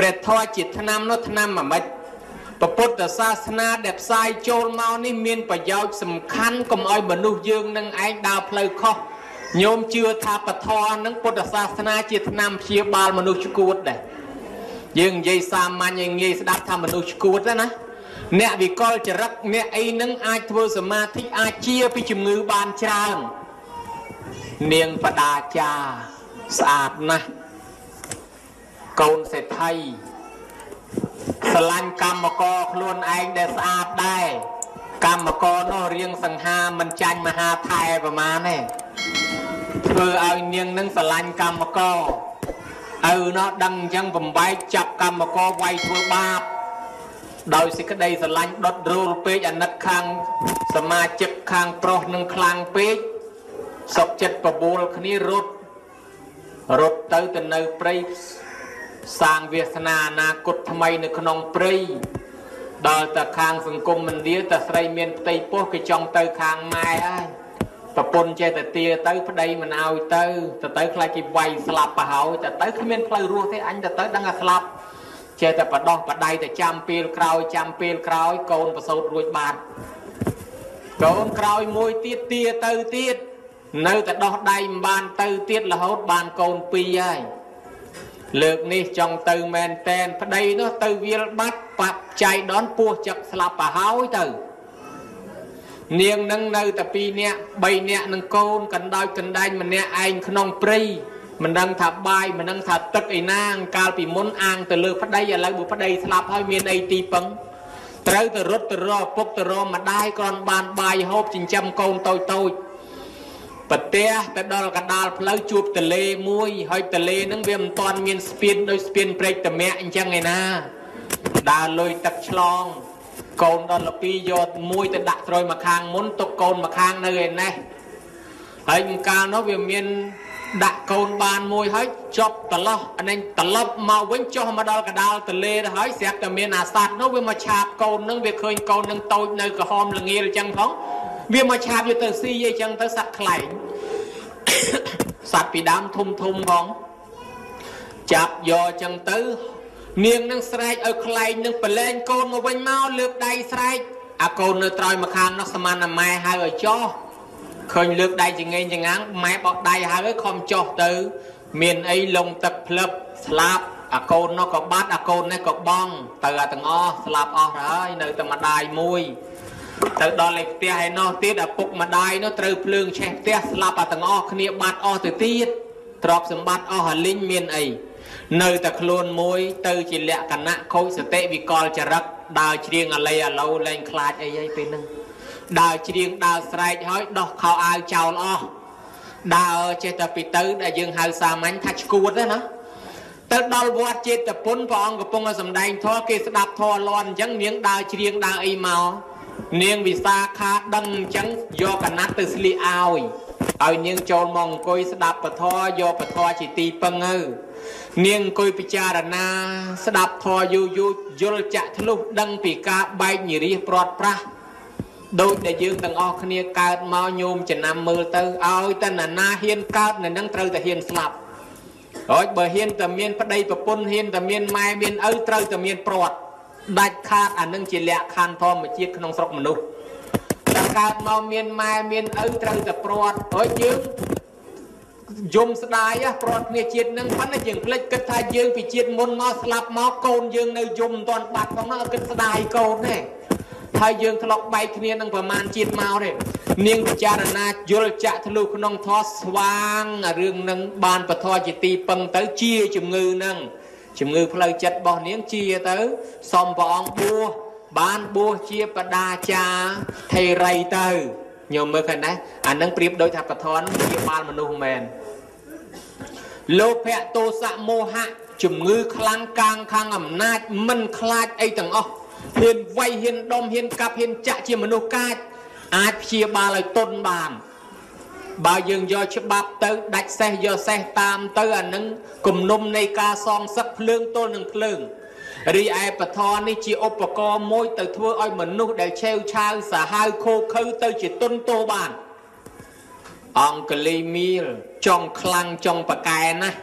ព្រះធម៌ជាថ្នាំនោះថ្នាំអាម៉េចពុទ្ធសាសនាដែលផ្សាយចូលមកនេះមានប្រយោជន៍សំខាន់កុំឲ្យមនុស្សយើងនឹងឯងដើរផ្លូវខុសញោមជឿថាពធនឹងពុទ្ធសាសនាជាថ្នាំព្យាបាលមនុស្សឆ្កួតដែរយើងនិយាយសាមញ្ញឲ្យងាយស្ដាប់ថាមនុស្សឆ្កួតណាអ្នកវិកលចរិតអ្នកអីនឹងអាចធ្វើសមាធិអាចជាពីជំងឺបានច្រើននាងបដាចាស្អាតណាស់កូនសេដ្ឋីស្រឡាញ់កម្មករខ្លួនឯងដែលស្អាតដែរកម្មករនោះរៀងសង្ហាមិនចាញ់មហាថែប្រមាណទេធ្វើឲ្យនាងនឹងស្រឡាញ់កម្មករឪនោះដឹងអញ្ចឹងបំបែកចាប់កម្មករវាយធ្វើបាបដោយសេចក្តីស្រឡាញ់ដុតរូលពេកអាណិតខាងសមាជិកខាងប្រុសនឹងខ្លាំងពេកសុកចិត្តបបួលគ្នារត់ទៅនៅព្រៃសាងវាសនាអនាគតថ្មីនៅក្នុងព្រៃដល់តែខាងសង្គមមិនវាតែស្រីមានផ្ទៃពោះគេចង់ទៅខាងម៉ែហើយប្រពន្ធចេះតែទាទៅប្តីមិនឲ្យទៅខ្លាចគេវាយស្លាប់ទៅហើយទៅគ្មានផ្លូវរស់ទេអញទៅដឹងថាស្លាប់ចេះតែបដោះបដៃតែចាំពេលក្រោយកូនប្រសូតរួចបាត់កូនក្រោយមួយទៀតទាទៅទៀតនៅតែដោះដៃមិនបានទៅទៀតរហូតបានកូនពីរហើយលើកនេះចង់ទៅមែនតែនប្តីនោះទៅវាលបាត់បាប់ចៃដនពោះចឹកស្លាប់ទៅហើយទៅនាងនឹងនៅតែ2នាក់3នាក់នឹងកូនកណ្ដោចកណ្ដែងម្នាក់ឯងក្នុងព្រៃមិនដឹងថាបាយមិនដឹងថាទឹកឯណាកាលពីមុនអាងទៅលើប្តីឥឡូវបើប្តីស្លាប់ហើយមានអីទីពឹងត្រូវទៅរត់ទៅរកឪពុកទៅរកម្ដាយគ្រាន់បានបាយហូបចិញ្ចឹមកូនតូចប្រទះទៅដល់កណ្ដាលផ្លូវជួបទលេមួយហើយទលេនឹងវាមិនទាន់មានស្ពានដោយស្ពានព្រែកតមាក់អញ្ចឹងឯណាដើរលុយទឹកឆ្លងកូនដល់លពីយកមួយទៅដាក់ត្រួយមកខាងមុនទុកកូនមកខាងនៅឯនេះហើយកាលនោះវាមានដាក់កូនបានមួយហើយចប់ត្រឡោះអានេះត្រឡប់មកវិញចុះមកដល់កណ្ដាលទលេទៅហើយស្រាប់តែមានអាសត្វនោះវាមកឆាបកូននឹងវាឃើញកូននឹងតូចនៅក្រហមល្ងាលអញ្ចឹងផងវាមកឆាបយកទៅស៊ីអីចឹងទៅសត្វខ្លែងសត្វពីដើមធំផងចាប់យកចឹងទៅនាងនឹងស្រែកឲ្យខ្លែងនឹងប្រឡែងកូនមកវិញមកលើកដៃស្រែកអាកូននៅត្រើយមកខាងនោះស្មានតែម៉ែហៅឲ្យចុះឃើញលើកដៃចងេងចងាំងម៉ែបោកដៃហៅឲ្យខំចុះទៅមានអីលងទឹកភ្លឹបស្លាប់អាកូននោះក៏បាត់អាកូននេះក៏បងទៅអាទាំងអស់ស្លាប់អស់ហើយនៅតែម្ដាយមួយទៅដល់ឯផ្ទះឯណោះទៀតឪពុកម្ដាយនោះត្រូវភ្លើងឆេះផ្ទះស្លាប់អាទាំងអស់គ្នាបាត់អស់ទៅទៀតទ្រព្យសម្បត្តិអស់អាលីងមានអីនៅតែខ្លួនមួយទៅជាលក្ខណៈខូចសតិវិកលចរិតដើរច្រៀងអាឡេអាឡូលែងខ្លាចអីពេលហ្នឹងដើរច្រៀងដើរស្រែកហើយដោះខោអាវចោលអស់ដើរចេះតែពីទៅដែលយើងហៅសាមញ្ញថាឈួតទេណាទៅដល់វត្តចេតពុនព្រះអង្គកំពុងតែសម្ដែងធម៌គេស្ដាប់ធម៌លាន់អញ្ចឹងនាងដើរច្រៀងដើរអីមកនាងវិសាខាដឹងអញ្ចឹងយកកណាត់ទៅស្លៀកឲ្យនាងចូលមកអង្គុយស្ដាប់ពធយកពធជាទីពឹងទៅនាងអង្គុយពិចារណាស្ដាប់ធម៌យូរយល់ចាក់ធ្លុះដឹងពីការបែកញិរិះព្រាត់ប្រាសដូចដែលយើងទាំងអស់គ្នាកើតមកញោមចំណាំមើលទៅឲ្យតែណាហ៊ានកើតនៅនឹងត្រូវតែហ៊ានស្លាប់ហើយបើហ៊ានតែមានប្តីប្រពន្ធហ៊ានតែមានម៉ែមានឪត្រូវតែមានព្រាត់ដាច់ខាតអានឹងជាលក្ខខណ្ឌធម្មជាតិក្នុងស្រុកមនុស្សតែកើតមកមានម៉ែមានឪត្រូវតែព្រាត់ហើយយើងយំស្ដាយព្រាត់គ្នាជាតិនឹងប៉ុន្តែយើងភ្លេចគិតថាយើងពីជាតិមុនមកស្លាប់មកកូនយើងនៅយំមិនទាន់បាត់ផងណាគិតស្ដាយកូនទេហើយយើងធ្លាប់បែកគ្នានឹងប្រមាណជាតិមកទេនាងពិចារណាយល់ចាក់ធ្លុះក្នុងធម៌ស្វាងរឿងនឹងបានពធជាទីពឹងទៅជាជំងឺនឹងជំងឺផ្លូវចិត្តរបស់នាងជាទៅសូមព្រះអង្គបួសបានបួសជាបដាចាថេរីទៅញោមមើលឃើញណាអានឹងប្រៀបដូចថាពធជាបាលមនុស្សមែនលោភៈទោសៈមោហៈជំងឺខ្លាំងកាងខាងអំណាចមិនខ្លាចអីទាំងអស់ហ៊ានវាយហ៊ានដុំហ៊ានកាប់ហ៊ានចាក់ជាមនុស្សកាចអាចព្យាបាលឲ្យទន់បានបើយើងយកច្បាប់ទៅដាច់សេះយកសេះតាមទៅអានឹងគំនុំនៃការសងសឹកភ្លើងទល់នឹងភ្លើងរីឯពធនេះជាឧបករណ៍មួយទៅធ្វើឲ្យមនុស្សដែលឆេវឆាវសាហាវខូខើទៅជាទន់ទោបានអង្គលីមីលចង់ខ្លាំងចង់ប្រកែណា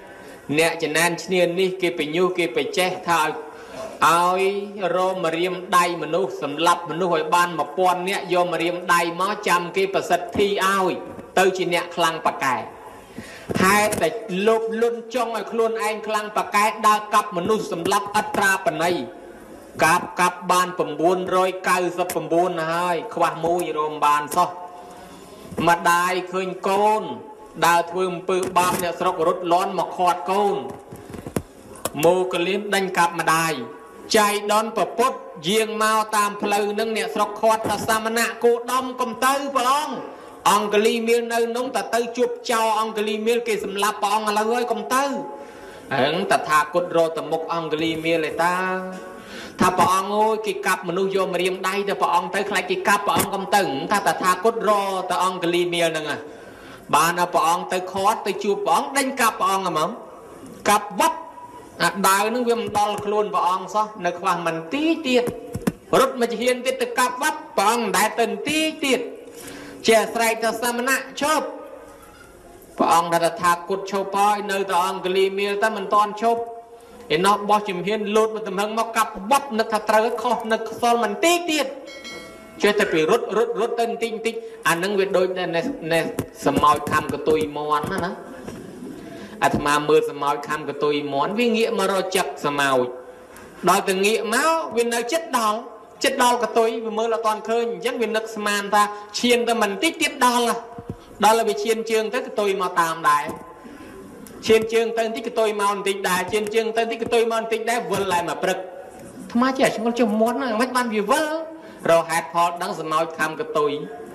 nè cho nên nhiên đi kia phải nhu kia phải che thà ai rô mà riêng đầy mà nu sầm lập mà nu hồi ban mà pon nè do mà riêng đầy mó chăm kia phải sạch thi ai tới chỉ nè khlang bạc cài haiแต่ลบลุ่นจ้องไอ้คลุนไอ้คลังปากแกดากับมนุษย์สำลับอัตราปนัยกับบ้านปมบุญรอยเกาสับปมบุญให้ขวามูยโรมบานซอมาได้เคยโกนดาวทวมปือบามเนี่ยสกรถร้อนมาขอดโกนโมกลิ้มดันกลับมาได้ใจดอนประพดเยียงเมาตามเพลิงนั่งเนี่ยสกขอดทัศมณะกูดอมกำเตยปลององกลีมิลในน้องแต่เตยจุบเจ้าองกลีมิลเกสำลับปองอะไรเว้ยกำเตยแต่ทากดโรตมกองกลีมิลเลยตาถ้าปองโอ้ยกิกับมนุษย์โยมเรียมได้แต่ปองเตยใครกิกับปองกำตึงถ้าแต่ทากดโรแต่องกลีมิลนั่งอ่ะบ้านปองเตยคอร์เตยจูบปองดันกับปองอ่ะมั้งกับวัดดาวนึกว่ามันดอลคลุนปองซะในความมันตีตีดรถมาเฮียนติดกับวัดปองได้ตื่นตีตีดเจ้าใส่แต่สมณะชอบพระองค์ถ้าทากุดโชว์ปอยในตองกลีมีแต่มันตอนชอบเห็นนอกบอชิมเฮียนลุดมันตำหังมากับวับนึกถ้าเตะคอนึกซอลมันตีตีดช่วยแต่ไปรถเต้นติ้งติ้งอันนั้นเวทโดยในสมอยคำกับตุยมอนนะอาตมาเมื่อสมอยคำกับตุยมอนวิ่งเงี้ยมารอจักสมอยโดยแต่เงี้ยเมาวิ่งในเจ็ดดองเจ็ดดอลกับตัวเมื่อเราตอนเคยยังเป็นนักสมานตาเชียนแต่มันติดติดดอลละไปเชียนเชืองแต่กับตัวมาตามได้เชียนเชืองแต่ที่กับตัวมาติดได้เชียนเชืองแต่ที่กับตัวมาติดได้วนไหลมาปรึกทำไมเจ้าฉันก็จะม้วนนะไม่บ้านวิวเราแฮดพอดังสมอยคำกับตัว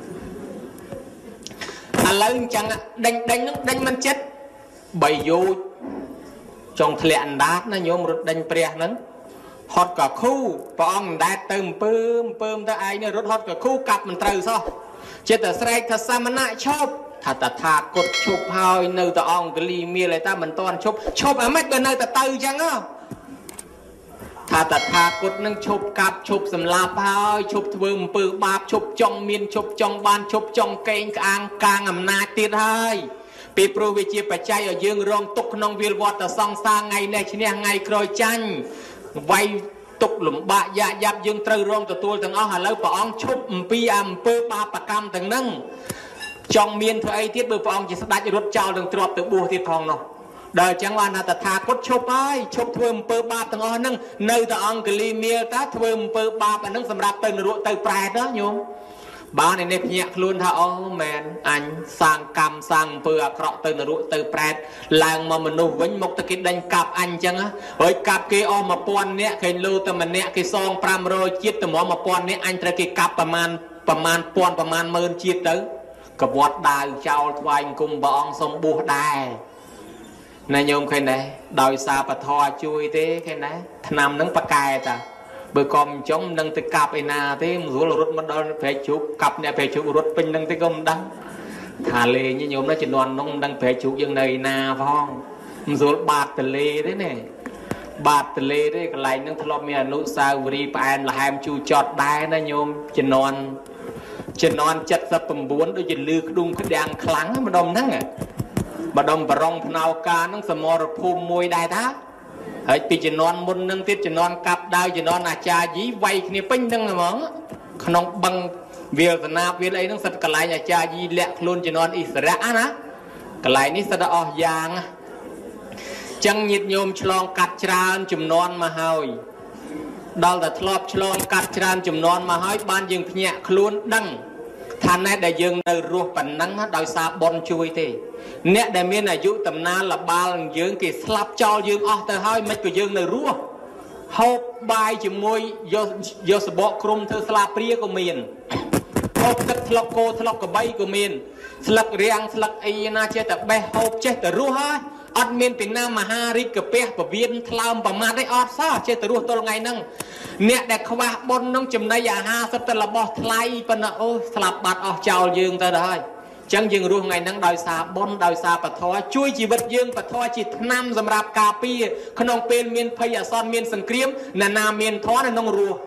อะไรจังดังมันเจ็ดใบยูจงทะเลอันดาดนะโยมรถดังเปรี้ยนั้นฮอตกับคู่ปองได้เติมเพิ่มแต่ไอ้เนี่ยรถฮอตกับคู่กับมันเตยซะเจตสไรทัศมณะชอบถ้าแต่ทากดชุบหอยเนื้อตะอองกลีมีอะไรตามันตอนชุบอ่ะไม่เป็นเนื้อแต่เตยจังอ่ะถ้าแต่ทากดนั่งชุบกับชุบสำลาพอยชุบทวมปือบาบชุบจองเมียนชุบจองบานชุบจองเกงกลางอำนาจตีให้ปีโปรวิจิปัจจัยเอายืงรองตกนองวิลวัตซองซางไงในชนิดไงครอยจันไว้ตกหลุมบะยายับยังเตยรองตัวทั้งอ้อหาแล้วปองชุบปีอัมเปิดปาปกรรมทั้งนั้นจองเมียนเธอไอที่เบอร์ปองจะสตาร์ทรถเจ้าดังตรวจตัวบัวที่ทองเนาะเดินจังหวะนาตถาคตชุบไปชุบเพิ่มเปิดบาทั้งอ้อนั่งในตะองกลีเมียตาเพิ่มเปิดบาอันนั้นสำหรับเตยนรุเตยแปรนะโยมบ้านในเพียคลุนท่าอ๋อแมนอันสร้างกรรมสร้างเปลือกเคราะห์เตยนรุเตยแปรลางมามนุษย์วิ่งมกตะกิดดังกับอันจังอะเฮ้ยกับเกอมาปอนเนี่ยเคยรู้แต่มันเนี่ยเคยซองปรามโรยจิตแต่หมอมาปอนเนี่ยอันตะกิกับประมาณปอนประมาณหมื่นจิตเตยกับวัดดาวเจ้าทวายกุมบองสมบูรณ์ได้นายโยมเคยไหนดอยซาปะทอจุยเต้เคยไหนทนำนังปะกายตาเบอร์กอมจ้องนังตะกับไอนาเต้มรู้รถมันโดนเพชุกกับเนี่ยเพชุกรถเป็นนังตะกมดังทะเลนี่โยมน่าจะนอนน้องดังเพชุกยังในนาพ้องมันรู้บาดทะเลได้เนี่ยบาดทะเลได้กลายนังทะเลมีอนุสาวรีย์ปานละแฮมจูจอดได้นะโยมจะนอนจัดสับปมบ้วนโดยจะลือดุงขดางคลังมาดมทั้งอ่ะมาดมปรองพนาวกานังสมรภูมิมวยได้ท่าไอ้ปีจะนอนบนนั่งติดจะนอนกับดาวจะนอนอาจารย์ยี่ไวนี่เป็นนั่งหรือมั้งขนมบังเวลสนาเวลไอ้นั่งสัตว์กลายอาจารย์ยี่เละคลุนจะนอนอิสระนะกลายนี่สะดออยางจังยิดโยมฉลองกัดจานจุ่มนอนมาเฮยดาวแต่ทลอบฉลองกัดจานจุ่มนอนมาเฮยบ้านยังเพียคลุนดังท่านได้ยังในรูปปันนังโดยซาบอนช่วยทีเนี่ยได้มีอายุตำนานละบาลยืงกี่สลับจอยืงออกแต่ให้ไม่ก็ยืงในรั้วหอบใบจมวยโยสบกครุมเธอสลับเปรี้ยก็มีนหอบตัดทลอกโกทลอกกับใบก็มีนสลักเรียงสลักไอ้นาเจแต่ใบหอบเจแต่รั้วฮะอัดเมนเป็นน้ำมหาริกกับเปียปะเวียนทลามประมาณได้ออดซ่าเจแต่รั้วตัวไงนั่งเนี่ยแต่ขวาบนน้องจำได้ยาหาสัตละบอทไลปนะโอ้สลับบัดออกเจ้ายืงแต่ได้จังยังรู้ไงนั่งดอยซาบนดอยซาปะทอช่วยชีวิตยืงปะทอจิตนำสำหรับกาปีขนมเป็นเมียนพยาซอนเมียนสังเกรียมนาเมียนท้อนั่นน้องรัว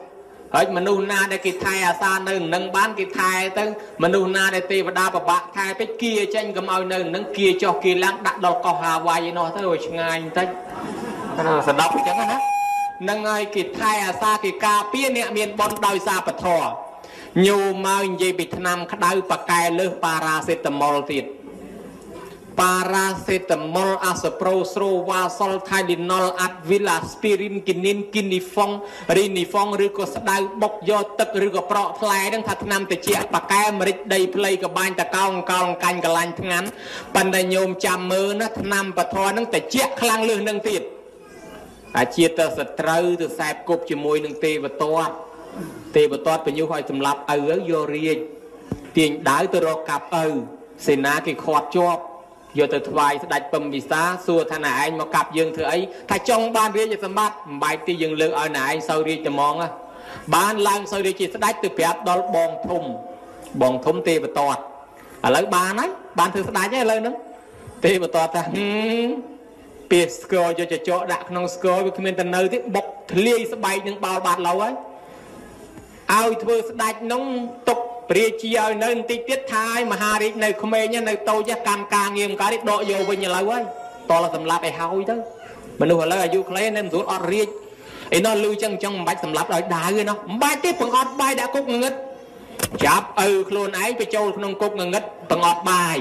ហើយមនុស្សណាដែលគេថែអាសានៅនឹងបានគេថែទៅមនុស្សណាដែលទេវតាប្របាក់ថែពេកគៀចេញកុំឲ្យនៅនឹងគៀចុះគៀឡើងដាក់ដល់កោះហាវ៉ៃឯនោះទៅឲ្យឆ្ងាយបន្តិចស្ដាប់អញ្ចឹងណានឹងហើយគេថែអាសាគេការពារអ្នកមានបុណ្យដោយសារពធញូមកនិយាយពីឆ្នាំក្តៅប៉កែលើសប៉ារ៉ាសេតាមុលទៀតប៉ារ៉ាសេតាមុលអាសប្រូស្រូវ៉ាសុលថៃលីណុលអាត់វីឡាស្ពីរីនគីនីនគីនីហ្វុងរីនីហ្វុងឬក៏ស្ដៅបុកយកទឹកឬក៏ប្រក់ផ្លែហ្នឹងថាឆ្នាំតិចប៉កែមរិចដីផ្លៃកបាញ់តកោងកោងកាញ់កលាញ់ថ្ងាន់ប៉ុន្តែញោមចាំមើលណាឆ្នាំពធហ្នឹងតិចខ្លាំងលើសនឹងទៀតអាជាទៅសត្រូវទៅខ្សែគប់ជាមួយនឹងទេវតាបញ្ញុឲ្យសម្លាប់ឪយករាជទាញដាវទៅរកកាប់ឪសេនាគេខាត់ជាប់យកទៅថ្វាយស្ដេចពំវិសាសួរថាណែឯងមកកាប់យើងធ្វើអីថាចង់បានរាជសម្បត្តិមិនបែកទីយើងលើកឲ្យណែឯងសូវរាជតែហ្មងបានឡើងសូវរាជជាស្ដេចទៅប្រាប់ដល់បងធំទេវតាឥឡូវបានហើយបានធ្វើស្ដេចហើយឥឡូវហ្នឹងទេវតាថាពីស្គរយកចចកដាក់ក្នុងស្គរវាគ្មានតែនៅទេបុកធ្លាយស្បែកនឹងបោលបាត់ឡូវហើយឲ្យធ្វើស្ដេចនោះទុកព្រះជាឲ្យនៅបន្តិចទៀតថាឲ្យមហារាជនៅក្មេងនៅតូចកម្មការងារមិនកើតទេដកយកវិញឥឡូវហើយតលសម្លាប់ឲ្យហើយទៅមនុស្សឥឡូវអាយុខ្លីនៅមិនស្រួលអត់រាជអីនោះលឺចឹងមិនបាច់សម្លាប់ដោយដាវទេនោះមិនបាច់ទេបង្អត់បាយដាក់គុកងងឹតចាប់ឪខ្លួនឯងទៅចូលក្នុងគុកងងឹតបង្អត់បាយ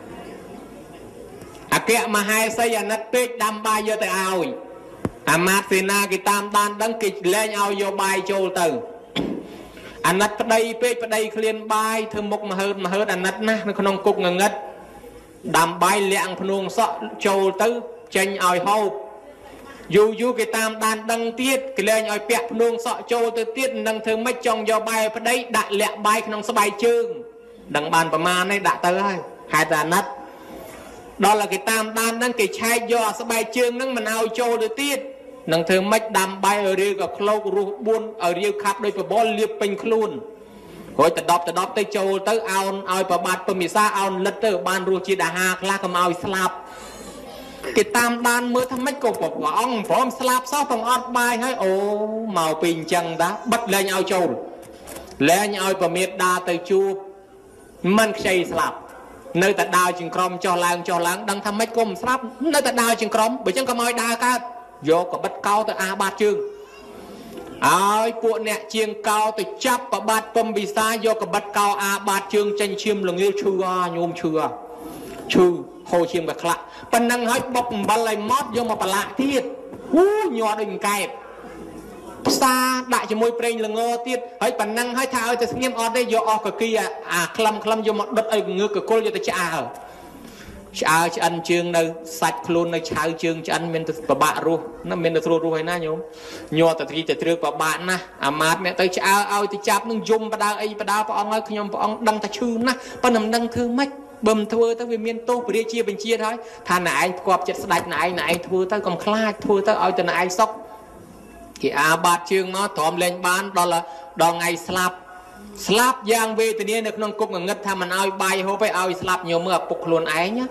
អគ្គមហេសីអាណិតពេកដាំបាយយកទៅឲ្យអាមាត្យសេនាគេតាមដានដឹងគេលែងឲ្យយកបាយចូលទៅអាណិតប្តីពេកប្តីឃ្លានបាយធ្វើមុខមហឺតអាណិតណាស់នៅក្នុងគុកងងឹតដាំបាយលាក់ភ្នួងសក់ចូលទៅចេញឲ្យហូបយូរគេតាមដានដឹងទៀតគេលែងឲ្យពាក់ភ្នួងសក់ចូលទៅទៀតនឹងធ្វើម៉េចចង់យកបាយប្តីដាក់លាក់បាយក្នុងស្បែកជើងដឹងបានប្រមាណនេះដាក់ទៅហើយហេតុតែអាណិតដល់គេតាមដានហ្នឹងគេឆែកយកស្បែកជើងហ្នឹងមិនឲ្យចូលទៅទៀតនឹងធ្វើម៉េចដាំបាយឲ្យរាវក៏ខ្លោករស់4ឲ្យរាវខាប់ដោយបបលលាបពេញខ្លួនរួចទៅដប់ទៅចូលទៅអោនឲ្យប្របាទពមិសាអោនលិតទៅបានរសជាតិអាហារខ្លះកុំឲ្យស្លាប់គេតាមដានមើលថាម៉េចក៏ព្រះអង្គព្រមស្លាប់សោះបង្អត់បាយហើយអូមកពីអញ្ចឹងតាបិទលែងឲ្យចូលលែងឲ្យប្រមេតដាទៅជួបមិនខ្ចីស្លាប់នៅតែដើរជាងក្រុមចុះឡើងដឹងថាម៉េចក៏មិនស្លាប់នៅតែដើរជាងក្រុមបើចឹងក៏មកឲ្យដើរកើតយកកបិតកោទៅអាបាតជើងឲ្យពួកអ្នកជាងកោទៅចាប់ប្របាទពំវិសាយកកបិតកោអាបាតជើងចេញឈាមល្ងាលឈឺញោមឈឺហូរឈាមក៏ខ្លាក់ប៉ុណ្ណឹងហើយបុកអំបិលឲ្យម៉ត់យកមកប្រឡាក់ទៀតញ័រដូចកែបផ្សារដាក់ជាមួយប្រេងល្ងទៀតហើយប៉ុណ្ណឹងហើយថាឲ្យទៅស្ងៀមអត់ទេយកអស់កគីអាក្លឹមយកមកដុតឲ្យងើកកគល់យកទៅឆ្អើឆ្អិនជើងនៅសាច់ខ្លួននៅឆៅជើងឆ្អិនមានទៅប្របាក់រស់ណាមានទៅស្រួលរស់ហើយណាញោមញ័រទៅទីទៅទ្រើប្របាក់ណាអាម៉ាតអ្នកទៅឆ្អើឲ្យទៅចាប់នឹងយំបដាអីបដាព្រះអង្គហើយខ្ញុំព្រះអង្គដឹងតែឈឺណាស់ប៉ុន្តែមិនដឹងធ្វើម៉េចបើមិនធ្វើទៅវាមានទោសព្រះរាជាបញ្ជាហើយថាណែឯងផ្គប់ចិត្តស្ដេចណែឯងធ្វើទៅកុំខ្លាចធ្វើទៅឲ្យទៅណែឯងសុខគេអាបាតជើងមកទ្រាំលែងបានដល់ថ្ងៃស្លាប់យ៉ាងវេទនានៅក្នុងគុកងងឹតថាមិនឲ្យបាយហូបឲ្យស្លាប់ញោមមើលឪពុកខ្លួនឯង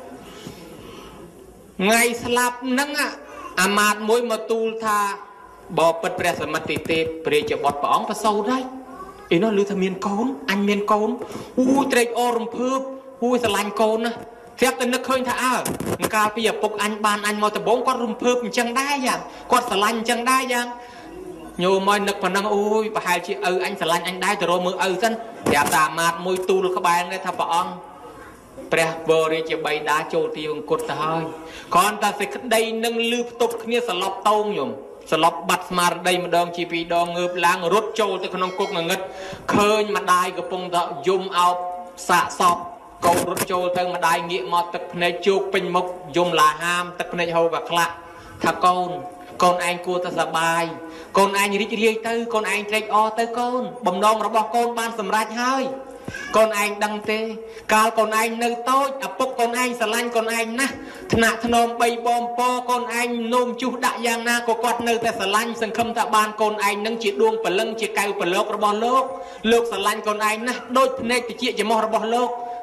ថ្ងៃស្លាប់ហ្នឹងអាមាត្យមួយមកទូលថាបបិទ្ធព្រះសមិទ្ធិទេពព្រះរាជបុត្រព្រះអង្គប្រសូតហើយអីនោះឮថាមានកូនអញមានកូនត្រេកអររំភើបស្រឡាញ់កូនណាស្រាប់តែនឹកឃើញថាកាលពីឪពុកអញបានអញមកដំបងគាត់រំភើបអញ្ចឹងដែរយ៉ាងគាត់ស្រឡាញ់អញ្ចឹងដែរយ៉ាងញោមមកនឹកប៉ុណ្ណឹងប្រហែលជាឪអញស្រឡាញ់អញដែរទៅរកមើលឪសិនប្រាប់តាអាមាត្យមួយទូលក្បែរនេះថាព្រះអង្គព្រះវររាជបិតាចូលទីវង្គតទៅហើយគ្រាន់តែសេចក្តីនឹងលឺផ្ទប់គ្នាសឡប់តោងញោមសឡប់បាត់ស្មារតីម្ដងជាពីរដងងើបឡើងរត់ចូលទៅក្នុងគុកងងឹតឃើញម្ដាយកំពុងតែយំអោបសាកសពកូនរត់ចូលទៅម្ដាយងាកមកទឹកភ្នែកជោកពេញមុខយំឡាហាមទឹកភ្នែកហូរក៏ខ្លាក់ថាកូនឯងគួរតែសប្បាយកូនឯងរីករាយទៅកូនឯងត្រេកអរទៅកូនបំណងរបស់កូនបានសម្រេចហើយកូនឯងដឹងទេកាលកូនឯងនៅតូចឪពុកកូនឯងស្រឡាញ់កូនឯងណាស់ថ្នាក់ធ្នមបីបងពកូនឯងនោមជុះដាក់យ៉ាងណាក៏គាត់នៅតែស្រឡាញ់សង្ឃឹមថាបានកូនឯងនឹងជាដួងព្រលឹងជាកៅប្រឡោករបស់លោកស្រឡាញ់កូនឯងណាស់ដូចភ្នែកតិចច្រមុះរបស់លោក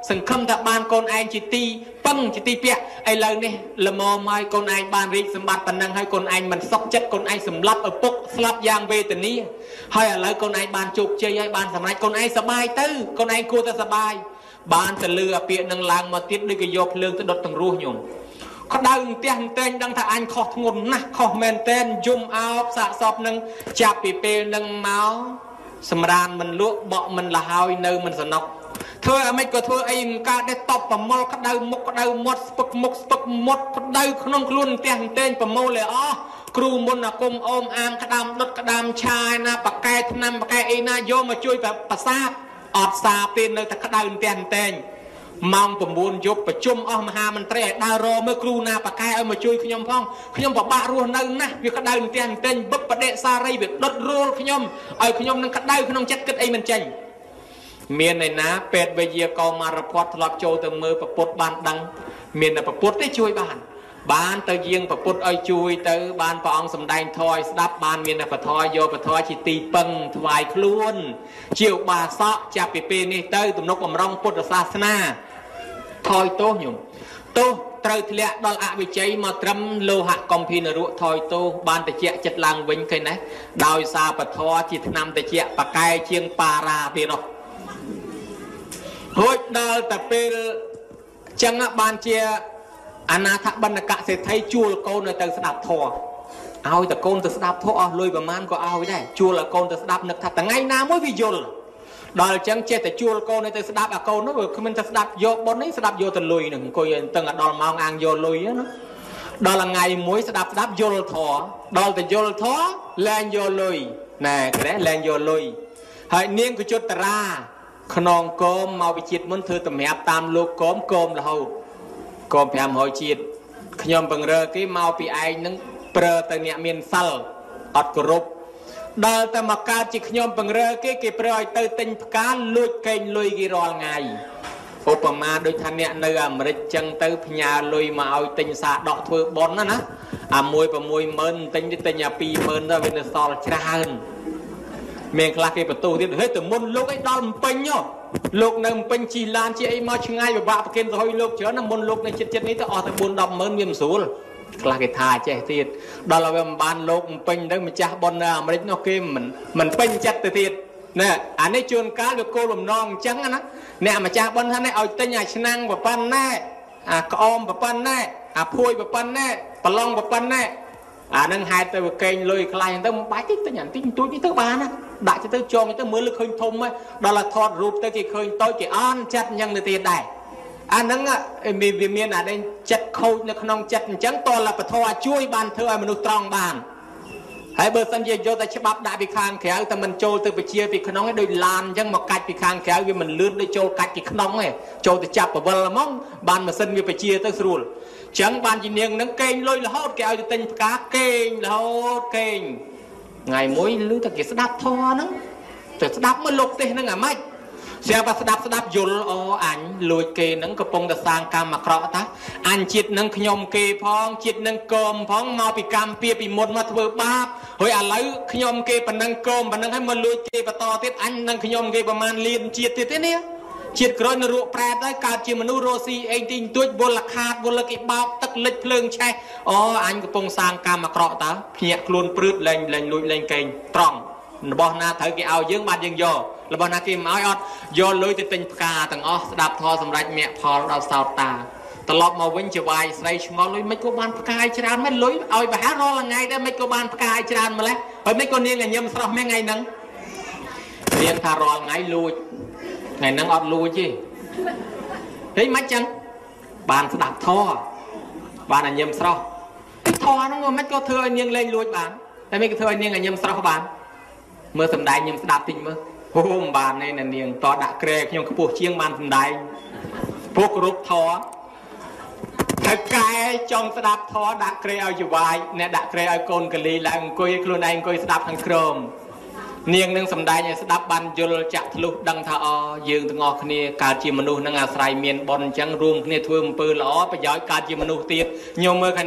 សង្ឃឹមថាបានកូនឯងជាទីពឹងជាទីពាក់ឥឡូវនេះល្មមហើយកូនឯងបានរីកសម្បត្តិប៉ុណ្ណឹងហើយកូនឯងមិនសុខចិត្តកូនឯងសម្លាប់ឪពុកស្លាប់យ៉ាងវេទនាហើយឥឡូវកូនឯងបានជោគជ័យហើយបានសម្រេចកូនឯងសប្បាយទៅកូនឯងគួរតែសប្បាយបានទៅលឺអាពាក្យនឹងឡើងមកទៀតដូចគេយកភ្លើងទៅដុតទាំងរស់ញោមក្តៅផ្ទះតែងដឹងថាអញខុសធ្ងន់ណាស់ខុសមែនតែនយំអោបសាកសពនឹងចាប់ពីពេលនឹងមកសម្រានមិនលក់បក់មិនលហើយនៅមិនសនុកធ្វើអាម៉េចក៏ធ្វើអីការដេះតបប្រមល់ក្តៅមុខក្តៅមាត់ស្ពឹកមុខស្ពឹកមាត់ក្តៅក្នុងខ្លួនផ្ទះតែងប្រមល់ឲ្យអស់គ្រូមុនអាគុំអូមអាមក្តាមដុតក្តាមឆាយណាបកែឆ្នាំបកែអីណាយកមកជួយប្រសាទអត់សាពេលនៅតែក្តៅផ្ទះតែងម៉ោង9យប់ប្រជុំអស់មហាមន្ត្រីឲ្យដើររមើលគ្រូណាបកែឲ្យមកជួយខ្ញុំផងខ្ញុំពិបាករស់នៅណាស់វាក្តៅផ្ទះតែងបឹកបដិសារីវាដុតរួលខ្ញុំឲ្យខ្ញុំនឹងក្តៅក្នុងចិត្តគិតអីមិនចេញមានឯណាពេទ្យវិទ្យាករមករពតធ្លាប់ចូលទៅមើលប្រពុតបានដឹងមានតែប្រពុតទេជួយបានទៅយាងប្រពុតឲ្យជួយទៅបានព្រះអង្គសម្ដែងធម៌ឲ្យស្ដាប់បានមានតែពធយកពធជាទីពឹងថ្វាយខ្លួនជាឧបាសកចាប់ពីពេលនេះទៅទំនុកបំរុងពុទ្ធសាសនាថយទោសញោមទោសត្រូវធ្លាក់ដល់អវិជ័យមកត្រឹមលោហៈកំភីនរៈថយទោសបានតិចចិត្តឡើងវិញឃើញណាដោយសារពធជាថ្នាំតិចបកែជាងបារាទៀតនោះរួចដល់តែពេលចឹងបានជាអនាថបណ្ឌកសេដ្ឋីជួលកូនទៅស្ដាប់ធម៌ឲ្យតែកូនទៅស្ដាប់ធម៌អស់លុយប្រមាណក៏ឲ្យដែរជួលឲ្យកូនទៅស្ដាប់នឹកថាថ្ងៃណាមួយវាយល់ដល់ចឹងចេះតែជួលកូនទៅស្ដាប់អាកូននោះគ្មានទៅស្ដាប់យកបុណ្យនេះស្ដាប់យកទៅលុយនឹងអង្គុយតឹងដល់ម៉ោងអាងយកលុយណាដល់ថ្ងៃមួយស្ដាប់យល់ធម៌ដល់ទៅយល់ធម៌លែងយកលុយណែក្រែលែងយកលុយហើយនាងកជុតតារាខ្នងគោមមកវិជាតិមុនធ្វើតម្រាប់តាមលោកគោមរហូតគោម500ជាតិខ្ញុំបង្រើគេមកពីឯងនឹងប្រើទៅអ្នកមានសិលអត់គោរពដល់តែមកកើតជាខ្ញុំបង្រើគេប្រើឲ្យទៅទិញផ្កាលួចកេងលុយគេរាល់ថ្ងៃឧបមាដូចថាអ្នកនៅអាមេរិកចឹងទៅផ្ញើលុយមកឲ្យទិញសាដកធ្វើបុណ្យណាអា1-60000ទិញទៅទិញអា20000ទៅវានៅសល់ច្រើនមានខ្លះគេបន្ទោសទៀតហេទៅមុនលោកអីដល់ពេញលោកនៅពេញជីឡានជាអីមកឆ្ងាយពិបាកប្រគិនទៅឲ្យលោកច្រើនណាមុនលោកនៅចិត្តនេះទៅអស់ទៅ4-100000វាមិនស្រួលខ្លះគេថាចេះទៀតដល់ឲ្យវាមិនបានលោកពេញទៅម្ចាស់ប៉ុននៅអាមេរិកនោះគេមិនពេញចិត្តទៅទៀតណែអានេះជួនកាលវាគោលបំណងអញ្ចឹងណាអ្នកម្ចាស់ប៉ុនថានេះឲ្យទិញអាឆ្នាំងប្រប៉ុណ្ណែអាក្អមប្រប៉ុណ្ណែអាភួយប្រប៉ុណ្ណែប្រឡងប្រប៉ុណ្ណែអានឹងហេតុទៅវាកេងលុយខ្លាំងទៅមិនបាច់ទេទិញអាតិចតួចនេះទៅបានណាដាក់ទៅចងទៅមើលលើឃើញធំដល់ថតរូបទៅគេឃើញតូចគេអន់ចិត្តអញ្ចឹងទៅទៀតដែរអាហ្នឹងវាមានអាដែលចិត្តខូចនៅក្នុងចិត្តអញ្ចឹងតលពធជួយបានធ្វើឲ្យមនុស្សត្រង់បានហើយបើសិនជាយកតែច្បាប់ដាក់ពីខាងក្រៅតែមិនចូលទៅបជាពីក្នុងឯងដូចឡានអញ្ចឹងមកកាច់ពីខាងក្រៅវាមិនលឿនដូចចូលកាច់ពីក្នុងឯងចូលទៅចាប់បវលហ្មងបានម៉ាស៊ីនវាបជាទៅស្រួលចឹងបានជានាងនឹងកេងលុយរហូតគេឲ្យទៅទិញផ្កាកេងរហូតកេងថ្ងៃមួយឮតែគេស្ដាប់ធម៌ហ្នឹងទៅស្ដាប់មើលលោកទេសហ្នឹងអាម៉េចស្រាប់តែស្ដាប់យល់អូអញលួចគេហ្នឹងកំពុងតែសាងកម្មអាក្រក់តាអញជាតិនឹងខ្ញុំគេផងជាតិនឹងកុំផងមកពីកម្មពៀពីមុនមកធ្វើបាបហើយឥឡូវខ្ញុំគេប៉ុណ្ណឹងកុំប៉ុណ្ណឹងហើយមកលួចគេបន្តទៀតអញនឹងខ្ញុំគេប្រហែលលានជាតិទៀតទេនេះជាតិក្រោយនៅរក់ប្រែតហើយកើតជាមនុស្សរស់ស៊ីអីទីទួចវល់ខាតវល់គេបោកទឹកលិចភ្លើងឆេះអូអញកំពុងសាងកម្មអាក្រក់តើភ្ញាក់ខ្លួនព្រឺតលែងលួចលែងកេងត្រង់របស់ណាត្រូវគេឲ្យយើងបានយើងយករបស់ណាគេមិនឲ្យអត់យកលុយទៅទិញផ្កាទាំងអស់ស្ដាប់ធម៌សម្រាប់មគ្គផលដល់សោតតាត្រឡប់មកវិញជាវាយស្រីឆ្ងល់លុយមិនក៏បានផ្កាឲ្យច្រើនមែនលុយឲ្យប្រហែលរាល់ថ្ងៃដែរមិនក៏បានផ្កាឲ្យច្រើនម្លេះហើយមិនក៏នាងញញឹមស្រស់មែនថ្ងៃហ្នឹងនាងថារាល់ថ្ងៃលួចថ្ងៃហ្នឹងអត់លួចទេហេមិនចឹងបានស្ដាប់ធម៌បានញញឹមស្រស់ធម៌ហ្នឹងមិនក៏ធ្វើឲ្យនាងលែងលួចបានតែមិនក៏ធ្វើឲ្យនាងញញឹមស្រស់បានមើលសម្ដែងខ្ញុំស្ដាប់តិចមើលហូមិនបានទេនាងតដាក់ក្រែខ្ញុំខ្ពស់ជាងបានសម្ដែងពុករូបធរតែកែចង់ស្ដាប់ធរដាក់ក្រែឲ្យច្បាយអ្នកដាក់ក្រែឲ្យកូនកលីឡើងអង្គុយខ្លួនឯងអង្គុយស្ដាប់ខាងក្រោមនាងនឹងសម្ដែងឲ្យស្ដាប់បានយល់ចាក់ធ្លុះដឹងថាយើងទាំងអស់គ្នាកើតជាមនុស្សនឹងអាស្រ័យមានបុណ្យអញ្ចឹងរួមគ្នាធ្វើអំពើល្អប្រយោជន៍កើតជាមនុស្សទៀតញោមមើលខាងណា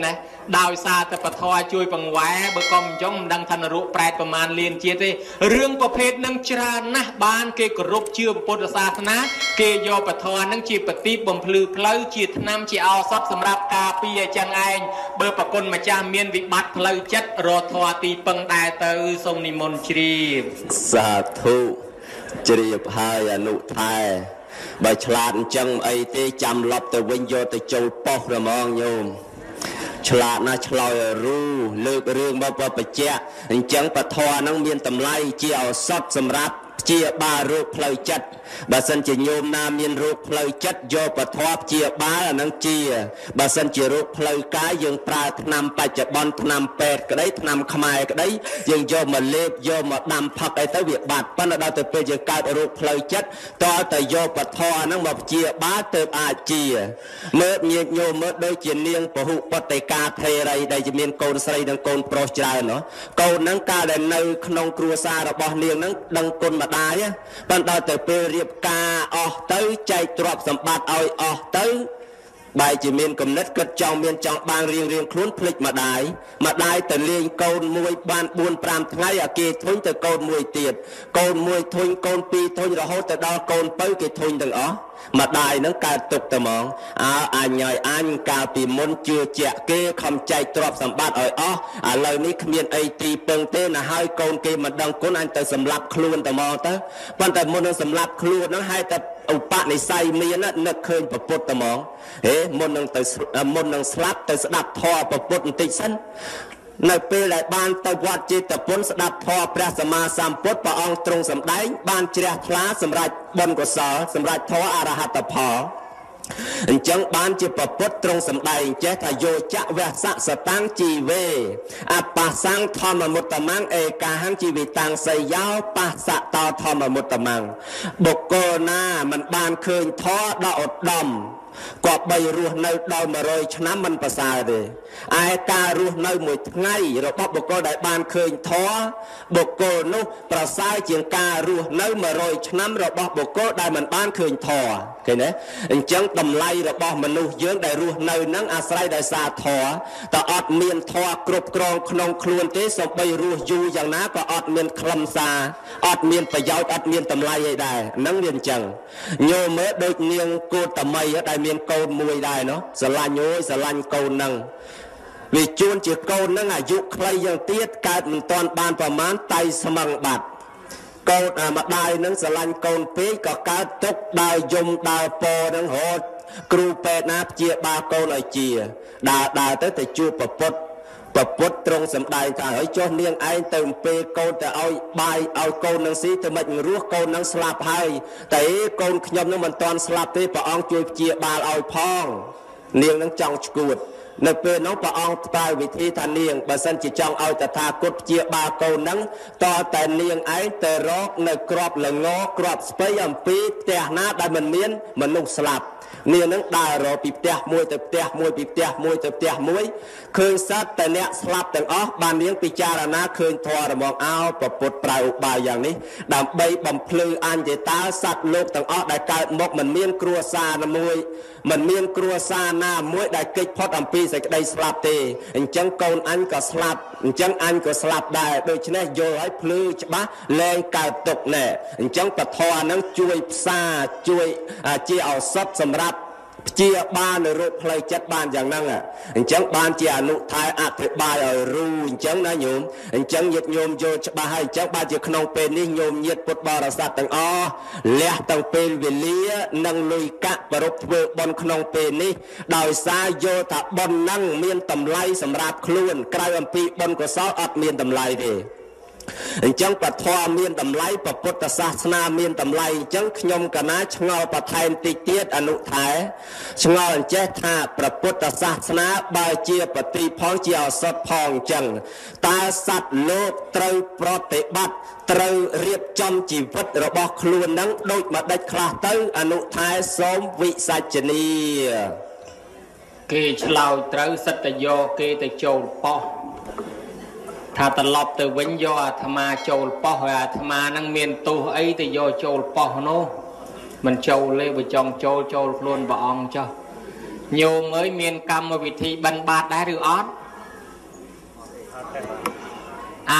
ดาวซาแต่ปะทอยช่วยปังแหวเบอร์กอมจ้องดังธนรุแปรประมาณเลียนเจียดเรื่องประเภทนังจรานะบ้านเกกรบเชื่อพุทธศาสนาเกยอปะทอยนังจีปฏิบ่มพลือเพลย์จีนำจีเอาซับสำหรับกาปีจังไอเบอร์ปะกลมาจาเมียนวิบัติเพลย์จัดรอทอตีปังได้เตอทรงนิมนต์ชีสาธุจรีบหายอนุทายใบฉลาดจังไอเตจำลับแต่วิญญาณแต่โจลปอกระมองโยมฉลาดนะฉลอยรู้เลิกเรื่องบ่ปะเจ้าจังปะทอนังเมียนตำไลเจียวซับสำรับเจียบาโรคเพลย์จัดบาสันจะโยมนามีนโรคเพลย์จัดโยปะทอบเจียบานังเจียบาสันจะโรคเพลย์กายยังปลาทนำปัจจุบันทนำเป็ดก็ได้ทนำขมายก็ได้ยังโยมมาเล็บโยมมาดำพักไอตะเวียบาดปั้นดาวแต่เป็นยังกายโรคเพลย์จัดต่อแต่โยปะทอนังมาเจียบาเติบอาเจียเมื่อเมียโยมเมื่อโดยเจียเนียงปะหุปฏิกาเทไรได้จะมีนโกนใส่ดังโกนโปรจาเนาะโกนนังกาได้ในขนมครัวซาระบอบเนียงนังดังโกนมาได้ปั้นดาวแต่เป็นเรียบกาออกเต้ใจตรอบสมบัติเอาออกเต้ใบจีเมียนกำนัดกระจองเมียนจองบางเรียงคลุ้นพลิกมาได้แต่เลี้ยงโกนมวยบานบุญปรามทั้งไงอะเกทุนแต่โกนมวยเตียดโกนมวยทุนโกนปีทุนเราโหแต่ดาวโกนเป้าเกทุนต่างอ๋อมาได้นังการตกตะมองอันใหญ่อันกาปีมนเจือเจาะเกคำใจตรอบสมบัติอ๋อเลยนี้ขมิ้นไอตีเปิงเต้นะให้โกนเกมาดังก้นอันแต่สำหรับครูนตะมองเต้ปันแต่มนสำหรับครูนั้นให้แต่อุปะในไซเมียนะนึกเคยประปุตตะมองมนนังแต่มนนังสลับแต่สดับทอประปุตติสันในเปรย์บานตะวัดจิตปนสดับทอพระสมมาสัมพุทธพระองค์ตรงสำได้บานเจียคลาสำหรับบนกุศลสำหรับทออรหัตพอจังบานจิปปุตตรงสำได้เจตโยจะเวสสตังจีเวอปัสสังธรรมมุตตมังเอกาหังจีวิตังสยาวปัสสะตอธรรมมุตตมังบุกโกนามันบานคืนทอดอดดมก็ใบรูในดาวมาโรยชนะมันภาษาเลยไอการูในหมวยไงเราบอกบุกโกได้บานเคยท้อบุกโกนุประสายเจียงการูในมาโรยชนะเราบอกบุกโกได้มันบานเคยท้อเห็นไหมจังตำไลเราบอกมนุษย์เยอะได้รูในนั่งอาศัยได้ซาท้อแต่อดเมียนท้อกรบกรองขนมคลวนเตสใบรูอยู่อย่างนั้นก็อดเมียนคลำซาอดเมียนประยาวอดเมียนตำไลได้นั่งเรียนจังโยเมื่อโดยเนียงโกตะไมได้เมียนโกนมวยได้เนาะสลันโยสลันโกนนั่งวิจูนจีโกนนั่งอายุใครยังเตี้ยกาดมันตอนบานประมาณไตสมังบัดโกนมาได้นั่งสลันโกนปีก็การตกดาวยมดาวปอนั่งโหดครูเป็ดนับเจียบาโกนไอเจียด่าแต่จูปปุตตรงสำได้การให้โจเนียงไอเติมเปโกนแต่เอาใบเอาโกนนังสีแต่มันรู้โกนนังสลับให้แต่โกนขยมนั่งมันตอนสลับที่พระองค์ช่วยเจียบาเอาพองเนียงนังจังกูดในเปน้องพระองค์ตายวิธีทานเนียงบัสันจิจังเอาแต่ทากดเจียบาโกนนังต่อแต่เนียงไอแต่รอกในกรอบหลังงอกรอบสเปยมปีแต่หน้าได้มันเมียนมันนุ่งสลับเนียนั่งได้รอปีเตะมวยแต่เตะมวยปีเตะมวยแต่เตะมวยเคยซัดแต่เนี้ยสลับแต่อ๋อบานเลี้ยงปีจารณาเคยทอระมองเอาปปดปลายอุบายอย่างนี้ดำใบบำพลืออันเจตาสัตว์โลกแต่อ๋อได้กายมกมันเมียนครัวซาหน้ามวยมันเมียนครัวซาหน้ามวยได้เกิดพอดอัมพีใส่ได้สลับเตะจังโกนอันก็สลับจังอันก็สลับได้โดยเฉพาะโยให้พลือฉบับแรงกายตกแน่จังปะทอนั่งช่วยซาช่วยเจียวซับสำรับเจียบ้านในรูปเพลย์จัดบ้านอย่างนั้นจังบ้านเจียนุทายอธิบายรู้จังนะโยมจังยึดโยมโยชบาให้จังบ้านจะขนมเป็นนิโยมยึดปุตบาราสัตต่างอ๋อเลี้ยต่างเป็นเวลียนั่งลุยกะปรบเวบนขนมเป็นนี้ดาวสายโยธาบนนั่งเมียนตำไลสำหรับคล้วนกลายอันปีบนก็ซ้ออัดเมียนตำไลเดจังปัทวามีนตำไลปพุทธศาสนามีนตำไลจังขยมกนะชงอปะไทยติเตียดอนุทัยชงอเจธาประพุทธศาสนาบาเจียปฏิพองเจียวสดพองจังตาสัตว์โลกตรปฏิบัติตรเรียบจำชีวิตระบอบคลวนนั้นโดยมาได้คลาเตออนุทัยสมวิสัจนีเกชลาวตรสัตโยเกตโจลปอถ้าตลบแต่วิญญาณธรรมาโจลปอธรรมานั่งเมียนตัวไอ้แต่โยโจลปอโน่มันโจลเลยไปจองโจลคลวนบ่องเจ้าโยมเอ้ยเมียนกรรมวิธีบรรบาดได้หรือออด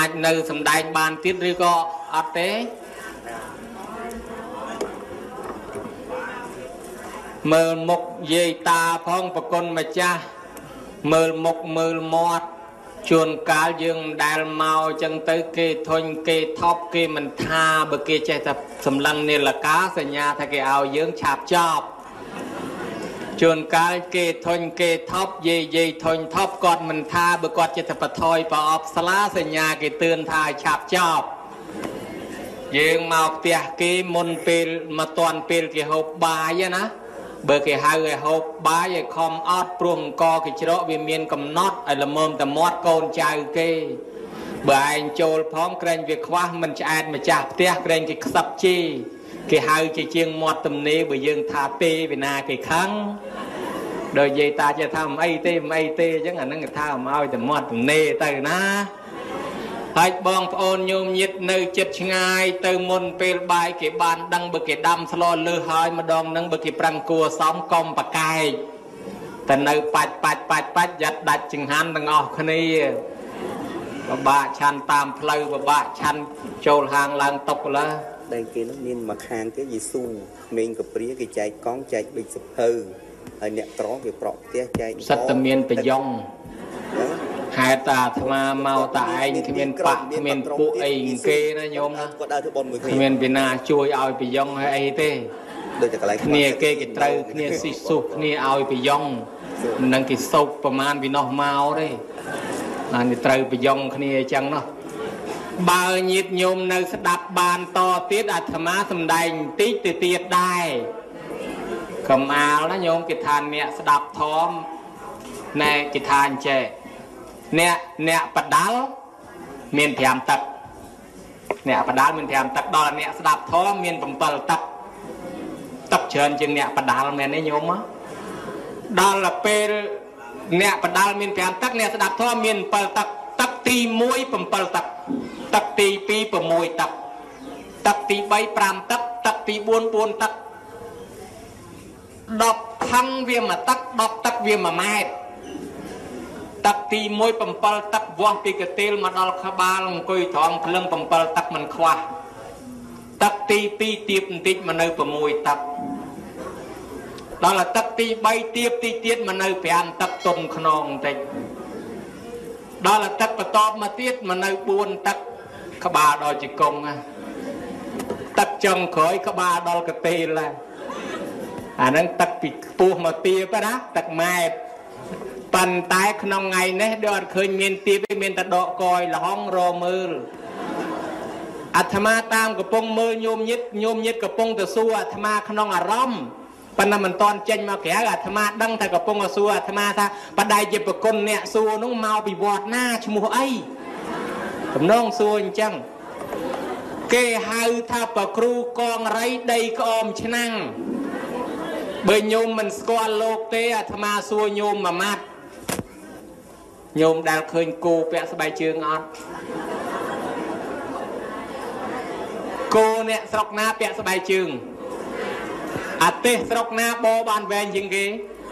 អាចនៅសម្ដែងបានទៀតឬក៏អត់ទេមើលមុខយាយតាផងប្រគុណម្ចាស់មើលមុខមើលមាត់ជួនកាលយើងមិនដែលមកអញ្ចឹងទៅគេធុញគេថប់គេមិនថាបើគេចេះតែសម្លឹងនាឡិកាសញ្ញាថាគេឲ្យយើងឆាប់ចប់ជួនកាលគេធុញគេថប់យាយធុញថប់គាត់មិនថាបើគាត់ចេះតែបថយប្រអប់ស្លាសញ្ញាគេទឿនថាឲ្យឆាប់ចប់យើងមកផ្ទះគេមុនពេលមកតាន់ពេលគេហូបបាយណាបើគេហៅឲ្យហូបបាយឲ្យខំអត់ព្រោះអង្គគេច្រកវាមានកំណត់ឲ្យល្មមតែមាត់កូនចៅគេបើឯងចូលផងក្រែងវាខ្វះមិនឆ្អែតម្ចាស់ផ្ទះក្រែងគេខ្សឹបជីគេហៅជាជាងមាត់ទំនេរបើយើងថាទេវិណាគេខឹងដល់យាយតាចេះថាមិនអីទេមិនអីទេអញ្ចឹងអាហ្នឹងគេថាមកឲ្យតែមាត់ទំនេរទៅណាហើយបងប្អូនញោមញាតនៅចិត្តឆ្ងាយទៅមុនពេលបាយគេបានដឹងបើគេដាំស្លលើសហើយម្ដងហ្នឹងបើគេប្រឹងគួសំកុំប្រកែកតែនៅបាច់យ៉ាត់ដាច់ចង្ហាន់ទាំងអស់គ្នាបបាក់ឆាន់តាមផ្លូវបបាក់ឆាន់ចូលហាងឡើងតុកឡើដែលគេនោះមានមួយខាងទៀតយេស៊ូក្មេងកព្រាគេចែកកង់ចែកដូចសភៅហើយអ្នកក្រគេប្រក់ផ្ទះចែកសិតតែមានប្រយ៉ងហេតុតាអាត្មាមកតែឯងគ្មានបាក់គ្មានពួកអីគេណាញោមណាគាត់ដើរធ្វើបុណ្យមួយគ្នាគ្មានពីណាជួយឲ្យប្រយ៉ងឲ្យអីទេដូចតែកន្លែងគ្នាគេត្រូវគ្នាស៊ីសុះគ្នាឲ្យប្រយ៉ងមិនដឹងគេសោកប្រមាណពីនោះមកទេអានេះត្រូវប្រយ៉ងគ្នាអញ្ចឹងណាបើញាតញោមនៅស្ដាប់បានតទៀតអាត្មាសំដែងបន្តិចទៅទៀតដែរកំអាលណាញោមគេថាអ្នកស្ដាប់ធម៌ណែគេថាអញ្ចេះអ្នកបដាល់មាន5ទឹកអ្នកបដាល់មាន5ទឹកដល់អ្នកស្ដាប់ធម៌មាន7ទឹកទឹកច្រើនជាងអ្នកបដាល់មែនទេញោមដល់ពេលអ្នកបដាល់មាន5ទឹកអ្នកស្ដាប់ធម៌មាន7ទឹកទឹកទី1 7ទឹកទឹកទី2 6ទឹកទឹកទី3 5ទឹកទឹកទី4 4ទឹក10ខឹងវា1ទឹក10ទឹកវា1ម៉ែត្រទឹកទី1 7ទឹកវាស់ពីកទេលមកដល់ក្បាលអង្គុយត្រង់ភ្លឹង7ទឹកមិនខ្វះទឹកទី2ទៀបបន្តិចមកនៅ6ទឹកដល់ទឹកទី3ទៀបទីទៀតមកនៅ5ទឹកទុំខ្នងបន្តិចដល់ទឹកបន្ទាប់មកទៀតមកនៅ4ទឹកក្បាលដល់ជង្គង់ទឹកចុងក្រោយក្បាលដល់កទេលអាហ្នឹងទឹកពីខ្ពស់មកទៀបណាទឹកម៉ែត្រប៉ុន្តែក្នុងថ្ងៃនេះដូចអត់ឃើញមានទៀបទេមានតែដកកយលហងរមើលអាត្មាតាមកំពុងមើលញោមញាតកំពុងទៅសួរអាត្មាក្នុងអារម្មណ៍ប៉ុន្តែមិនតន់ចេញមកក្រៅអាត្មាដឹងថាកំពុងសួរអាត្មាថាបដិជាប្រគុណអ្នកសួរនោះមកពីវត្តណាឈ្មោះអីទំនងសួរអញ្ចឹងគេហៅថាប្រគ្រូកងរៃដីក្អមឆ្នាំងបើញោមមិនស្គាល់លោកទេអាត្មាសួរញោមមួយម៉ាត់ញោមដែលឃើញគោពាក់ស្បែកជើងអត់គោអ្នកស្រុកណាពាក់ស្បែកជើងអាទេសស្រុកណាបបានវែងជាងគេ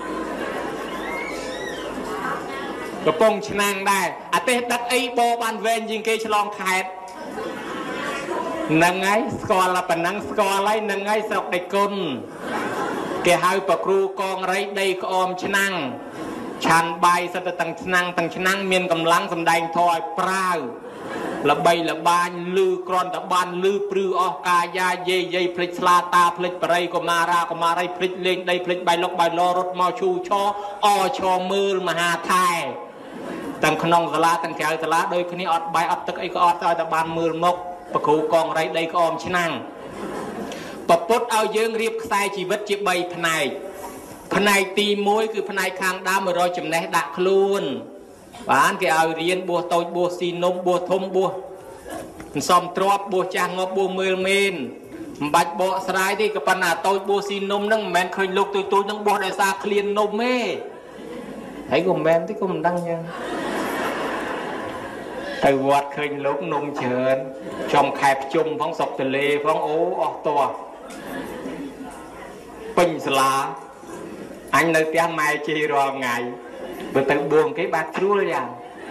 កំពង់ឆ្នាំងដែរអាទេសដឹកអីបបានវែងជាងគេឆ្លងខេត្តហ្នឹងហើយស្គាល់តែប៉ុណ្ណឹងស្គាល់ហើយហ្នឹងហើយស្រុកដេគុណគេហៅប្រគ្រូកងរៃដីក្អមឆ្នាំងឆាន់បាយសិតទាំងឆ្នាំងមានកម្លាំងសម្ដែងធម៌ឲ្យប្រាវល្បីល្បាញលឺក្រន់តបានលឺព្រឺអស់កាយាយាយភ្លេចស្លាតាភ្លេចបរិយកុមារីភ្លេចលេងដីភ្លេចបៃលុកបៃឡរត់មកឈូឆអឈមើលមហាថែទាំងក្នុងសាលាទាំងក្រៅសាលាដូចគ្នាអត់បាយអត់ទឹកអីក៏អត់ឲ្យតែបានមើលមុខប្រគ្រូកងរៃដីក្អមឆ្នាំងពពុទ្ធឲ្យយើងរៀបខ្សែជីវិតជា3ផ្នែកផ្នែកទី1គឺផ្នែកខាងដើម100ចំណេះដាក់ខ្លួនបានគេឲ្យរៀនបួសតូចបួសស៊ីនំបួសធំបួសសំទ្របបួសចាស់ងាប់បួសមើលមេនមិនបាច់បកស្រាយទេក៏ប៉ុន្តែតូចបួសស៊ីនំហ្នឹងមិនមែនឃើញលោកទូចហ្នឹងបួសដោយសារឃ្លាននំទេហើយក៏មិនមែនទេក៏មិនដឹងយ៉ាងទៅវត្តឃើញលោកនំច្រើនចំខែភ្ជុំផងសុកទលេផងអូអស់តោះពេញសាលាអញនៅផ្ទះម៉ែជិះរាល់ថ្ងៃបើទៅបួងគេបាត់ជ្រួលយ៉ាង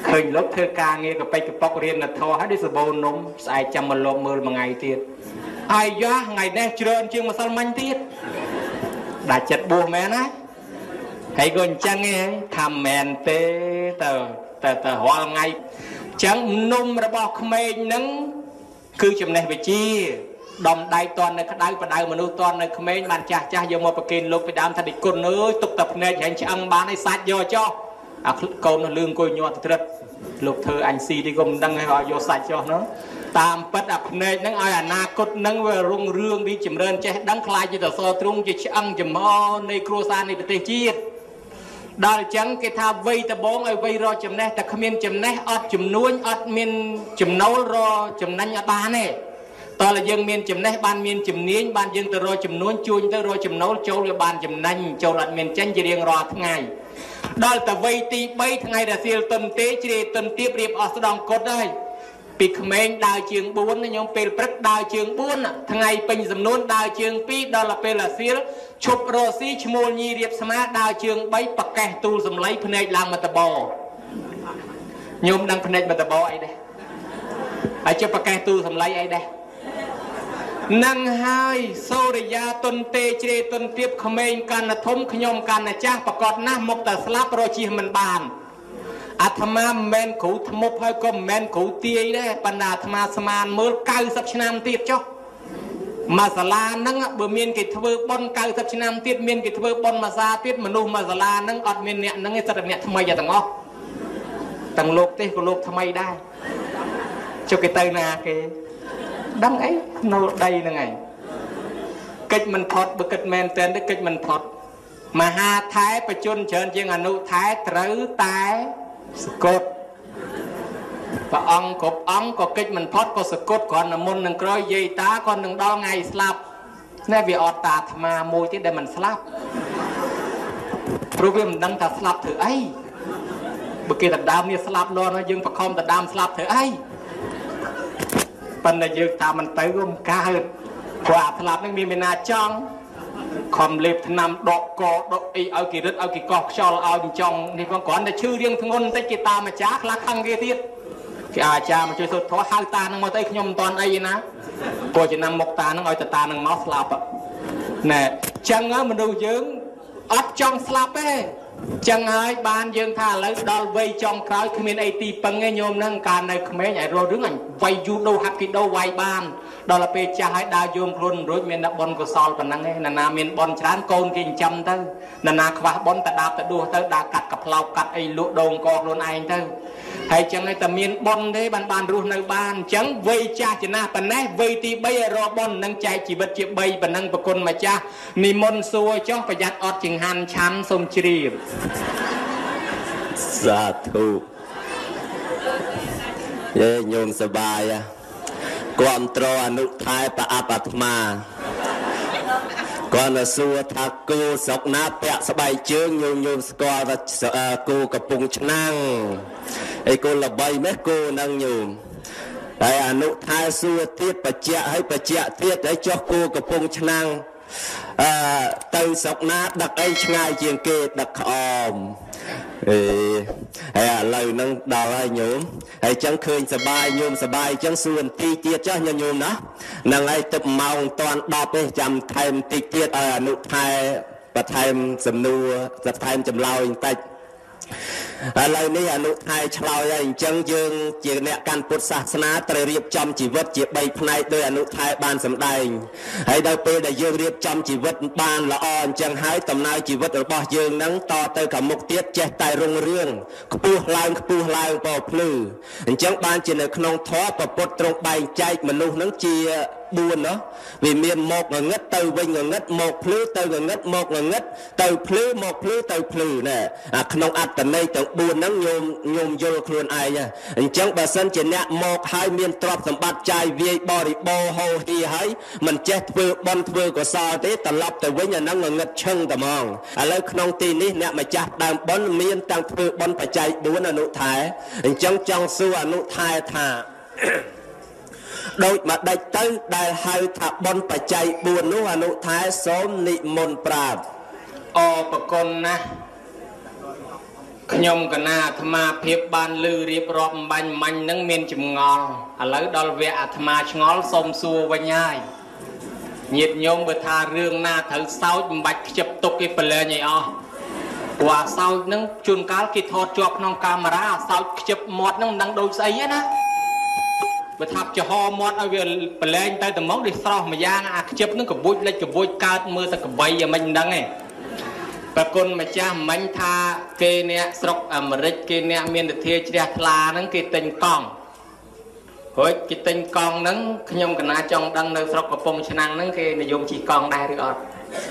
เคยลบเธอกาเงี้ยกับไปกับปอกเรียนนัดทอให้ได้สบนมใส่จำมันลมมือมาไงตีดไอ้ยะไงแน่เจริญเชียงมาสลมันตีดได้จัดบัวแม่นะให้คนจังไงทำแมนเต้แต่หัวไงจังนุ่มระบอกเมย์นั้นคือจำในไปจีดอมได้ตอนในขดายประดายมนุษย์ตอนในเมย์มันจ้ายังมาประกินลงไปดามทัดิกุนเอ้ยตกตับในแห่งช่างบ้านในสัตย์ย่อจ่อโกนลืมโกยยอดตรึกลูกเธออันซีที่กลมดังให้เขาโยสัตย์จ่อเนาะตามปัดอับในนั่งไอ้อนาคตนั่งเวรุ่งเรืองดีจำเริญเจดังคลายจิตต่อโซตรุงจิช่างจำมอในครัวซาในประเทศจีนได้จังกิทาวัยตะบงไอ้วัยรอจำแนแต่ขมิ้นจำแนอดจำนวนอดมีนจำนวนรอจำนันยาบานเนี่ยตอนละยังมีนจำแนบานมีนจำเนียนบานยังตะรอจำนวนจูนตะรอจำนวนโจลบานจำนันโจลัดมีนจันจะเรียงรอทั้งไงได้แต่วัยตีใบทั้งไงแต่เสียต้นเตจเรต้นเตียบเรียบอสดองกดได้ปีขมิ้นดาวเชียงบุญยองเป็นพระดาวเชียงบุญทั้งไงเป็นจำนวนดาวเชียงปีดาวละเป็นละเสียชุบโรซีชมูลยีเรียบสมาดาวเชียงใบปากแกตูสำไลพเนจลางมัตบอยมดังพเนจมัตบไอ้เด้ไอ้เจ้าปากแกตูสำไลไอ้เด้นั่งหายโซริยาตนเตเจเรตนเตียบขมิ้นการนทมขยมการนจ้าประกอบหน้ามกแต่สลับโรชีมันบานอาตมาแมนขูทมบให้ก็แมนขูเตียได้ปัญดาธรรมาสมานเมื่อเก้าสักชนามเตียบจ๊อกมาสลานั่งเบอร์เมียนกิทเวอร์บอลเก้าสักชนามเตียบเมียนกิทเวอร์บอลมาซาเตียบมนุษย์มาสลานั่งอดเมียนเนี่ยนั่งไอ้สัตว์เนี่ยทำไมอย่าต่างอ้อต่างโลกเต้ก็โลกทำไมได้เจ้าเกตเตอร์นาเกดังไอ้โนได้ยังไงกิจมันพอดบุกิจแมนเต้นได้กิจมันพอดมหาท้ายประจุนเชิญเชียงอนุท้ายตรึตายสกดพระองค์กบองก็กิจมันพอดก็สกดก่อนน้ำมนต์หนึ่งกรอยยีตาก่อนหนึ่งดองไงสลับแน่วิออตาธรรมามวยที่ได้มันสลับพระเวมดังแต่สลับเถอะไอ้บุกิจแต่ดามเนี่ยสลับนอนนะยังประคองแต่ดามสลับเถอะไอ้ปัญญายึกตามันเตยร่มกาดกว่าสลับนั่งมีเมนาจังคอมเล็บนำดอกกอดอกเอากี่รถเอากี่กอกชอลเอาจังนี่บางก่อนแต่ชื่อเรียงทั้งคนแต่กีตามาจากลักขังเกียรติที่อาจารย์มาช่วยสุดท้อหายตานั่งมาเตยขยมตอนไอ้นะก็จะนำมกตานั่งเอาแต่ตานั่งมอสลับอ่ะเนี่ยจังเงามันดูยังอัดจังสลับเอ้จังไงบ้านยังท่าแล้วดอลวัยจังคราวขมิ้นไอตีปังไงโยมนั่งการในขมิ้นใหญ่รอเรื่องอันวัยยูโดฮักกิโดวัยบ้านดอลเปจ่าให้ดาวโยมพลุนรถเมียนบอลก็ซอลปนังไงนานาเมียนบอลช้างโกนกินจำเต้นานาขวาบอลแต่ดาบแต่ดูเต้ดากัดกับเรากัดไอลุโดงกอกลุนไอเต้ให้จังไงแต่เมียนบอลได้บ้านรู้ในบ้านจังวัยจ่าจะน่าปนแน่วัยตีใบรอบอลนั่งใจจีบจีบใบปนังประกลมาจ้านิมนต์ซัวจ้องประหยัดอดจิงหันชันสมชีรีสาธุเย่โยมสบายอะความตรอนุท้ายปะอาปัตมาก่อนสัวทักกูสกนาเปะสบายเชิงโยมสกอร์กูกระปุงชนังไอ้กูละใบแม่กูนั่งโยมแต่อนุท้ายสัวเทียบปัจเจาให้ปัจเจาเทียบให้จอกกูกระปุงชนังตื่นสกนาดักไอ้ชงายเจียงเกตดักออมlời nâng đào ai nhôm hay chẳng khơi sờ bài nhôm sờ bài chẳng xuân ti tiết cho nhà nhôm đó nâng ai tập mong toàn đọc ấy chăm thêm ti tiết nụ thai và thêm sầm nua và thêm chầm lao tay lờiนี้อนุไทยชลาวอย่างจังยังเจียเนการพุทธศาสนาเตรียมจำชีวิตเจียใบพนัยโดยอนุไทยบานสำได้ให้ได้ไปได้ยังเรียบจำชีวิตบานละอ่อนจังหายตำนายชีวิตរបស់យើងនឹងតទៅกับមុខទៀតចេះតែរុងរឿងខ្ពស់ឡើងបបភ្លឺអញ្ចឹងបានជានៅក្នុងធម៌ប្រពុតត្រង់បែងចែកមនុស្សនឹងជា4เนาะវាមានមកងឹតទៅវិញងឹតមកភ្លឺទៅងឹតមកងឹតទៅភ្លឺមកភ្លឺទៅភ្លឺណែអាក្នុងអត្តន័យទាំង4ហ្នឹងញោមយល់ខ្លួនឯងអញ្ចឹងបើសិនជាអ្នកមកហើយមានទ្រព្យសម្បត្តិចាយវាយបរិបោហោទីហើយមិនចេះធ្វើបន់ធ្វើកុសលទេត្រឡប់ទៅវិញអាហ្នឹងងឹតឈឹងតែហ្មងឥឡូវក្នុងទីនេះអ្នកម្ចាស់ដើមបន់មានតាំងធ្វើបន់បច្ច័យ4អនុថែអញ្ចឹងចង់សួរអនុថែថាដូចមកដាច់ទៅដែលហៅថាបនបច្ច័យ4នោះអនុថែសូមនិមន្តប្រាប់អបកុណណាខ្ញុំកណាអាត្មាភាពបានលឺរៀបរាប់បាញ់មាញ់នឹងមានចម្ងល់ឥឡូវដល់វគ្គអាត្មាឆ្ងល់សូមសួរវិញហើយញាតិញោមបើថារឿងណាត្រូវសោចមិនបាច់ខ្ជិបទុកគេប្រឡែងឲ្យអស់ព្រោះអាសោចនឹងជួនកាលគេថតជាប់ក្នុងកាមេរ៉ាអាសោចខ្ជិបមាត់នឹងមិនដឹងដូចស្អីទេណាបើថាចំហមាត់ឲ្យវាប្រឡែងទៅតែមកដូចស្រស់មួយយ៉ាងអាខ្ជិបនឹងកបុចលិចកបុចកើតមើលតែកបីយ៉ាងមិនដឹងទេប្រគុណម្ចាស់មិញថាគេអ្នកស្រុកអាមេរិកគេអ្នកមានទិធាជ្រះថ្លាហ្នឹងគេទិញកង់រួចគេទិញកង់ហ្នឹងខ្ញុំកណាចង់ដឹងនៅស្រុកកំពង់ឆ្នាំងហ្នឹងគេនិយមជិះកង់ដែរឬអត់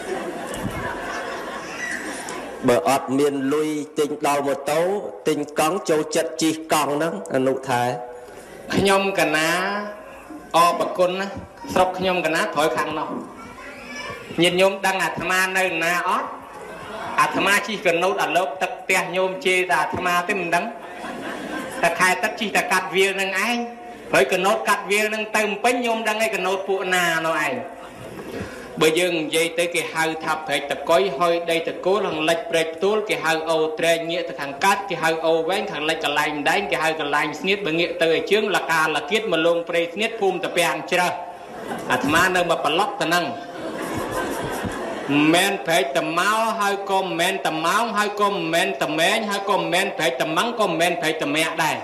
បើអត់មានលុយទិញដល់ម៉ូតូទិញកង់ចូលចិត្តជិះកង់ហ្នឹងអនុថាខ្ញុំកណាអប្រគុណណាស្រុកខ្ញុំកណាក្រោយខាងនោះញាតិញោមដឹងអាត្មានៅណាអត់អាត្មាជិះកណូតអាលោកទឹកផ្ទះញោមជេរតែអាត្មាទេមិនដឹងតែខែទឹកជិះតែកាត់វាលនឹងឯងហើយកណូតកាត់វាលនឹងទៅពេញញោមដឹងឯកណូតពួកណានោះឯងបើយើងនិយាយទៅគេហៅថាព្រែកតកុយហុយដីតកូលខាងលិចព្រែកផ្ទួលគេហៅអូត្រែងងាកទៅខាងកាត់គេហៅអូវែងខាងលិចកន្លែងដែងគេហៅកន្លែងស្នៀតបើងាកទៅឲ្យជើងលកាលគៀតមកលងព្រៃស្នៀតភូមិតាពាំងច្រឹះអាត្មានៅមកប្លុកទៅហ្នឹងមែនព្រែកតម៉ោហើយក៏មែនតម៉ោងហើយក៏មែនតម៉ែងហើយក៏មែនព្រែកតម៉ាំងក៏មែនព្រែកតមាក់ដែរ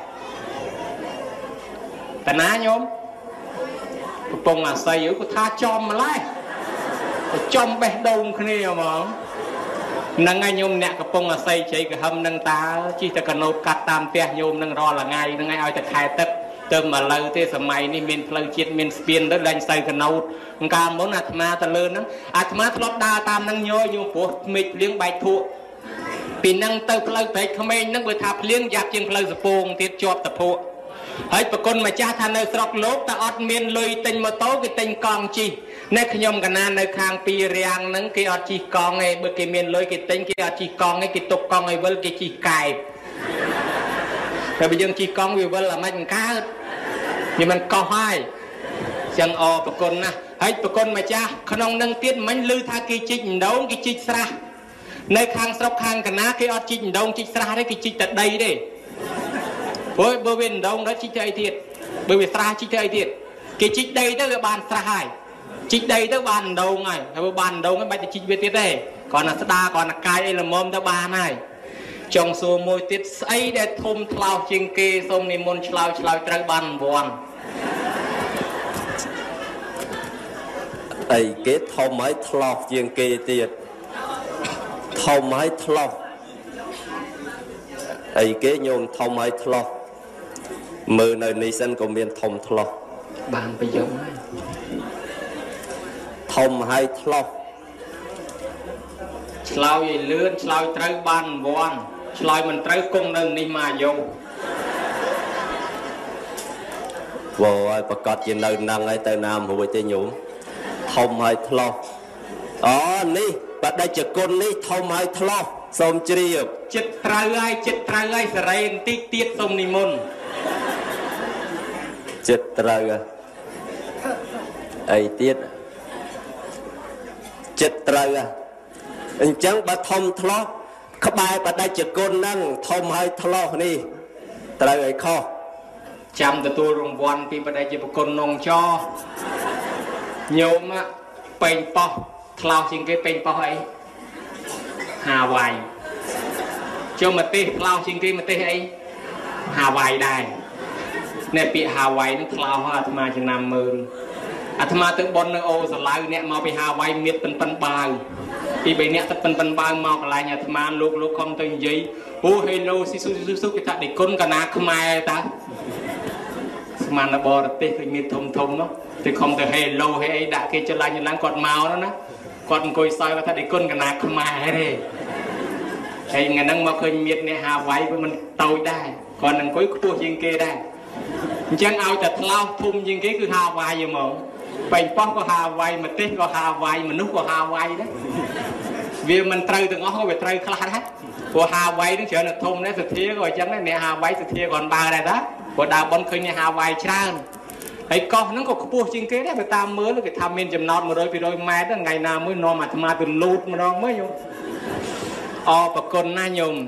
តាណាញោមកំពុងអាស័យគាត់ថាចំម្លេះចំបេះដូងគ្នាហ្មងហ្នឹងហើយញោមអ្នកកំពុងអាស័យជ័យក្រហមនឹងតើជិះតែកណូតកាត់តាមផ្ទះញោមនឹងរាល់ថ្ងៃហ្នឹងហើយឲ្យតែខែទឹកទៅមកលើទេសម័យនេះមានផ្លូវជាតិមានស្ពានទៅលែងសូវកណូតកាលមុនអាត្មាទៅលើហ្នឹងអាត្មាធ្លាប់ដើរតាមហ្នឹងញោមព្រោះមេឃភ្លៀងបែកធក់ពីហ្នឹងទៅផ្លូវព្រែកក្មេងហ្នឹងបើថាភ្លៀងយ៉ាប់ជាងផ្លូវសពងទៀតជាប់តភក់ហើយប្រគុណម្ចាស់ថានៅស្រុកលោកតែអត់មានលុយទិញម៉ូតូគេទិញកង់ជិះនៅខ្ញុំកណានៅខាងពីរាំងហ្នឹងគេអត់ជិះកង់ទេបើគេមានលុយគេទិញគេអត់ជិះកង់ទេគេទុកកង់ឲ្យវិលគេជិះកែបតែបើយើងជិះកង់វាវិលអាមិនកើតវាមិនកោះហើយចឹងអប្រគុណណាហើយប្រគុណម្ចាស់ក្នុងនឹងទៀតមិញឮថាគេជីកដងគេជីកស្រះនៅខាងស្រុកខាងកណាគេអត់ជីកដងជីកស្រះទេគេជីកតែដីទេព្រោះបើវាដងដល់ជីកទៅអីទៀតបើវាស្រះជីកទៅអីទៀតគេជីកដីទៅវាបានស្រះហើយជីកដីទៅបានដងហើយហើយបើបានដងហើយបាច់ទៅជីកវាទៀតទេគ្រាន់តែស្ដាគ្រាន់តែកាយអីល្មមទៅបានហើយចង់សួរមួយទៀតស្អីដែលធំថ្លោសជាងគេសូមនិមន្តឆ្លើយត្រូវបានរង្វាន់អីគេធំហើយថ្លោសជាងគេទៀតធំហើយថ្លោសអីគេញោមធំហើយថ្លោសមើលនៅនេះសិនក៏មានធំថ្លោសបានប្រយោជន៍ហើយធំហើយថ្លោសឆ្លើយឲ្យលឿនឆ្លើយត្រូវបានរង្វាន់ឆ្លើយមិនត្រូវគង់នៅនេះមកអាយុវ៉ាឲ្យប្រកាសជានៅនឹងហើយទៅណាមិនរួចទេញោមធំហើយថ្លោសអូនេះបដិជគុណនេះធំហើយថ្លោសសូមជ្រាបចិត្តត្រូវហើយសេរីបន្តិចទៀតសូមនិមន្តចិត្តត្រូវអីទៀតចិត្តត្រូវអញ្ចឹងបើធំថ្លោសក្បែរបដិជគុណហ្នឹងធំហើយថ្លោសនេះត្រូវឲ្យខុសចាំទទួលរង្វាន់ពីបដិជគុណនងចញោមពេញប៉ោះថ្លោសជាងគេពេញប៉ោះអីហាវ៉ៃជុំប្រទេសថ្លោសជាងគេប្រទេសអីហាវ៉ៃដែរអ្នកពាក្យហាវ៉ៃនឹងថ្លោសអាត្មាចំណាំមើលអាត្មាទៅបននៅអូសាឡៅអ្នកមកពីហាវ៉ៃមានប៉ិនបាវពី3អ្នកទៅប៉ិនបាវមកកន្លែងអាត្មាលោកខំទៅនិយាយអូហេឡូស៊ីស៊ូគេថាដេគុណកណាខ្មែរតើស្មានបរទេសគឺមានធំនោះទៅខំទៅហេឡូហេអីដាក់គេចឡើងគាត់មកនោះណាគាត់អង្គុយសើគាត់ថាដេគុណកណាខ្មែរទេហើយថ្ងៃហ្នឹងមកឃើញមានអ្នកហាវ៉ៃវាមិនតូចដែរគាត់អង្គុយខ្ពស់ជាងគេដែរអញ្ចឹងឲ្យតែថ្លោសធំជាងគេគឺហាវ៉ៃហ្មងបែងប៉ោះក៏ហាវ៉ៃប្រទេសក៏ហាវ៉ៃមនុស្សក៏ហាវ៉ៃដែរវាមិនត្រូវទាំងអស់វាត្រូវខ្លះដែរព្រោះហាវ៉ៃនឹងច្រើនតែធំដែរសធាក៏អញ្ចឹងដែរអ្នកហាវ៉ៃសធាគាត់បើដែរតាព្រោះដើរបនឃើញអ្នកហាវ៉ៃច្រើនហើយកោះហ្នឹងក៏ខ្ពស់ជាងគេដែរបើតាមមើលគេថាមានចំណោទ 100-200 ម៉ែត្រថ្ងៃណាមួយនាំអាត្មាទៅលូតម្ដងមើលញោមអរប្រគុណណាញោម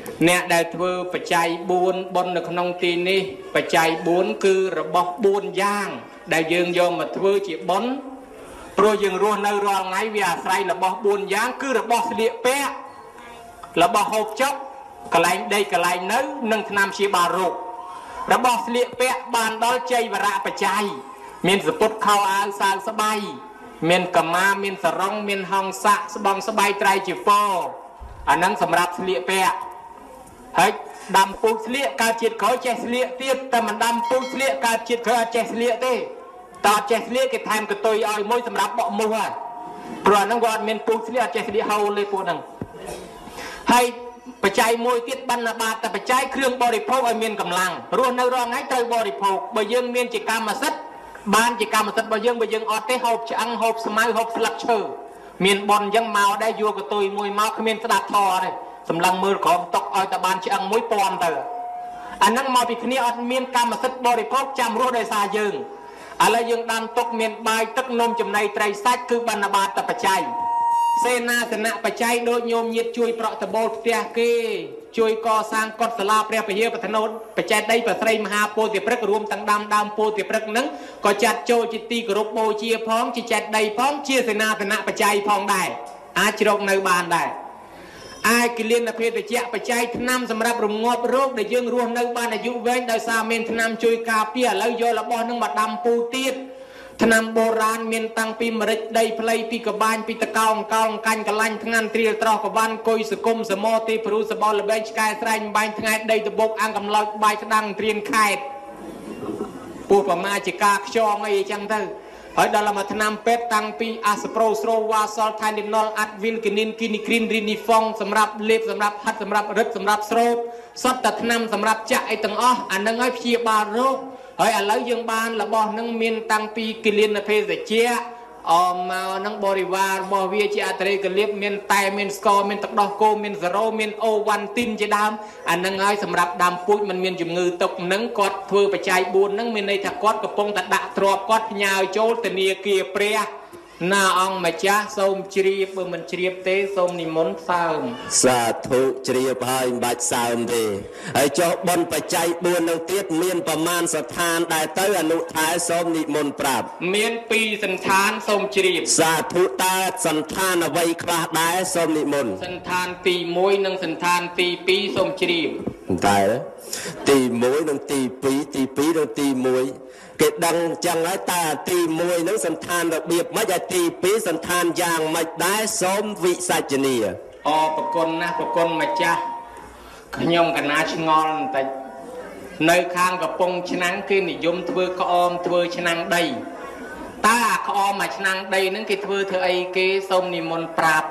អ្នកដែលធ្វើបច្ច័យ4បុណ្យនៅក្នុងទីនេះបច្ច័យ4គឺរបស់4យ៉ាងដែលយើងយកមកធ្វើជាបុណ្យព្រោះយើងរស់នៅរាល់ថ្ងៃវាអាស្រ័យរបស់4យ៉ាងគឺរបស់ស្លៀកពាក់របស់ហូបចុកកន្លែងដេកកន្លែងនៅនិងថ្នាំព្យាបាលរោគរបស់ស្លៀកពាក់បានដល់ជ័យវរៈបច្ច័យមានសពុតខោអាវសាវស្បៃមានកម្មាមានសរងមានហង្ស័កស្បង់ស្បៃត្រៃជីវរអាហ្នឹងសម្រាប់ស្លៀកពាក់ហើយដាំពូជស្លៀកកើតជាតិក្រោយចេះស្លៀកទៀតតែមិនដាំពូជស្លៀកកើតជាតិក្រោយអត់ចេះស្លៀកទេតើអត់ចេះស្លៀកគេថែមកតុយឲ្យមួយសម្រាប់បក់មូសហើយព្រោះអាហ្នឹងគាត់អត់មានពូជស្លៀកអត់ចេះស្លៀកហូលទេពួកហ្នឹងហើយបច្ច័យមួយទៀតបណ្ណបាតតែបច្ច័យគ្រឿងបរិភោគឲ្យមានកម្លាំងរស់នៅរាល់ថ្ងៃត្រូវបរិភោគបើយើងមានជាកម្មសិទ្ធិបានជាកម្មសិទ្ធិរបស់យើងបើយើងអត់ទេហូបឆ្អឹងហូបស្មៅហូបស្លឹកឈើមានបនអញ្ចឹងមកដែរយកកតុយមួយមកគ្មានស្ដាប់ធរទេសម្លឹងមើលក្រោមតុកឲ្យតែបានឆ្អឹងមួយពាន់ទៅអាហ្នឹងមកពីគ្នាអត់មានកម្មសិទ្ធិបរិភោគចាំរស់ដោយសារយើងឥឡូវយើងដាំទុកមានបាយទឹកនំចំណីត្រីសាច់គឺបណ្ណបាតបច្ច័យសេនាសនៈបច្ច័យដូចញោមញាតជួយប្រក់តបូលផ្ទះគេជួយកសាងកុដិសាលាព្រះពហិបថនោតបច្ច័យដីប្រស្រីមហាពោធិព្រឹក្សរួមទាំងដើមពោធិព្រឹក្សហ្នឹងក៏ចាត់ចូលជាទីគោរពបូជាផងជាចេតដីផងជាសេនាសនៈបច្ច័យផងដែរអាចជ្រកនៅបានដែរអាចគិលានភេទជ្ជៈបច្ច័យថ្នាំសម្រាប់រងាប់រោគដែលយើងរស់នៅបានអាយុវែងដោយសារមានថ្នាំជួយការពារឥឡូវយករបស់ហ្នឹងមកដាំពូទៀតថ្នាំបុរាណមានតាំងពីម្រេចដីផ្លៃពីកបាញ់ពីតកោងកោងកាញ់កលាញ់ថ្ងាន់ត្រៀលត្រោះកវ៉ាន់គុយសគុំសមោទីព្រុសបលល្បែងឆ្កែស្រែងបាញ់ថ្ងៃដីតបុកអាំងកំឡោចបាយក្តាំងត្រៀនខេតពោះប្រមាជាការខ្យងអីចឹងទៅហើយដល់មកថ្នាំពេទ្យតាំងពីអាសប្រូស្រូវ៉ាសលថៃនីណុលអាត់វីលគីនីនគីនីគ្រីនរីនីហ្វុងសម្រាប់លេបសម្រាប់ហាត់សម្រាប់រឹតសម្រាប់ស្រោបសតតែថ្នាំសម្រាប់ចាក់អីទាំងអស់អានឹងឲ្យព្យាបាលរោគហើយឥឡូវយើងបានរបស់នឹងមានតាំងពីគិលានភេសជ្ជៈអមកនឹងបរិវាររបស់វាជាអត្រេកលៀបមានតែមានស្ករមានទឹកដោះគោមានសេរ៉ូមានអូវ៉ាន់ទីនជាដើមអានឹងហើយសម្រាប់ដើមពូជมันមានជំងឺទុកនឹងគាត់ធ្វើបច្ច័យ4នឹងមានន័យថាគាត់កំពុងតែដាក់ទ្របគាត់ផ្ញើចូលធនាគារព្រះណាអង្គម្ចាស់សូមជ្រាបបើមិនជ្រាបទេសូមនិមន្តសើមសាធុជ្រាបហើយមិនបាច់សើមទេហើយចុះបុណ្យបច្ច័យ4នឹងទៀតមានប្រមាណស្ថានដែរទៅអនុថែសូមនិមន្តប្រាប់មាន2សន្តានសូមជ្រាបសាធុតើសន្តានអ្វីខ្លះដែរសូមនិមន្តសន្តានទី1និងសន្តានទី2សូមជ្រាបតែទី1និងទី2ទី2និងទី1គេដឹងចឹងហើយតើទី1ហ្នឹងសន្តានរបៀបម៉េចហើយទី2សន្តានយ៉ាងម៉េចដែរសូមវិសាចនីប្រគុណណាស់ប្រគុណម្ចាស់ខ្ញុំកណាឆ្ងល់បន្តិចនៅខាងកំពង់ឆ្នាំងគេនិយមធ្វើក្អមធ្វើឆ្នាំងដីតើអាក្អមមួយឆ្នាំងដីហ្នឹងគេធ្វើអីគេសូមនិមន្តប្រាប់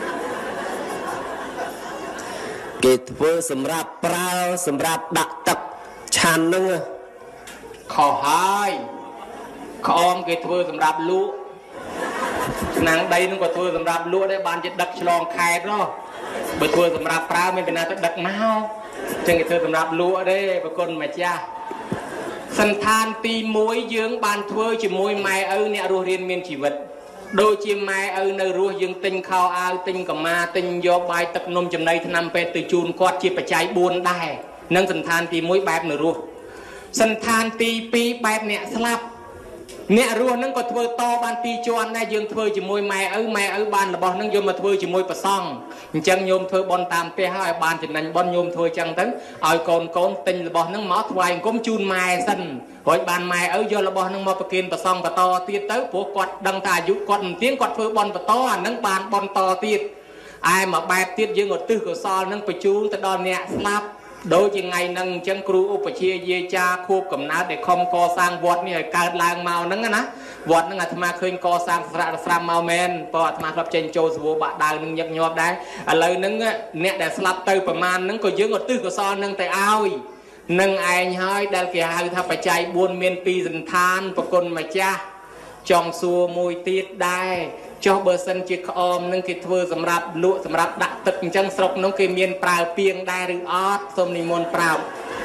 គេធ្វើសម្រាប់ប្រើសម្រាប់ដាក់ទឹកឆាន់ហ្នឹងខុសហើយក្អមគេធ្វើសម្រាប់លក់ឆ្នាំងដីនឹងក៏ធ្វើសម្រាប់លក់ដែរបានជាដឹកឆ្លងខេត្តនោះបើធ្វើសម្រាប់ប្រើមានពីណាទៅដឹកមកចឹងគេធ្វើសម្រាប់លក់ទេប្រគុណម្ចាស់សន្តានទី1យើងបានធ្វើជាមួយម៉ែឪអ្នករស់រៀនមានជីវិតដូចជាម៉ែឪនៅរស់យើងទិញខោអាវទិញកម្មាទិញយកបាយទឹកនំចំណីថ្នាំពេទ្យទៅជូនគាត់ជាបច្ច័យ4ដែរនឹងសន្តានទី1បែបនៅរស់សន្តានទី2បែបអ្នកស្លាប់អ្នករស់ហ្នឹងក៏ធ្វើតបាន2ជាន់ដែរយើងធ្វើជាមួយម៉ែឪបានរបស់ហ្នឹងយកមកធ្វើជាមួយប្រសង់អញ្ចឹងញោមធ្វើបន់តាមផ្ទះហើយបានចំណេញបន់ញោមធ្វើអញ្ចឹងទៅឲ្យកូនកូនទិញរបស់ហ្នឹងមកថ្វាយអង្គមជូនម៉ែសិនរួចបានម៉ែឪយករបស់ហ្នឹងមកប្រគិនប្រសង់បន្តទៀតទៅព្រោះគាត់ដឹងថាអាយុគាត់មិនទៀងគាត់ធ្វើបន់បន្តអាហ្នឹងបានបន់តទៀតឯមកបែបទៀតយើងឧទ្ទិសកុសលហ្នឹងបញ្ជូនទៅដល់អ្នកស្លាប់ដូចជាថ្ងៃហ្នឹងអញ្ចឹងគ្រូឧបជាយាចាខួបកំណើតដែលខំកសាងវត្តនេះឲ្យកើតឡើងមកហ្នឹងណាវត្តហ្នឹងអាត្មាឃើញកសាងស្រៈស្រាប់មកមែនព្រោះអាត្មាធ្លាប់ចេញចូលសវបាក់ដាវនឹងញឹកញាប់ដែរឥឡូវហ្នឹងអ្នកដែលស្លាប់ទៅប្រមាណហ្នឹងក៏យើងឧទ្ទិសកុសលហ្នឹងទៅឲ្យនឹងឯងហើយដែលគេហៅថាបច្ច័យ4មាន2សន្តានប្រគុណម្ចាស់ចង់សួរមួយទៀតដែរចុះបើសិនជាក្អមនឹងគេធ្វើសម្រាប់លក់សម្រាប់ដាក់ទឹកអញ្ចឹងស្រុកនោះគេមានប្រើពាងដែរឬអត់សូមនិមន្តប្រាប់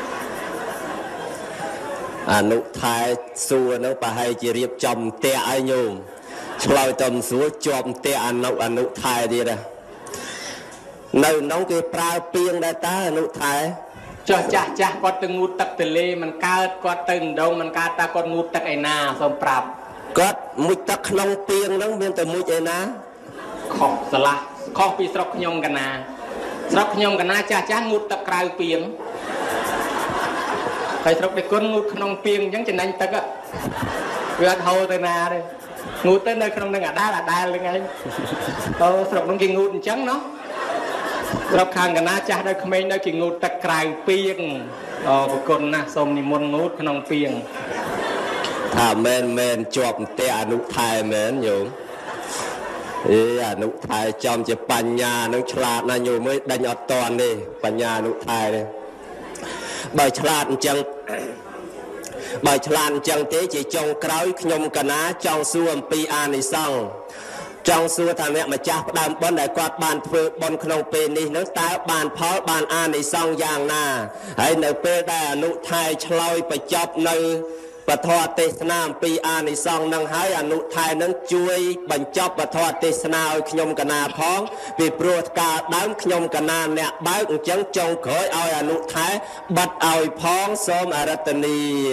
អនុថែសួរនោះប្រហែលជារៀបចំផ្ទះឲ្យញោមឆ្លើយតំសួរជាប់ផ្ទះអនុថែទៀត nơi nông cái prao piêng đại ta nụ thái cho chả chả có từng ngút tắc từ lê mình cao có từng đâu mình cao ta còn ngút tắc ai na xong prap có mũi tắc nông piêng nông miền từ mũi ai na khó sờ la khó bị sọc nhomกันna chả chả ngút tắc cào piêng thầy sọc để con ngút nông piêng giống trên anh tắc á việc hầu từ na đây ngút tới nơi không đang ở đá là đá lên ngay sọc nông kia ngút trắng nóรับข้างกันนะจ้าได้ขมิ้นได้กิ่งงูตะไคร้เปียงบุคคลนะสมนิมนต์งูขนมเปียงถ้าแมนจบแต่อนุทายแมนอยู่อนุทายจอมจะปัญญานังฉลาดนะอยู่ไม่ได้ยอดตอนนี่ปัญญาอนุทายเลยใบฉลาดจังใบฉลาดจังเตจีจงกร้อยขยมกันนะจองส่วนปีอานิสังtrong xưa thằng mẹ mà cha đam bón đại quạt bàn phơi bón khung pin đi nước ta bàn pháo bàn an đi xong giang na hay nơi pe đại nụ thai chloi phải chọc nơi và thoa tê nam pi an đi xong năng hái nụ thai nâng chui bánh chọc và thoa tê nam nhom cả na phóng vì pro cả đám nhom cả na nè bái cũng chẳng trong khởi ao nụ thai bắt ao phóng xóm aratani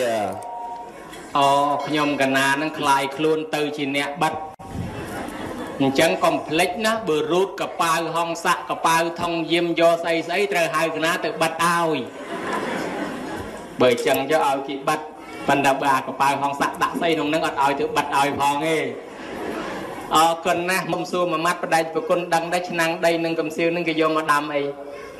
nhom cả na nâng khai luôn từ chỉ nè bắt chẳng complex na bờ rút cặp bao hong sạ cặp bao thông diêm do xây trời hai cái na từ bắt ao bởi chẳng cho ao chị bắt phần đập bà cặp bao hong sạ đã xây nông nâng ở ao từ bắt ao phong nghe cần na mông xua mà mắt đây và con đăng đây năng đây nâng cầm siêu nâng cái vô mà đam ấy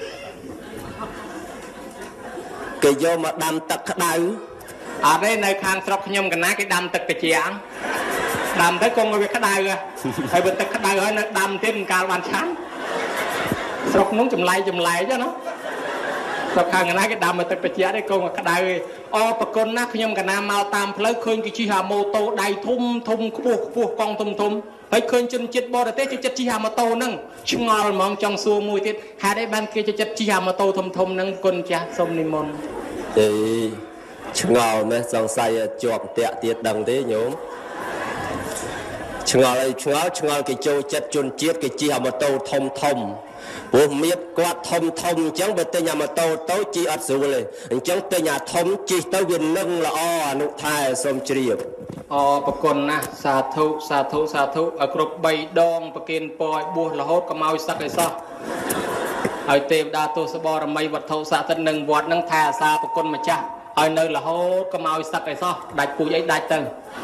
cái vô mà đam tật đau ở đây nơi khang sọc nhom cái ná cái đam tật cái chén đam thấy con người khách đai kìa thầy bên khách đai hỏi nó đam thêm cao bàn chán sọc núng chùm lại chứ nó sọc hàng cái đam mà tật chia đấy con khách đai bậc con nát nhom cả nam mau tam lấy khơi cái chi hà mô tô đầy thum buộc con thum thấy khơi chân chết bò để tết cho chi hà mô tô nâng chung ngon mong trong xua mùi tiết hai đấy ban kia cho chi hà mô tô thum nâng con cha sông ni môn thì chung ngon mấy dòng say chuột tẹt tiệt đằng thế nhúng chung ngồi cái châu chất chôn chiết cái chi hàm tô thông bố miết quạt thông chẳng bên tây nhà mà tô tối chi ắt sủiเลยchẳng tây nhà thông chi tới viên nâng là nụ thai xôm chìa bậc con na sa thu ở cột bay đong bậc kiên poi buộc là hốt cầm ao sắc cái sao ở tiệm đa tô sabo làm mây vật thâu sa thân nâng vọt nâng thà sa bậc con mà cha ở nơi là hốt cầm ao sắc cái sao đạch cùi ấy đạch tầng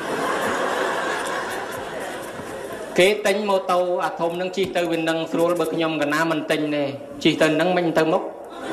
kế tính mô tô thông nâng chi tư viên nâng sưu bậc nhom gần nam mình tình này chi tư nâng mình tư mốc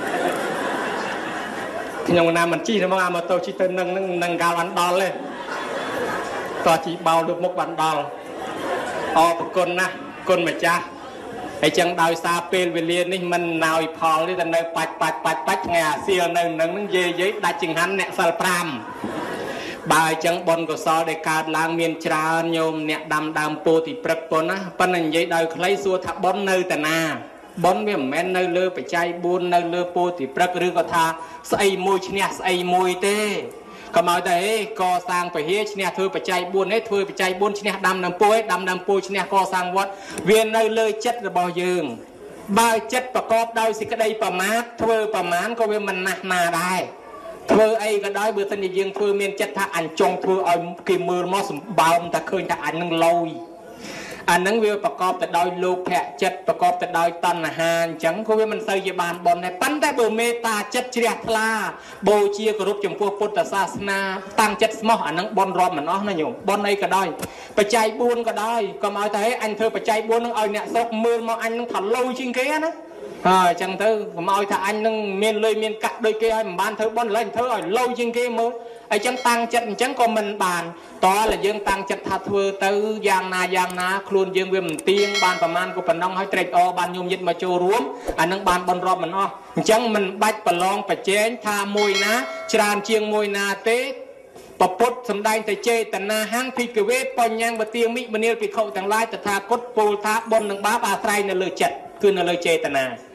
nhom gần nam mình chi nó mô tô chi tư nâng cao bắn đo lên có chỉ bao được một bắn đo bậc con na con mà chaไอ้จังดาวซาเปลเวลีนี่มันนาวพอที่แต่ในปัดงาเสียนั่งเย่ได้จึงหันเนี่ยสารพรามบายจังบอลก็ซอได้การล้างเมียนชราโยมเนี่ยดำปูติปรักปนนะปนัญญาดาวใครสัวทับบอลเนยแต่นาบอลเวียมแม่นเนยเลือไปใจบุญเนยเลือปูติปรักหรือก็ทาใส่มวยชเนี่ยใส่มวยเต้ก็มาแต่ก่อสร้างไปเฮียชเนี่ยเธอไปใจบุญให้เธอไปใจบุญชเนี่ยดำปูชเนี่ยก่อสร้างวัดเวียนเนยเลยจัดระบอยยืงบายจัดประกอบได้สิกระไดประมาทเธอประมาณก็เวียมันหนักนาได้เธอไอ้ก็ได้เบื่อสนิทยังเธอเมียนจัดถ้าอันจงเธอเอากิมือมอสบาวแต่เคยแต่อันนึงลอยอันนั้นเวียประกอบแต่ดอยลูกแพะจัดประกอบแต่ดอยตันอาหารจังเขาเวียมันใส่ยาบาลบอลในปั้นแต่เบื่อเมตาจัดเชียร์พลาโบเชียกรุบจมพวกพุทธศาสนาตั้งจัดสมออันนั้นบอลรอมมันอ้อนะโยมบอลในก็ได้ไปใจบุญก็ได้ก็มาแต่อันเธอไปใจบุญนั่งเอาเนี่ยซอกมือมาอันนั่งถันลอยจริงแค่นะจังเธอมาเอาถ้าอันนั่งเมียนเลยเมียนกัดโดยแกให้บ้านเธอบอลเลยเธอเอาลอยจริงแค่มือไอ้จังตั้งจัดจังก็มันบานต่อละยังตั้งจัดทัดเธอเตอยางนาครูนยังเวียมเตียงบานประมาณก็เป็นน้องให้เตะบานยมยึดมาโจรวมอันนั่งบานบอลรอบมันอ้อจังมันบัดประลองประเจนทามวยนะชราญเชียงมวยนาเตปปดสำได้แต่เจตนาห้างพิกเวทปอนยังบะเตียงมิบเนียปีเขาต่างลายแต่ทากดปูทาบนหนึ่งบ้าอาไตรในเลยจัดคือในเลยเจตนา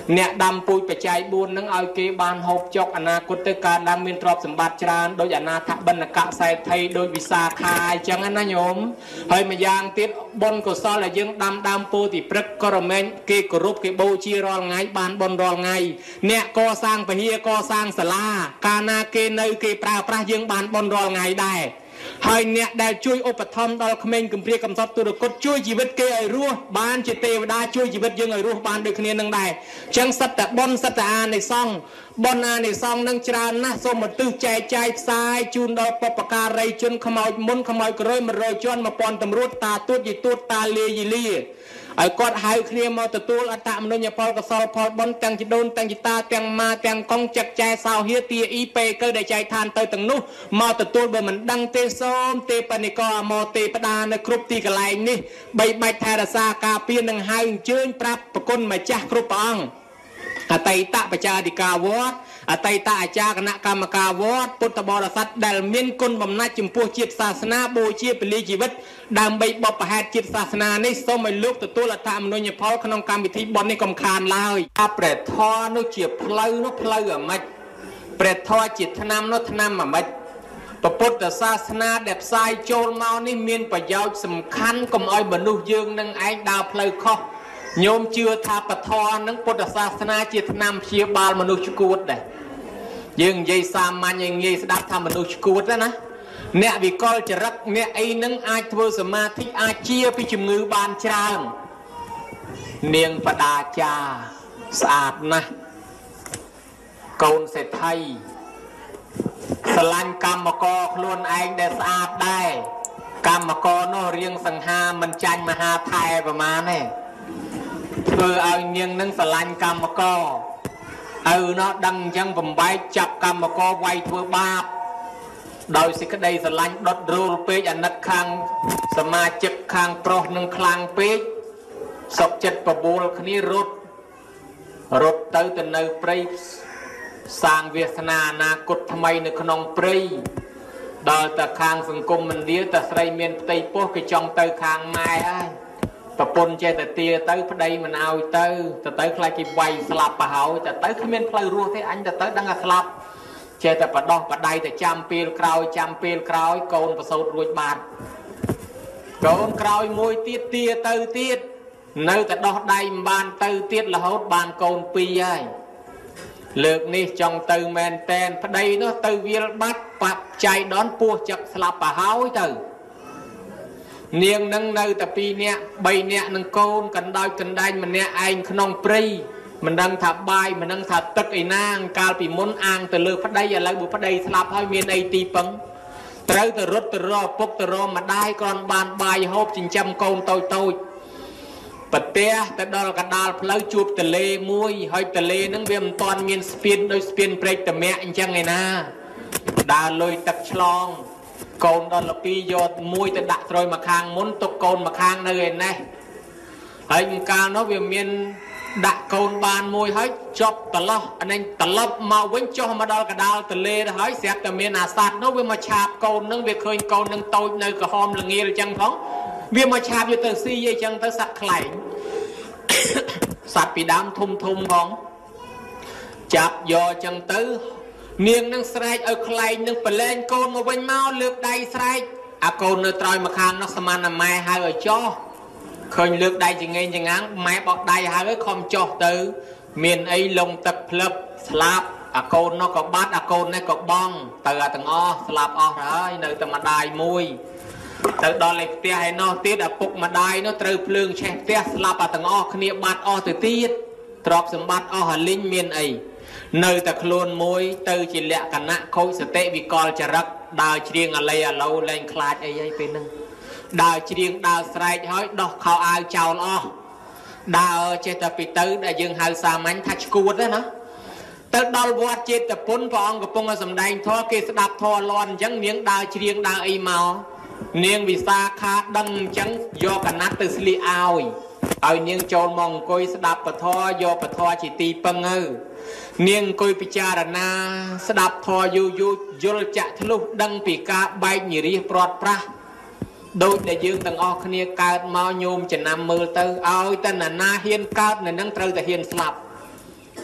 អ្នកដាំពូជបច្ច័យ4នឹងឲ្យគេបានហូបចុកអនាគតទៅការដាំមានទ្រព្យសម្បត្តិច្រើនដោយអនាថបណ្ឌកសេដ្ឋីដោយវិសាខាអញ្ចឹងណាញោមហើយម្យ៉ាងទៀតបុណ្យកុសលដែលយើងដាំដើមពោធិព្រឹក្សក៏រមែងគេគោរពគេបូជារាល់ថ្ងៃបានបុណ្យរាល់ថ្ងៃអ្នកកសាងពហិយកសាងសាលាកាលណាគេនៅគេប្រើប្រាស់យើងបានបុណ្យរាល់ថ្ងៃដែរហើយអ្នកដែលជួយឧបត្ថម្ភដល់ក្មេងកំព្រាកំសត់ទុរគតជួយជីវិតគេឲ្យរស់បានជាទេវតាជួយជីវិតយើងឲ្យរស់បានដូចគ្នានឹងដែរអញ្ចឹងសិតតែបុណ្យសិតតែអានិសង្ឃបុណ្យអានិសង្ឃនឹងច្រើនណាស់សូមឧទ្ទិសចែកចាយផ្សាយជូនដល់បុព្វការីជនខ្មោចមុនខ្មោចក្រោយ100ជាន់1000តម្រួតតាទួតយីទួតតាលាយីលាឲ្យគាត់ហៅគ្នាមកទទួលអត្តមនុញ្ញផលកសលផលបុណ្យទាំងជីដូនទាំងជីតាទាំងម៉ាទាំងកងចឹកចែសោហៀទាអ៊ីពេកើដែលចែកឋានទៅទាំងនោះមកទទួលបើមិនដឹងទេសូមទេបនិកអមទេបដានៅគ្រប់ទីកន្លែងនេះបីបាច់ថែរក្សាការពារនឹងហៅអញ្ជើញប្រាប់ប្រគុណម្ចាស់គ្រប់ព្រះអង្គអតីតបច្ចាធិការវត្តអតីតអាចារ្យគណៈកម្មការវត្តពុទ្ធបរិស័ទដែលមានគុណបំណាច់ចំពោះជាតិសាសនាបូជាពលីជីវិតដើម្បីបបផែតជាតិសាសនានេះសូមឲ្យលោកទទួលអត្តមនុញ្ញផលក្នុងកម្មវិធីបុណ្យនេះកុំខានឡើយព្រះធម៌នោះជាផ្លូវនោះផ្លូវអាម៉េចព្រះធម៌ជាថ្នាំនោះថ្នាំអាម៉េចពុទ្ធសាសនាដែលផ្សាយចូលមកនេះមានប្រយោជន៍សំខាន់កុំឲ្យមនុស្សយើងនឹងឯងដើរផ្លូវខុសញោមជឿថាពធនឹងពុទ្ធសាសនាជាថ្នាំព្យាបាលមនុស្សឆ្កួតដែរយើងនិយាយសាមញ្ញងាយស្ដាប់ថាមនុស្សឆ្កួតណាអ្នកវិកលចរិតអ្នកអីនឹងអាចធ្វើសមាធិអាចជាពីជំងឺបានច្រើននាងបដាចាស្អាតណាស់កូនសេដ្ឋីស្រឡាញ់កម្មករខ្លួនឯងដែលស្អាតដែរកម្មករនោះរៀងសង្ហាមិនចាញ់មហាថែប្រមាណទេធ្វើឲ្យនាងនឹងស្រឡាញ់កម្មករឪនោះដឹងអញ្ចឹងបំបែកចាប់កម្មករវាយធ្វើបាបដោយសេចក្តីស្រឡាញ់ដុតរូលពេកអាណិតខាងសមាជិកខាងប្រុសនឹងខ្លាំងពេកសុកចិត្តបបួលគ្នារត់ទៅនៅព្រៃសាងវាសនាអនាគតថ្មីនៅក្នុងព្រៃដល់តែខាងសង្គមមិនលាតែស្រីមានផ្ទៃពោះគេចង់ទៅខាងម៉ែហើយប្រពន្ធចេះតែទាទៅប្តីមិនឲ្យទៅខ្លាចគេវាយស្លាប់ទៅហើយទៅគ្មានផ្លូវរស់ទេអញទៅដឹងថាស្លាប់ចេះតែបដោះបដៃទៅចាំពេលក្រោយកូនប្រសូតរួចបាត់កូនក្រោយមួយទៀតទាទៅទៀតនៅតែដោះដៃមិនបានទៅទៀតរហូតបានកូន2ហើយលើកនេះចង់ទៅមែនតែនប្តីនោះទៅវាលបាត់បាក់ចៃដនពោះចឹកស្លាប់ទៅហើយទៅនាងនឹងនៅតែ2នាក់3នាក់នឹងកូនកណ្ដោចកណ្ដែងម្នាក់ឯងក្នុងព្រៃមិនដឹងថាបាយមិនដឹងថាទឹកឯណាកាលពីមុនអាងទៅលើប្តីឥឡូវបើប្តីស្លាប់ហើយមានអីទីពឹងត្រូវទៅរត់ទៅរកពុកទៅរកម្ដាយគ្រាន់បានបាយហូបចិញ្ចឹមកូនតូចប្រទះទៅដល់កណ្ដាលផ្លូវជួបទលេមួយហើយទលេនឹងវាមិនតាន់មានស្ពានដូចស្ពានព្រែកតម្រាក់អញ្ចឹងឯណាដើរលុយទឹកឆ្លងកូនដល់លពីយកមួយទៅដាក់ត្រួយមកខាងមុនទុកកូនមកខាងនៅឯនេះហើយកាលនោះវាមានដាក់កូនបានមួយហើយចប់ត្រឡោះអានេះត្រឡប់មកវិញចុះមកដល់កណ្ដាលទលេទៅហើយស្រាប់តែមានអាសត្វនោះវាមកឆាបកូននឹងវាឃើញកូននឹងតូចនៅក្រហមល្ងាលអញ្ចឹងផងវាមកឆាបយកទៅស៊ីអីចឹងទៅសត្វខ្លែងសត្វពីដើមធំផងចាប់យកចឹងទៅនាងនឹងស្រែកឲ្យខ្លែងនឹងប្រឡែងកូនមកវិញមកលើកដៃស្រែកអាកូននៅត្រើយមកខាងនោះសមានម៉ែហៅឲ្យចុះឃើញលើកដៃចងេងចងាំងម៉ែបោកដៃហៅឲ្យខំចុះទៅមានអីលងទឹកភ្លឹបស្លាប់អាកូននោះក៏បាត់អាកូននេះក៏បងទៅអាទាំងអស់ស្លាប់អស់ហើយនៅតែម្ដាយមួយទៅដល់ឯផ្ទះឯនោះទៀតឪពុកម្ដាយនោះត្រូវភ្លើងឆេះផ្ទះស្លាប់អាទាំងអស់គ្នាបាត់អស់ទៅទៀតទ្រព្យសម្បត្តិអស់អាលីងមានអីនៅតែខ្លួនមួយទៅជាលក្ខណៈខូចសតិវិកលចរិតដើរច្រៀងអាឡេអាឡូលែងខ្លាចអីហើយពេលហ្នឹងដើរច្រៀងដើរស្រែកហើយដោះខោអាវចោលអស់ដើរចេះតែពីទៅដែលយើងហៅសាមញ្ញថាឆ្កួតណាទៅដល់វត្តចេតពុនព្រះអង្គកំពុងសម្ដែងធម៌គេស្ដាប់ធម៌លាន់អញ្ចឹងនាងដើរច្រៀងដើរអីមកនាងវិសាខាដឹងអញ្ចឹងយកកណាត់ទៅស្លៀកឲ្យនាងចូលមកអង្គុយស្ដាប់ពធយកពធជាទីពឹងទៅនាងអង្គុយពិចារណាស្ដាប់ធម៌យូរយល់ចាក់ធ្លុះដឹងពីការបែកញិរិះព្រាត់ប្រាសដូចដែលយើងទាំងអស់គ្នាកើតមកញោមចំណាំមើលទៅឲ្យតែណាហ៊ានកើតនៅនឹងត្រូវតែហ៊ានស្លាប់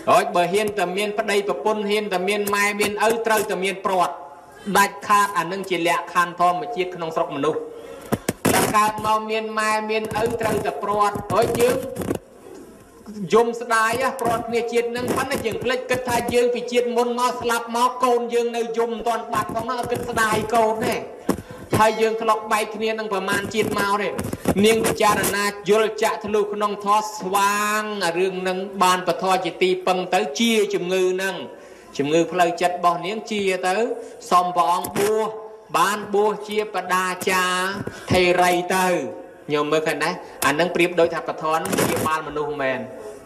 rồi bởi hiên tầm miên bắt đây bập hiên tầm miên mai miên ơi trâu tầm miên prọt đạch khát anh nâng chỉ lẹ khan thom mà chiết không sọc mà nụ đạch khát mau miên mai miên ơi trâu tầm prọt rồi chứ dùng đai á prọt nghe chiết nâng bắn là dừng click kết thay dương vì chiết môn mau slap mau côn dương nơi dùng toàn bạcของnó kết đai côn này thay dương khóc bay kia nângประมาณchiết mau này niềng cha na yul cha thlu khong thos swang rương nâng ban bật thoi chỉ ti păng tới chia chùm ngư nâng chùm ngư phơi chặt bỏ niếng chia tới xong bọn bua ban bua chia bật đa cha thầy rầy tới nhiều mới cái này anh nâng priệp đôi tháp bật thoi chia ban mà nu mền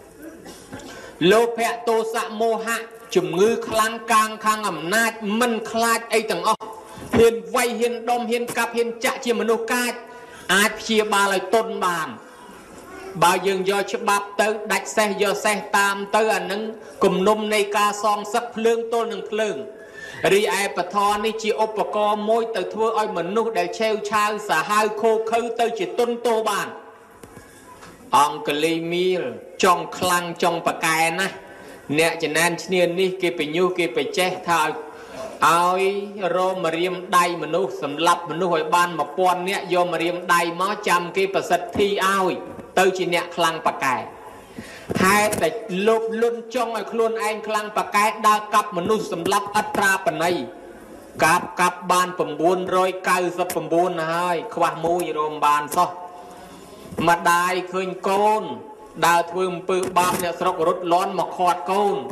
lô phe tô sạ mô hạ chùm ngư khlang càng khang ẩm nát mình khai ấy tầng ốc hiền vay hiền đom hiền cặp hiền chạ chia mà nu cai ai chia ba lời tôn bàn bao dương do chấp bạp tới đạch xe do xe tam tới anh nâng cùng nôm này ca son sắc lương tôn nâng lương ri ai bà thò ní chi ốp bà co môi từ thua oi mình nụ để treo trao xả hai khô khâu tới chỉ tôn tô bàn ông cơ li mi trong khăn trong bà cài ná nè chỉ nên niên ní kì bị nhu kì bị che thôi ai rô mà riêng đầy mà nu sầm lập mà nu hồi ban mà pon nè do mà riêng đầy máu chăm cái bờ sật thi ai tới chỉ nè khlang bạc cài hai tại lốp luôn trong ai luôn anh khlang bạc cài đa cặp mà nu sầm lập atra bần này cặp ban phẩm buôn rồi cài sập phẩm buôn hai khoa môi rôm ban sao mà đài khơi côn đào thương bự bám nè sọc rút lon mà khọt côn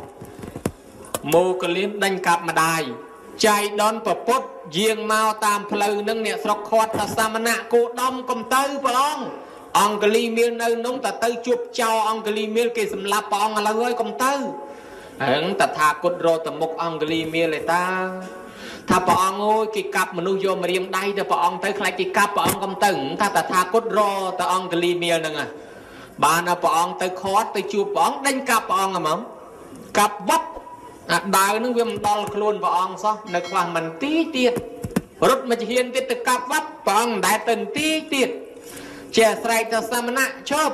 mô cái liên đánh cặp mà đài chạy đón bờ pốt giềng mau tam phơi nâng nè sọc khọt ta samana cô đông cầm tư ông cái ly miên nơi nông ta tư chụp cho ông cái ly miên kia sầm lạp ông là ơi cầm tư hắn ta thà cột rô ta một ông cái ly miên lại ta thà bà ông ơi cái cặp mà nuôi vô mà riêng đây ta bà ông tới khai cái cặp bà ông cầm tư ta thà cột rô ta ông cái ly miên nè bà nào bà ông tới khót tới chụp bà ông đánh cặp bà ông à mắm cặp vấp đào nó viêm đau luôn bà ông sao nơi khoang mình tí tiệt rút mà chỉ hiền tiệt từ cặp vấp bà ông đại tình tí tiệt trẻ sài ta samana chop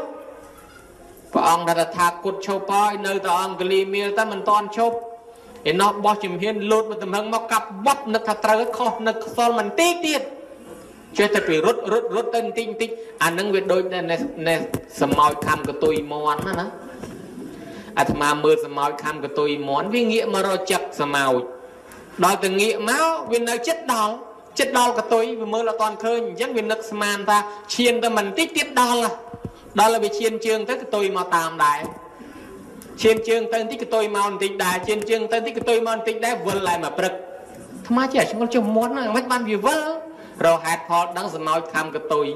bà ông đã thà cột chop oi nơi ta ông cái ly miên ta mình toàn chop để nó bỏ chìm hiền lột mà tầm hăng mau cặp vấp nó thật trời khó nó sao mình tí tiệt chơi ta bị rút tên tinh tinh anh nâng việc đôi này sầm mỏi cam của tôi mòn đó mà mưa sầm mỏi cam của tôi món vì nghĩa mà rồi chặt sầm mỏi đòi từ nghĩa máu vì nơi chết đau của tôi vì mưa là toàn khơi chắc vì nước sman ta chiên ta mình tích tiết đó là vì chiên chương tới cái tôi mà tạm đại chiên chương tên tích cái tôi mà tích đại chiên chương tên tích cái tôi mà tích đại vươn lại mà bực thằng má trẻ chúng con chồng món này mấy ban vì vỡ rồi hạt họ đang sầm mỏi cam của tôi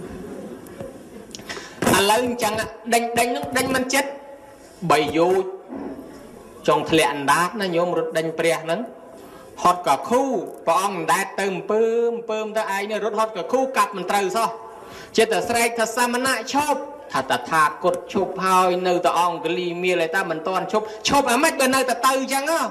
lấy chẳng đánh mình chết bày vô trong thẹn đá nó nhôm rút đánh pre nắng hot cả khu bọn đã từng pơm ta ai nữa rút hot cả khu cặp mình từ sao chết từ sài thật sao mà lại chop thật thà cột chụp hơi nơi ta ông cái ly mía lại ta mình toàn chụp ở mấy bên nơi ta từ chẳng á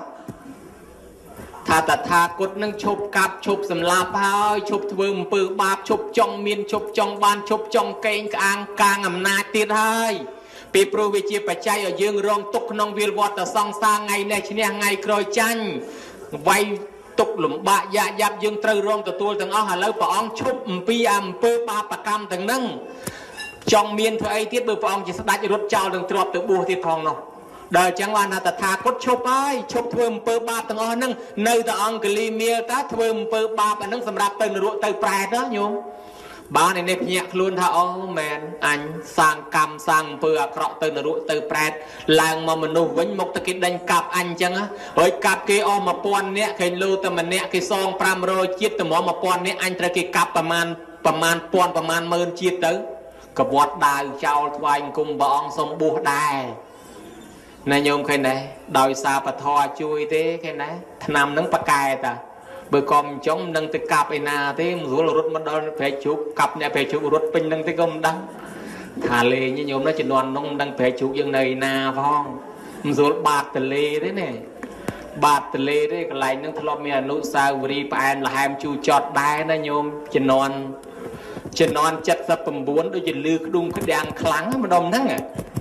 thà cột nâng chụp cặp chụp sầm lạp hơi chụp thơm pơ bạp chụp trong miên chụp trong ban chụp trong cây càng ẩm nát tiệt hơi bị pro về chia bạch chay ở dương rong tục nông viên vọt ở song sang ngày này chỉ ngày còi chanh vay tục lụm bạ dạ dạp dương trâu rong từ tôi từng áo hà lâu bỏ ông chụp pi pơ ba bạc cam từng nâng trong miền thôi ấy tiết bơ bỏ ông chỉ đã chỉ rút trao đường trọt từ bùa thiệt thòng nào đời chẳng qua là thà cốt chụp ai chụp thơm pơ ba từng áo nâng nơi từ ông cái ly mía tá thơm pơ ba và nâng sầm rạp từ ruộng từ prai đó nhung bà này nếp nhẹ luôn thà ô mền anh sang cam sang pơ cọ từ ruộng từ prai làng mà mình nuôi với một cái đánh cặp anh chăng á với cặp kia ô mà pon nè cái lô từ mình nè cái song pram rồi chiết từ mỏ mà pon nè anh tra cái cặpประมาณ10,000chiết tớiกับวัดดาวเจ้าทวายกุมบองสมบูรณ์ได้นายโยมใครไหนดอยซาปะทอช่วยเต้ใครไหนนำนังปะกายตาเบื่อกอมจ้องนังติกับไอ้นาเต้มรู้รถมันโดนเพชุกกับเนี่ยเพชุกรถเป็นนังติกมดังทะเลนี่โยมน่าจะนอนน้องดังเพชุกยังในนาพ้องมันรู้บาดทะเลได้เนี่ยบาดทะเลได้ก็ไหลนังทะเลมีอนุสาวรีย์ปานละแฮมจูจอดได้นะโยมจะนอนจัดสับปมบ้วนโดยจะลือดุงกระดังคลังมันดมทั้งอ่ะ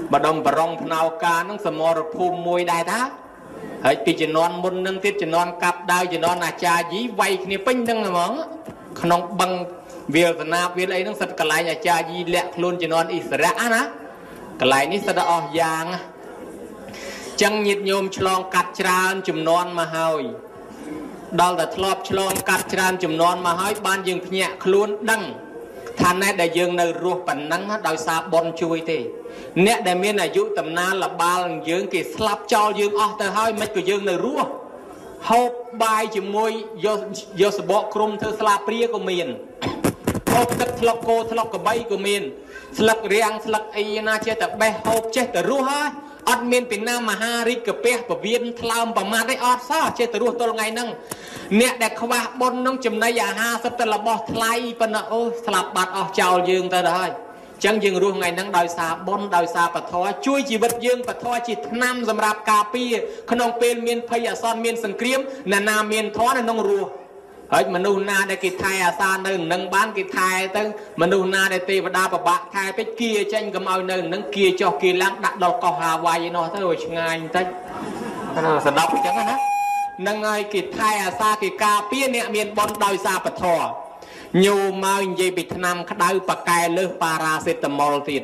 bà đồng bà rong nào ca nó sầm mò rồi phùm mùi đại ta hãy bị chỉ non môn nâng tiết chỉ non cặp đai chỉ non là cha dí vay kia pin nâng là món không bằng việc na việc ấy nó sạch cả lại nhà cha dí lẹ luôn chỉ non Israel á cả lại ní sạch ở giang chẳng nhiệt nhôm chlong cắt tràn chùm non mà hỏi đó là thọp chlong cắt tràn chùm non mà hỏi ban dừng nhẹ luôn đăngท่านnày đại dương nơi ruột bản năng đòi xa bon chui thì nè đại miền này dụ tầm na là ba lần dương kỳ slap cho dương ở từ hai mấy của dương nơi ruột hộp bài chỉ môi do sự bỏ krum thưa slap pria của miền hộp tất slap cô slap của bay của miền slap riang slap ai na chơi tập bé hộp chơi từ ruột ha ở miền Việt Nam mà ha ri cà phê và viên thlam và mà đấy ở sao chơi từ ruột tôi ngày nâng nè đại khóa bon nông chùm này à ha sắp tới là bỏ thay bên ô slap bát ở chào dương tới rồi chẳng dương ruột ngày nâng đòi xa bon đòi xa bát thoi chui chỉ vật dương bát thoi chỉ năm dầm rạp cà phê khăn ông bên miền Tây à son miền sừng kiếm nè nam miền thoi nè nông ruột ấy mà nu na để kịp thay à xa nâng nâng bán kịp thay tới mà nu na để tì và đa và bạc thay cái kia tranh cầm ao nâng nâng kia cho kia láng đặt đọt cò hà vay nó tới rồi ngay tới nó sẽ đọc chẳng hạn á nâng ai kịp thay à xa kịp cà phê nè miền bon đòi xa bát thoi nhiều mà gì bị tham khát đau bạc cài lơ paracetamol tiệt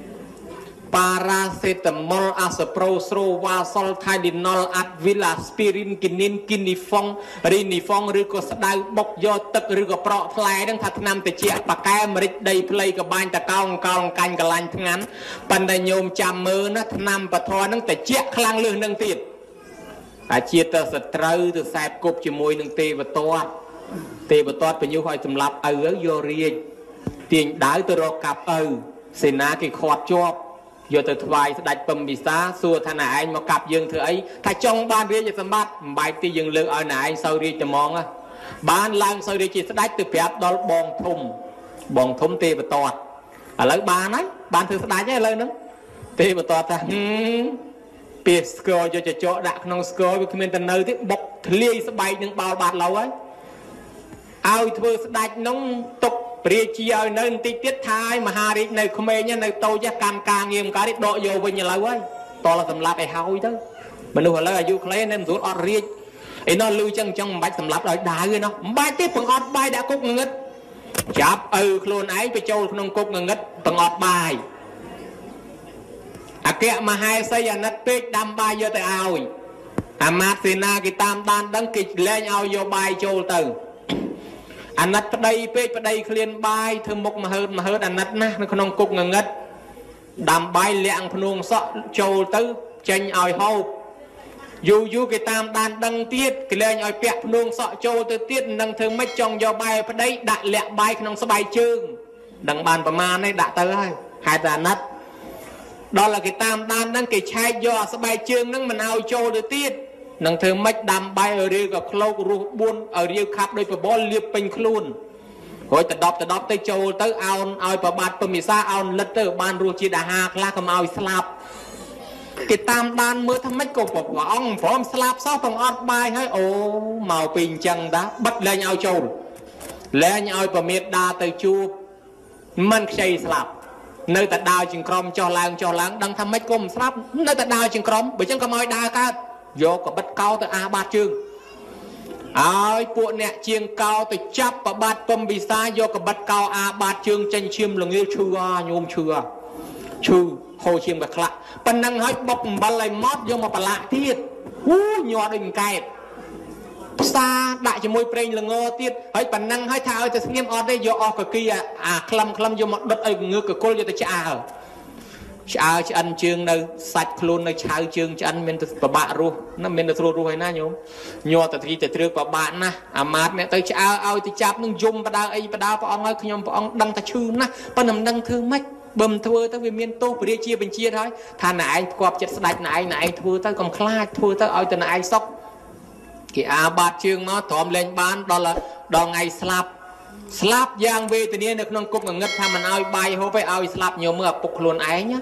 paracetamol aspirin vasol Tylenol Advil aspirin kinin kinifong rinifong ឬក៏ស្ដៅបុកយកទឹកឬក៏ប្រក់ផ្លែហ្នឹងថាថ្នាំតិចបកែមរិចដីផ្លៃក៏បាញ់តកោងកោងកាញ់កលាញ់ថ្ងាន់ប៉ុន្តែញោមចាំមើលណាថ្នាំបធរហ្នឹងតិចខ្លាំងលើសនឹងទៀតអាជាតិសត្រូវទៅខ្សែគប់ជាមួយនឹងទេវតាបញ្ញុឲ្យសម្លាប់ឪយករាជទាញដាវទៅរកកាប់ឪសេនាគេខាត់ជាប់យកទៅថ្វាយស្ដេចពំពិសាសួរថាណែឯងមកកាប់យើងធ្វើអីថាចង់បានរាជសម្បត្តិមិនបែកទីយើងលើកឲ្យណែឯងសូវរាជតែហ្មងបានឡើងសូវរាជជាស្ដេចទៅប្រាប់ដល់បងធំទេវតាឥឡូវបានហើយបានធ្វើស្ដេចហើយឥឡូវហ្នឹងទេវតាថាពីស្គរយកចចកដាក់ក្នុងស្គរវាគ្មានទៅនៅទេបុកធ្លាយស្បែកនឹងបោលបាត់ឡូវហើយឲ្យធ្វើស្ដេចនោះទុកព្រះជាឲ្យនៅបន្តិចទៀតថាឲ្យមហារាជនៅក្មេងនៅតូចកម្មការងារមិនកើតទេដកយកវិញឥឡូវហើយតលសម្លាប់ឲ្យហើយទៅមនុស្សឥឡូវអាយុខ្លីនៅមិនស្រួលអត់រាជអីនោះលឺចឹងមិនបាច់សម្លាប់ឲ្យដាវទេនោះមិនបាច់ទេបង្អត់បាយដាក់គុកងងឹតចាប់ឪខ្លួនឯងទៅចូលក្នុងគុកងងឹតបង្អត់បាយអគ្គមហេសីអាណិតពេកដាំបាយយកទៅឲ្យអាមាត្យសេនាគេតាមដានដឹងគេលែងឲ្យយកបាយចូលទៅអាណិតប្តីពេកប្តីឃ្លានបាយធ្វើមុខមហឺតអាណិតណាស់នៅក្នុងគុកងងឹតដាំបាយលាក់ភ្នួងសក់ចូលទៅចេញឲ្យហូបយូរគេតាមដានដឹងទៀតគេលែងឲ្យពាក់ភ្នួងសក់ចូលទៅទៀតនឹងធ្វើម៉េចចង់យកបាយប្តីដាក់លាក់បាយក្នុងស្បែកជើងដឹងបានប្រមាណនេះដាក់ទៅហើយហេតុតែអាណិតដល់តែគេតាមដានហ្នឹងគេឆែកយកស្បែកជើងហ្នឹងមិនឲ្យចូលទៅទៀតនឹងធ្វើម៉េចដាំបាយឲ្យរាវក៏ក្លោករស់4ឲ្យរាវខាប់ដោយបបលលាបពេញខ្លួនរួចទៅដប់ទៅចូលទៅអោនឲ្យប្របាទពមិសាអោនលិតទៅបានរសជាតិអាហារខ្លះកុំឲ្យស្លាប់គេតាមដានមើលថាម៉េចក៏ព្រះអង្គព្រមស្លាប់សោះបង្អត់បាយហើយអូមកពីអញ្ចឹងតាបិទលែងឲ្យចូលលែងឲ្យប្រមេតដាទៅជួបមិនខ្ចីស្លាប់នៅតែដើរជាងក្រុមចុះឡើងដឹងថាម៉េចក៏មិនស្លាប់នៅតែដើរជាងក្រុមបើអញ្ចឹងក៏មកឲ្យដើរកើតយកកបិតកោទៅអាបាតជើងឲ្យពួកអ្នកជាងកោទៅចាប់ប្របាទពំពិសាយកកបិតកោអាបាតជើងចេញឈាមល្ងាវឈឺញោមឈឺហូរឈាមក៏ខ្លាក់ប៉ុណ្ណឹងហើយបុកអំបិលឲ្យម៉ត់យកមកប្រឡាក់ទៀតញ័រដូចកែបផ្សារដាក់ជាមួយប្រេងល្ងទៀតហើយប៉ុណ្ណឹងហើយថាឲ្យទៅស្ងៀមអត់ទេយកអស់កគីអាក្លឹមយកមកដុតឲ្យងើកកុលយកទៅឆ្អើឆ្អិនជើងនៅសាច់ខ្លួននៅឆៅជើងឆ្អិនមានទៅប្របាក់រស់ណាមានទៅស្រួលរស់ហើយណាញោមញ័រទៅទីទៅទ្រើកប្របាក់ណាអាម៉ាតអ្នកទៅឆ្អើឲ្យទៅចាប់នឹងយំបដាអីបដាព្រះអង្គហើយខ្ញុំព្រះអង្គដឹងតែឈឺណាស់ប៉ុន្តែមិនដឹងធ្វើម៉េចបើមិនធ្វើទៅវាមានទោសព្រះរាជាបញ្ជាហើយថាណែឯងផ្គប់ចិត្តស្ដេចណែឯងធ្វើទៅកុំខ្លាចធ្វើទៅឲ្យទៅណែឯងសុខគេអាបាតជើងមកទ្រាំលែងបានដល់ថ្ងៃស្លាប់យ៉ាងវេទនានៅក្នុងគុកងងឹតថាមិនឲ្យបាយហូបឲ្យស្លាប់ញោមមើលឪពុកខ្លួនឯង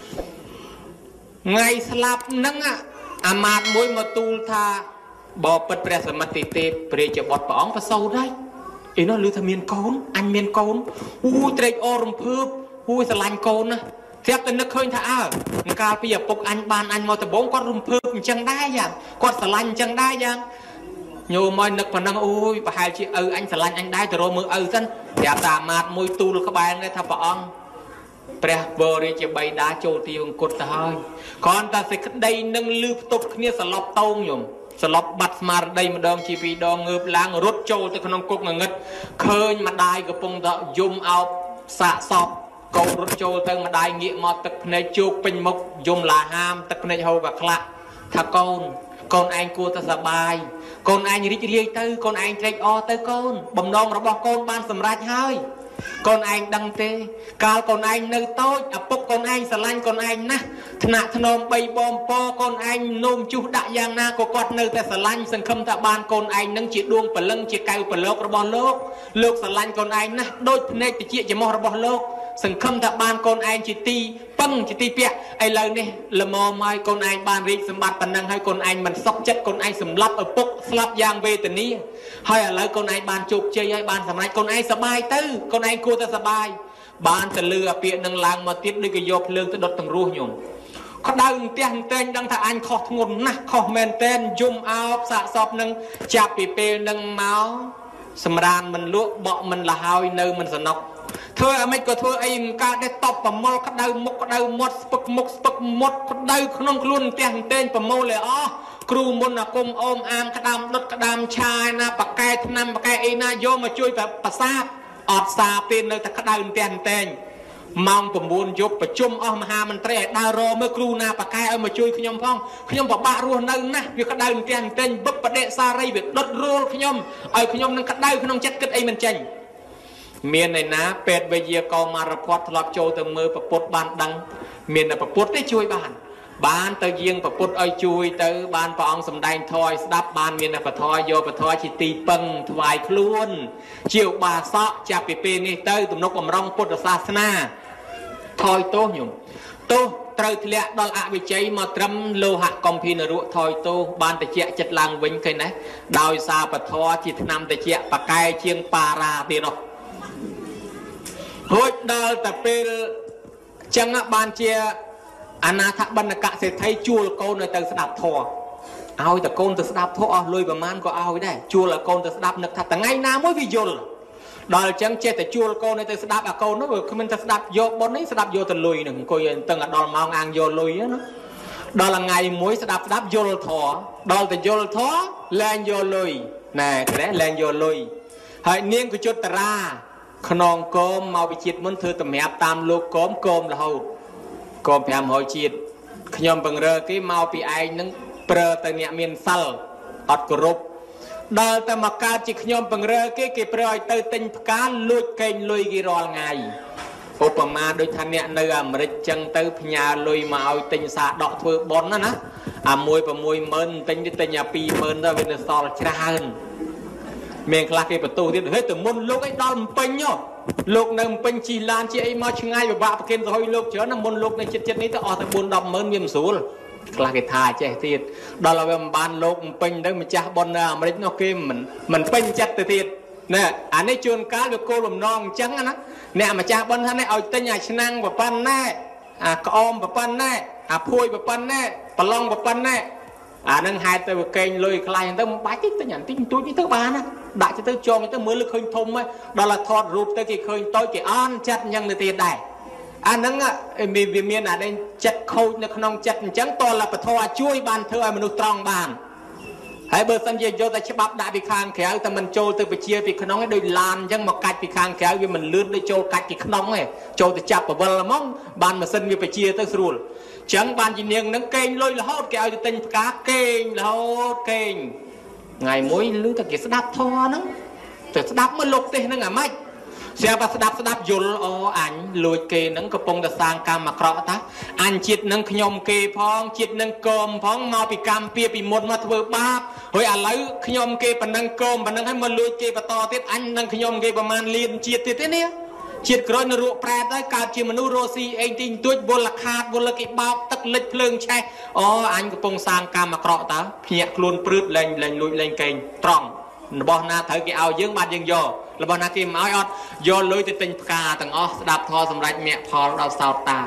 ថ្ងៃស្លាប់ហ្នឹងអាមាត្យមួយមកទូលថាបបិទ្ធព្រះសមត្ថទេពព្រះរាជបុត្រព្រះអង្គប្រសូតហើយអីនោះឮថាមានកូនអញមានកូនត្រេកអររំភើបស្រឡាញ់កូនណា theo tình nước khơi thả cao bây giờ bục anh ban anh mò từ bốn con rùm phượng chẳng đai vậy con sờ lanh chẳng đai vậy nhiều mọi nước phần năng ôi và hai chị anh sờ lanh anh đai từ rồi mưa dân đẹp tà mạt môi tu là các bạn đây thằng bọn bè vợ đi chỉ bay đá trâu tiêu cột thôi còn ta sẽ đây nâng lưu tục kia sờ lọp tông nhung sờ lọp bật mà đây mà đong chi vì đong ngợp lang rút trâu từ con cục ngất khơi mà đai cái bông đó zoom out xạ sọp câu rút trâu từ mà đai nghĩa mọt tật này chuột pin mộc zoom là ham tật này hầu và khla thà con anh cua ta sờ bài con anh rít riêng tư con anh chạy o tới con bầm non nó bỏ con ban sầm rách hơi con anh đăng tê cao con anh nơi tôi bốc con anh sờ lanh con anh na thà thnom bay bom po con anh nôm chú đại giang na có quạt nơi ta sờ lanh sân khâm ta ban con anh nâng chỉ đuông bờ lưng chỉ cày bờ lốc bỏ lốc sờ lanh con anh na đôi này thì chị chỉ mò bỏ lốc sân khâm ta ban con anh chỉ ti băng chỉ ti pẹ ai lời này là mò mai con anh ban rít sầm bát bần năng hay con anh mình sóc chất con anh sầm lấp ở bốc lấp giang về từ ní hay là lời con anh ban chụp chơi hay ban sầm lanh con anh sờ bài tư con anh cua ta sờ bài ban từ lừa pẹ năng làng mà tiếp đi cái dọc lương tới đốt từng ruộng nhung có đau tiền tên đang thà anh khó ngôn nè khó men tên zoom out xạ sọp nâng chạp bị pê nâng máu sầm ran mình lúa bọ mình là hai nơi mình sẽ nọc thôi mấy có thôi anh ca để tập bầm mol có đau mót spuk mót có đau không luôn tiền tên bầm molเลยอ๋อครูมนต์กรมอมอามกระดามรถกระดามชายนะปากแก่ทำนำปากแก่ไอ้นาโยมาช่วยแบบประสาทอดสาเป็นเลยแต่กระดามtiền tênมองผมบุญยบประชุมอมหามันเตะดาวรอเมื่อครูนาปากแก่เอามาช่วยขยมพ้องขยมบอกบ้ารัวนั่งนะวิกระดามtiền tênบึ๊บประเดซาไรวิดรถรัวขยมไอ้ขยมนั่งกระดามขนมจัดกึศไอ้มันเจงเมียนในน้าเป็ดใบเยียกอมาระพอดทลอบโจเติมมือประปุดบานดังเมียนประปุดได้ช่วยบ้านเตยเยียงประปุดไอช่วยเตยบ้านปองสำแดงทอยสดับบ้านเมียนประทอยโยประทอยชิตีปังถวายคล้วนเจียวบาซะจากปีปีนี่เตยตุ่มนกอมรองพุทธศาสนาทอยโตหยุ่มโตเตยทะเลดอลอาวิจัยมาตรำโลหะกอมพีนรุทอยโตบ้านตะเจียจัดลางวิ่งเคยนะดาวซาประทอยจิตนำตะเจียปะไกเชียงปาราตีนกโหดดอลแต่เป็นจังบานเจียอนาถบรรณกะเศรษฐีจูลโกนในเตสดับทอเอาแต่โกนเตสดับทอลุยประมาณก็เอาได้จูลโกนเตสดับนึกถ้าแต่ไงน้ำไม่วิจลดอลจังเจแต่จูลโกนในเตสดับอะโกนนั่นคือมันเตสดับโยบนนี้สดับโยตะลุยหนึ่งก็ยังตั้งดอลมองอ่างโยลุยนะดอลไงมวยสดับโยลทอดอลแต่โยลทอแรงโยลุยน่ะแค่แรงโยลุยให้เนียงกุจุตราขนองโกมมาวิจิตมันเธอตะแมบตามโลกโกมเราโกมแผมหอยจีดขยมบังเรอที่มาปีไอนึงเปรตเนี่ยมีนซัลอัดกรุบดอลแต่มาการจิขยมบังเรอที่เปรยเตยติงการลุยเก่งลุยกี่รอไงอุปมาโดยท่านเนี่ยเนื้อมริจังเตยพญาลุยมาเอาติงสาดอกถือบอลนะมวยประมวยเมินติงที่ติงยาปีเมินได้เป็นซอลชราหเมียงคลากีประตูที่เฮ้ยแต่มุนลูกไอ้ดอลเป็นเนาะลูกนั่งเป็นจีลานจีไอ้มาช่างไงแบบบ้าประเคนจะให้ลูกเจอน้ำมุนลูกในจิตนี้ต้องออกแต่บุญดำเมินมีมสูลคลากีทายเจ๊ทีดดอลเราเป็นบ้านลูกเป็นได้มาจ้าบอลน่ะมันนกเกมมันเป็นจัดทีดเนี่ยอันนี้ชวนการลูกโกลมน้องจังนะเนี่ยมาจ้าบอลท่านให้เอาตั้งใหญ่ชนะแบบปั้นแน่กอมแบบปั้นแน่พูดแบบปั้นแน่ปลองแบบปั้นแน่นั่งหายตัวเก่งเลยใครเห็นตัวบ้าที่ตัวอย่างที่ตัวนี้ตัวบ้านะได้จะตัวจองตัวมือลึกเคยทมไหมดอลลาร์ทอดรูปตัวกี่เคยตัวกี่อ้อนจัดยังในตีได้อันนั้นมีวิมีนอะไรจัดเขาในขนมจัดจังตัวละปะทอช่วยบ้านเธอมนุษย์ตรองบ้านให้เบอร์สัญญาโยแต่ฉบับได้ไปคางแขวแต่มันโจลตัวไปเชียร์ไปขนมให้โดยลานยังมากัดไปคางแขววิมันลื่นโดยโจลกัดกี่ขนมไงโจลแต่จับแบบวันละมั่งบ้านมาเส้นวิไปเชียร์ตัวสูรจังบ้านจีเนียงนั่งเก่งลอยละฮอดแกเอาจะติงกาเก่งละฮอดเก่งไงมวยลื้อตะเกียบสดับทอนั่งแต่สดับมันลกเตะนั่งอ่ะไม่เสียบสดับยุลอ๋ออันลอยเกนั่งกระปงแต่สร้างกรรมมาเคราะห์ตาอันจิตนั่งขยมเกพองจิตนั่งกลมพองมาปีกรรมเปียปีมดมาทเวบาปเฮ้ยอะไรขยมเกปนั่งกลมปนั่งให้มันลอยเกปต่อติดอันนั่งขยมเกประมาณเลียนจิตติดเนี่ยจิตกรอยนรุแปรได้การจิมนุโรซีเองจริงตัวบนหลักขาดบนหลักกิบาตักเล็ดเพลิงใช่อ๋ออันกระปงสร้างกรรมมาเคราะห์ตาเพียกลุนปลื้ดแรงลุยแรงเก่งตรองบอนาเถอะกี่เอาเยอะบาดยังโยแล้วบอนากี่มาออดโยลุยติดติงกาต่างอ๋อดับทอสำหรับเมียพอเราสาวตา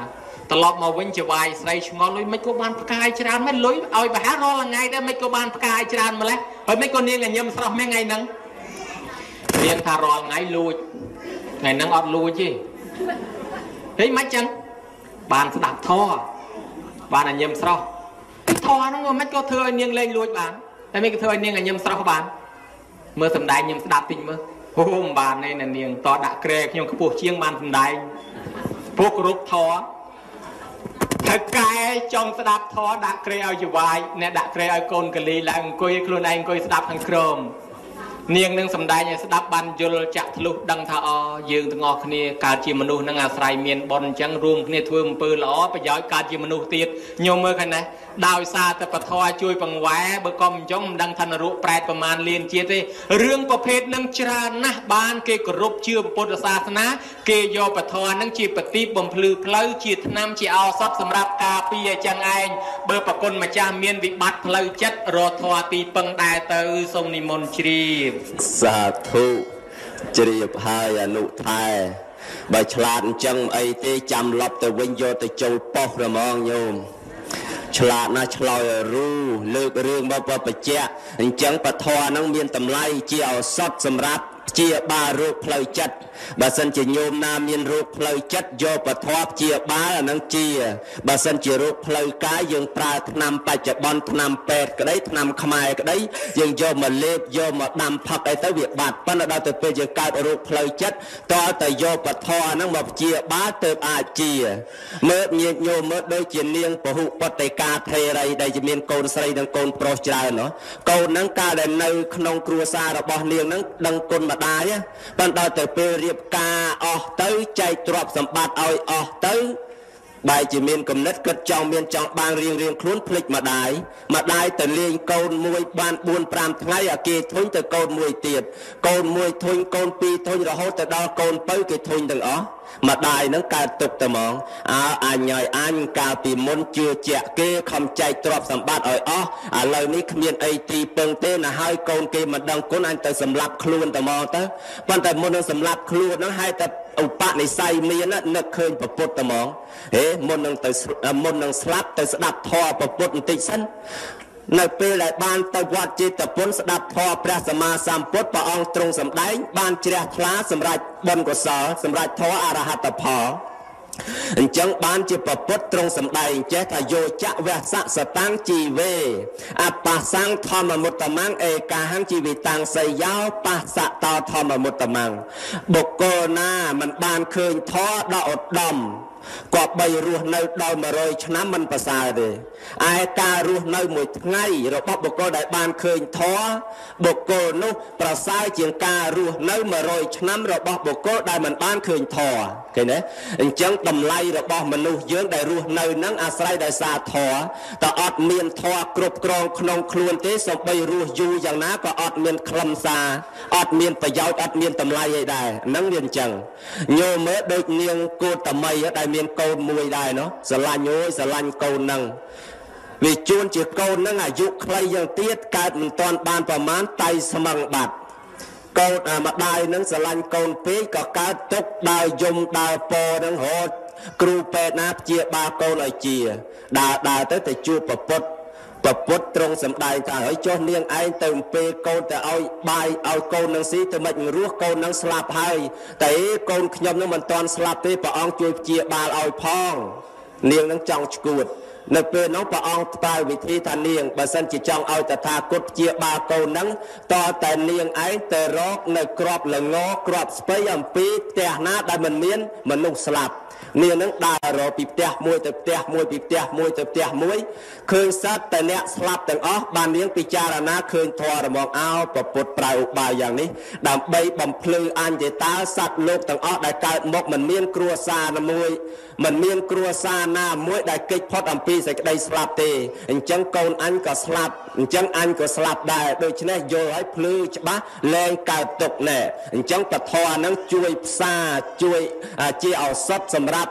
ตลอดมาวิ่งจะวายใส่ชงอลุยไม่ก็บานประกายจานไม่ลุยเอาไปหารอละไงได้ไม่ก็บานประกายจานมาแล้วเฮ้ยไม่ก็เนียงไงยมสระแม่ไงนังเรียนทารอไงลุยไงนังอดลุยจีเฮ้ยไม่จังบานสดับท่อบานอันยมสระท่อนั่งไม่ก็เธอเนียงเล่นลุยบานแต่ไม่ก็เธอเนียงไงยมสระบานเมื่อสำได้ยมสดับติงเมื่อโอ้บานในนั่นเนียงต่อดักเกรกยมกระปุกเชียงบานสำได้พวกรุกท่อถ้ากายจงสดับท้อดักเกลียวอยู่ไว้เนี่ยดักเกลียวโกนกะลีแล้วกุยครูนายกุยสดับทางโครมเนียงนึงสำได้เนี่ยสดับบันยุลจักทะลุดังท่าอยืงตงอคเนียการจีมนุษย์นังอาศัยเมียนบอลจังรวมเนี่ยทวมปืนล้อไปย้อยการจีมนุษย์ตีดโยมเมื่อกันนะดาวซาแต่ปะทอยช่วยปังแหวเบอร์กอมจ้องดังธนรุแปรประมาณเลียนเจี๊ยดเรื่องประเภทนังจรานะบ้านเกกรบเชื่อปุตตศาสนาเกยอปะทอนังจีปฏิบ่มพลือเพลจีดนำจีเอาซับสำหรับกาปีจังไอเบอร์ปะกลมาจาเมียนวิบัติเพลจัดรอทอตีปังได้เตอทรงนิมนต์ชีสาธุจริยภายอนุทายใบฉลาดจังไอเตจำลับแต่วิญโยแต่โจปอกระมองโยมฉลาดนะฉลอยรู้เลิกเรื่องบ่ปะเจ้าจังปะทอนังเมียนตำไลเจียวสดสำรับเจียบาโรคเพลจัดบาสันจะโยมนามีนโรคเพลจัดโยปะทอบเจียบานังเจียบาสันจะโรคเพลกายยังปลาทนำปัจจุบันทนำเป็ดก็ได้ทนำขมายก็ได้ยังโยมมาเล็บโยมมาดำพักไอตะเวียบาดปันดาตะเปยังกายโรคเพลจัดต่อแต่โยปะทอนังแบบเจียบาเติบอาเจียเมื่อมีโยมเมื่อโดยเจียเนียงปะหุปฏิกาเทไรได้จะมีโกนใส่ดังโกนโปรจาเนาะโกนนังกาได้ในขนมครัวซาระบอบเนียงนังดังโกนมาได้ปันดาแต่เปรียบกาออกเต้ใจตรอบสมบัติเอาออกเต้ใบจีเมียนกำนัดกระจองเมียนจองบางเรียงคลุ้นพลิกมาได้แต่เลี้ยงโกนมวยบานบุญปรามทั้งไงอะเกทุนแต่โกนมวยเตียดโกนมวยทุนโกนปีทุนเราโหแต่ดอโกนเป้เกทุนต่างอ๋อมาได้นังการตกตะมองอันใหญ่อันกาปีมนเจือเจาะเกคำใจตรอบสมบัติอ๋อเหล่านี้เมียนไอตีเปิงเต้นะให้โกนเกมาดังก้นอันแต่สำลับคลุนตะมองเต้ปันแต่มนสำลับคลุนนั้นให้แต่อุปะในไซเมียนนึกเคยประปุตตะมองเฮ้มนนังแต่มนนังสลับแต่สดับทอประปุตติสันในเปรย์บานตะวัดจิตปนสดับทอพระสมมาสัมพุทธพระองค์ตรงสำได้บานเจียคลาสำหรับบนกุศลสำหรับทออรหัตพอจังบานจิปปตรงสำได้เจตโยจะเวสสตังจีเวอปัสสังธรรมมุตตมังเอกาหังจีวิตังสยาวปัสสะตาธรรมมุตตมังบุกโกนามันบานคืนทอดอดดมก็ใบรูในดาวมาโรยชนะมันภาษาเลยไอการูในหมวยไงเราบอกบุกโกได้บานเคยท้อบุกโกนุประสายเจียงการูในมาโรยชนะเราบอกบุกโกได้มันบานเคยท้อเห็นไหมจังตำไลเราบอกมนุษย์เยอะได้รูในนั่งอาศัยได้ซาท้อแต่อดเมียนท้อกรุบกรองขนมคลวนเตสบใบรูอยู่อย่างนั้นก็อดเมียนคลำซาอดเมียนประยาวอดเมียนตำไลได้นั่งเรียนจังโยเมื่อโดยเนียงโกตำไมได้เมียนโกนมวยได้เนาะสลันโยสลันโกนนั่งวิจูนจีโกนนั่งอายุใครยังเตี้ยการมันตอนบานประมาณไตสมังบัดโกนมาได้นั่งสลันโกนปีก็การตกดาวยมดาวปอนั่งโหดครูเป็ดนับเจียบาโกนไอเจียดาแต่จูปปดตรงสำได้ถ้าเฮ้ยโจเนียงไอเติมเปโกนแต่เอาใบเอาโกนนังสีแต่ไม่รู้โกนนังสลับให้แต่โกนขยมนั่งมันตอนสลับที่พระองค์ช่วยเจียบาเอาพองเนียงนังจังกูดในเปน้องพระองค์ตายวิธีทานเนียงบัสันจิจังเอาแต่ทากดเจียบาโกนังต่อแต่เนียงไอแต่รอกในกรอบละงอกรอบสเปยมปีแต่หน้าได้มันเมียนมันนุ่งสลับเนียนังได้รอปีเตะมวยแต่เตะมวยปีเตะมวยแต่เตะมวยเคยซัดแต่เนี้ยสลับแต่อ๋อบานเลี้ยงปิจารณาเคยทอระมองเอาประปุดปลายอุบายอย่างนี้ดำใบบำพลืออันเจตาสัตว์โลกแต่อ๋อได้การมกมันเมียนครัวซาหน้ามวยมันเมียนครัวซาหน้ามวยได้เกิดพอดอัมพีใส่ได้สลับเตะจังโกนอันก็สลับจังอันก็สลับได้โดยเฉพาะโยให้พลือฉบับแรงการตกแน่จังปะทอนั้นช่วยซาช่วยเจียวซับสำหรับ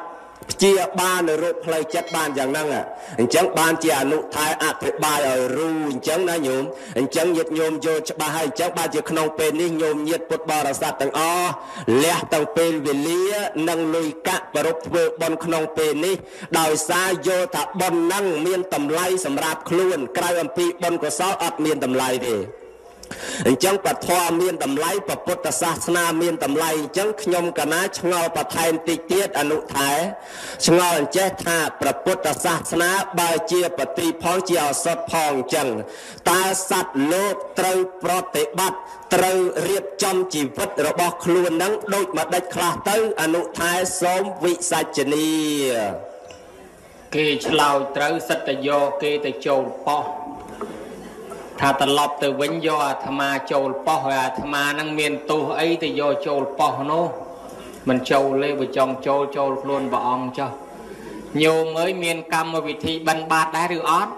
ជាបាននៅរូបផ្លូវចិត្តបានយ៉ាងហ្នឹងអញ្ចឹងបានជាអនុថែអធិប្បាយឲ្យរូអញ្ចឹងណាញោមអញ្ចឹងញាតិញោមយល់ច្បាស់ហើយអញ្ចឹងបានជាក្នុងពេលនេះញោមញាតិពុទ្ធបរិស័ទទាំងអស់លះទាំងពេលវេលានិងលុយកាក់ប្រពធ្វើបុណ្យក្នុងពេលនេះដោយសារយល់ថាបុណ្យហ្នឹងមានតម្លៃសម្រាប់ខ្លួនក្រៅអំពីបុណ្យកុសលអត់មានតម្លៃទេអញ្ចឹងពធមានតម្លៃពុទ្ធសាសនាមានតម្លៃអញ្ចឹងខ្ញុំកណាឆ្ងល់បន្ថែមតិចទៀតអនុថែឆ្ងល់អញ្ចេះថាព្រះពុទ្ធសាសនាបើជាបฏิផងជាឱសថផងអញ្ចឹងតើសត្វលោកត្រូវប្រតិបត្តិត្រូវរៀបចំជីវិតរបស់ខ្លួននឹងដូចម្ដេចខ្លះទៅអនុថែសូមវិសាចនីគេឆ្លោយត្រូវសិតតែយកគេទៅចូលប៉ោះថាត្រឡប់ទៅវិញយកអាត្មាចូលប៉ោះហើយអាត្មានឹងមានទោសអីទៅយកចូលប៉ោះនោះមិនចូលទេបើចង់ចូលខ្លួនព្រះអង្គចុះញោមអើយមានកម្មវិធីបិណ្ឌបាតដែរឬអត់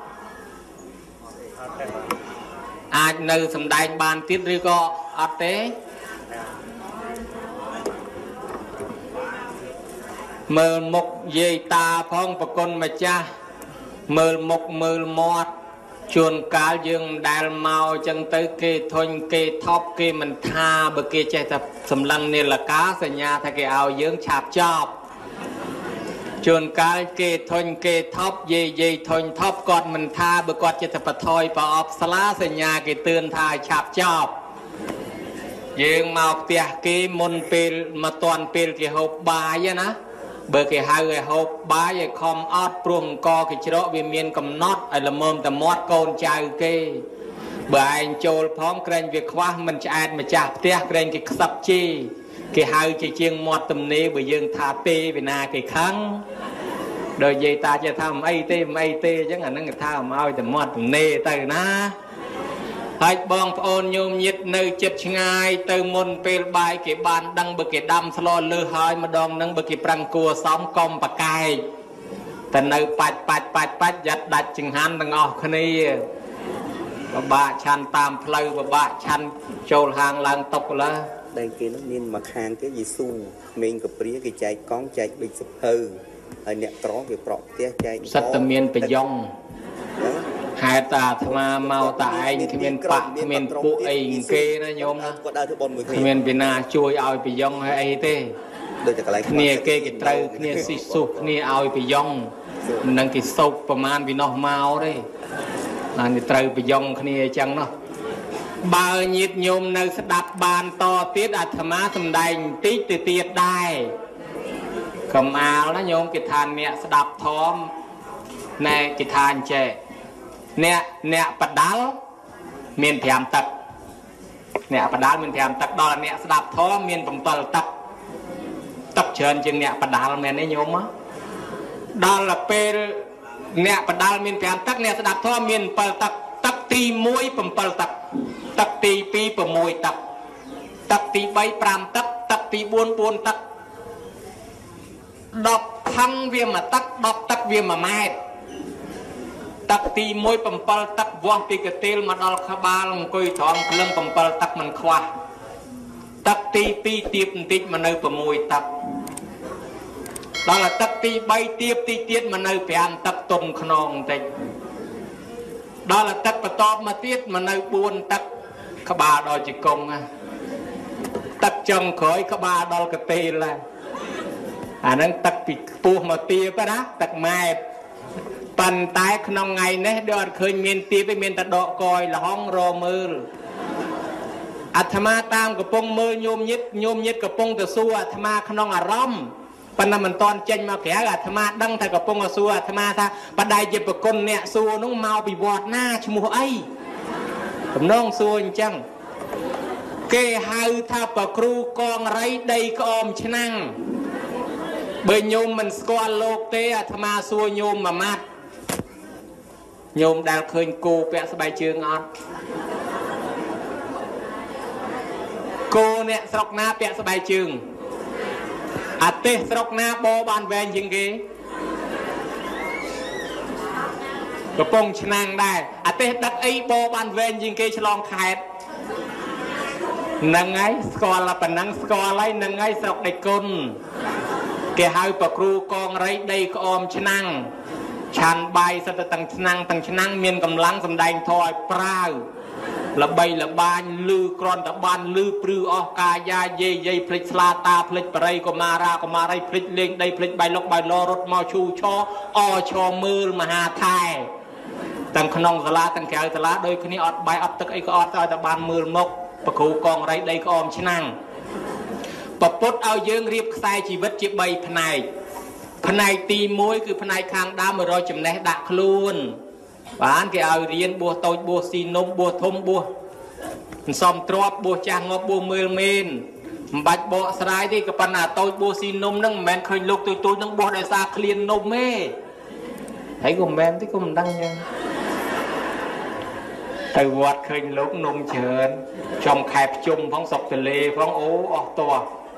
អាចនៅសំដែងបានទៀតឬក៏អត់ទេមើលមុខយាយតាផងប្រគុណម្ចាស់មើលមុខមើលមាត់ជួនកាលយើងដែលមកចឹងទៅគេធុញគេថប់គេមិនថាបើគេចេះតែសម្លឹងនាឡិកាសញ្ញាថាគេឲ្យយើងឆាប់ចប់ជួនកាលគេធុញគេថប់យាយធុញថប់គាត់មិនថាបើគាត់ចេះតែបថយប្រអប់ស្លាសញ្ញាគេទឿនថាឲ្យឆាប់ចប់យើងមកផ្ទះគេមុនពេលមកតាន់ពេលគេហូបបាយណាបើគេហៅឲ្យហូបបាយឲ្យខំអត់ព្រោះអង្គគេច្រកវាមានកំណត់ឲ្យល្មមតែមាត់កូនចៅគេបើឯងចូលផងក្រែងវាខ្វះមិនឆ្អែតម្ចាស់ផ្ទះក្រែងគេខ្សឹបជីគេហៅជាងមាត់ទំនេរបើយើងថាទេវិណាគេខឹងដល់យាយតាចេះថាមិនអីទេអញ្ចឹងអាហ្នឹងគេថាមកឲ្យតែមាត់ទំនេរទៅណាហើយបងប្អូនញោមញាតិនៅចិត្តឆ្ងាយទៅមុនពេលបាយគេបានដឹងបើគេដាំស្លលើសហើយម្ដងហ្នឹងបើគេប្រាំងគួរសំកុំប្រកែកតែនៅបាច់យ៉ាត់ដាច់ចង្ហាន់ទាំងអស់គ្នាពិបាកឆាន់តាមផ្លូវពិបាកឆាន់ចូលហាងឡើងតុកឡើតែគេនោះមានមួយខាងគេយេស៊ូក្មេងកព្រាគេចែកកងចែកដូចសភៅហើយអ្នកក្រគេប្រក់ផ្ទះចែកសិតតែមានប្រយ៉ងហេតុតាអាត្មាមកតែឯងគ្មានបាក់គ្មានពួកអីគេណាញោមណាគាត់ដើរធ្វើបន់មួយគ្នាគ្មានពីណាជួយឲ្យប្រយ៉ងហើយអីទេដូចតែកន្លែងគ្នាគេត្រូវគ្នាស៊ីសុះគ្នាឲ្យប្រយ៉ងមិនដឹងគេសោកប្រមាណពីនោះមកទេហើយគេត្រូវប្រយ៉ងគ្នាអញ្ចឹងនោះបើញាតិញោមនៅស្ដាប់បានតទៀតអាត្មាសំដែងបន្តិចទៅទៀតដែរកំអាលណាញោមគេថាអ្នកស្ដាប់ធម៌ណែគេថាអញ្ចេះអ្នកបដាល់មាន5ទឹកអ្នកបដាល់មាន5ទឹកដល់អ្នកស្ដាប់ធម៌មាន7ទឹកទឹកច្រើនជាងអ្នកបដាល់មែនទេញោមដល់ពេលអ្នកបដាល់មាន5ទឹកអ្នកស្ដាប់ធម៌មាន7ទឹកទឹកទី1 7ទឹកទឹកទី2 6ទឹកទឹកទី3 5ទឹកទឹកទី4 4ទឹក10ខឹងវា1ទឹក10ទឹកវា1ម៉ែត្រទឹកទី1 7ទឹកវាស់ពីកទេលមកដល់ក្បាលអង្គុយត្រង់ភ្លឹង7ទឹកមិនខ្វះទឹកទី2ទៀបបន្តិចមកនៅ6ទឹកដល់ទឹកទី3ទៀបទីទៀតមកនៅ5ទឹកទុំខ្នងបន្តិចដល់ទឹកបន្តមកទៀតមកនៅ4ទឹកក្បាលដល់ជង្គង់ទឹកចុងក្រោយក្បាលដល់កទេលអាហ្នឹងទឹកពីខ្ពស់មកទៀបណាទឹកម៉ែត្រប៉ុន្តែក្នុងថ្ងៃនេះដូចអត់ឃើញមានទៀបទេមានតែដកកយលហងរមើលអាត្មាតាមកំពុងមើលញោមញាតកំពុងទៅសួរអាត្មាក្នុងអារម្មណ៍ប៉ុន្តែមិនតាន់ចេញមកក្រៅអាត្មាដឹងថាកំពុងសួរអាត្មាថាបដិយប្រគុណអ្នកសួរនោះមកពីវត្តណាឈ្មោះអីកំណងសួរអញ្ចឹងគេហៅថាប្រគ្រូកងរៃដីក្អមឆ្នាំងបើញោមមិនស្គាល់លោកទេអាត្មាសួរញោមមួយម៉ាត់ញោមដែលឃើញគោពាក់ស្បែកជើងអត់គោអ្នកស្រុកណាពាក់ស្បែកជើងអាទេសស្រុកណាបបានវែងជាងគេកំពង់ឆ្នាំងដែរអាទេសដឹកអីបបានវែងជាងគេឆ្លងខេត្តហ្នឹងហើយស្គាល់តែប៉ុណ្ណឹងស្គាល់ហើយហ្នឹងហើយស្រុកដេគុណគេហៅប្រគ្រូកងរៃដីក្អមឆ្នាំងឆានបាយសិតទាំងឆ្នាំងមានកម្លាំងសម្ដែងធម៌ឲ្យប្រាវល្បីល្បាញលឺក្រន់តបានលឺព្រឺអស់កាយាយាយភ្លេចស្លាតាភ្លេចបរិយកុមារាកុមារីភ្លេចលេងដីភ្លេចបៃលុកបៃឡរត់មកឈូឆអឈមើលមហាថែទាំងក្នុងសាលាទាំងក្រៅសាលាដោយគ្នាអត់បាយអត់ទឹកអីក៏អត់ឲ្យតែបានមើលមុខប្រគ្រូកងរៃដីក្អមឆ្នាំងពពុតឲ្យយើងរៀបខ្សែជីវិតជា3ផ្នែកផ្នែកទី1គឺផ្នែកខាងដើម100ចំណេះដាក់ខ្លួនបានគេឲ្យរៀនបួសតូចបួសស៊ីនំបួសធំបួសសំទ្របបួសចាស់ងាប់បួសមើលមែនមិនបាច់បកស្រាយទេក៏ប៉ុន្តែតូចបួសស៊ីនំហ្នឹងមិនមែនឃើញលោកទូចហ្នឹងបួសដោយសារឃ្លាននំទេហើយក៏មិនមែនទេក៏មិនដឹងយ៉ាងទៅវត្តឃើញលោកនំច្រើនចំខែភ្ជុំផងសុកទលេផងអូអស់តោះ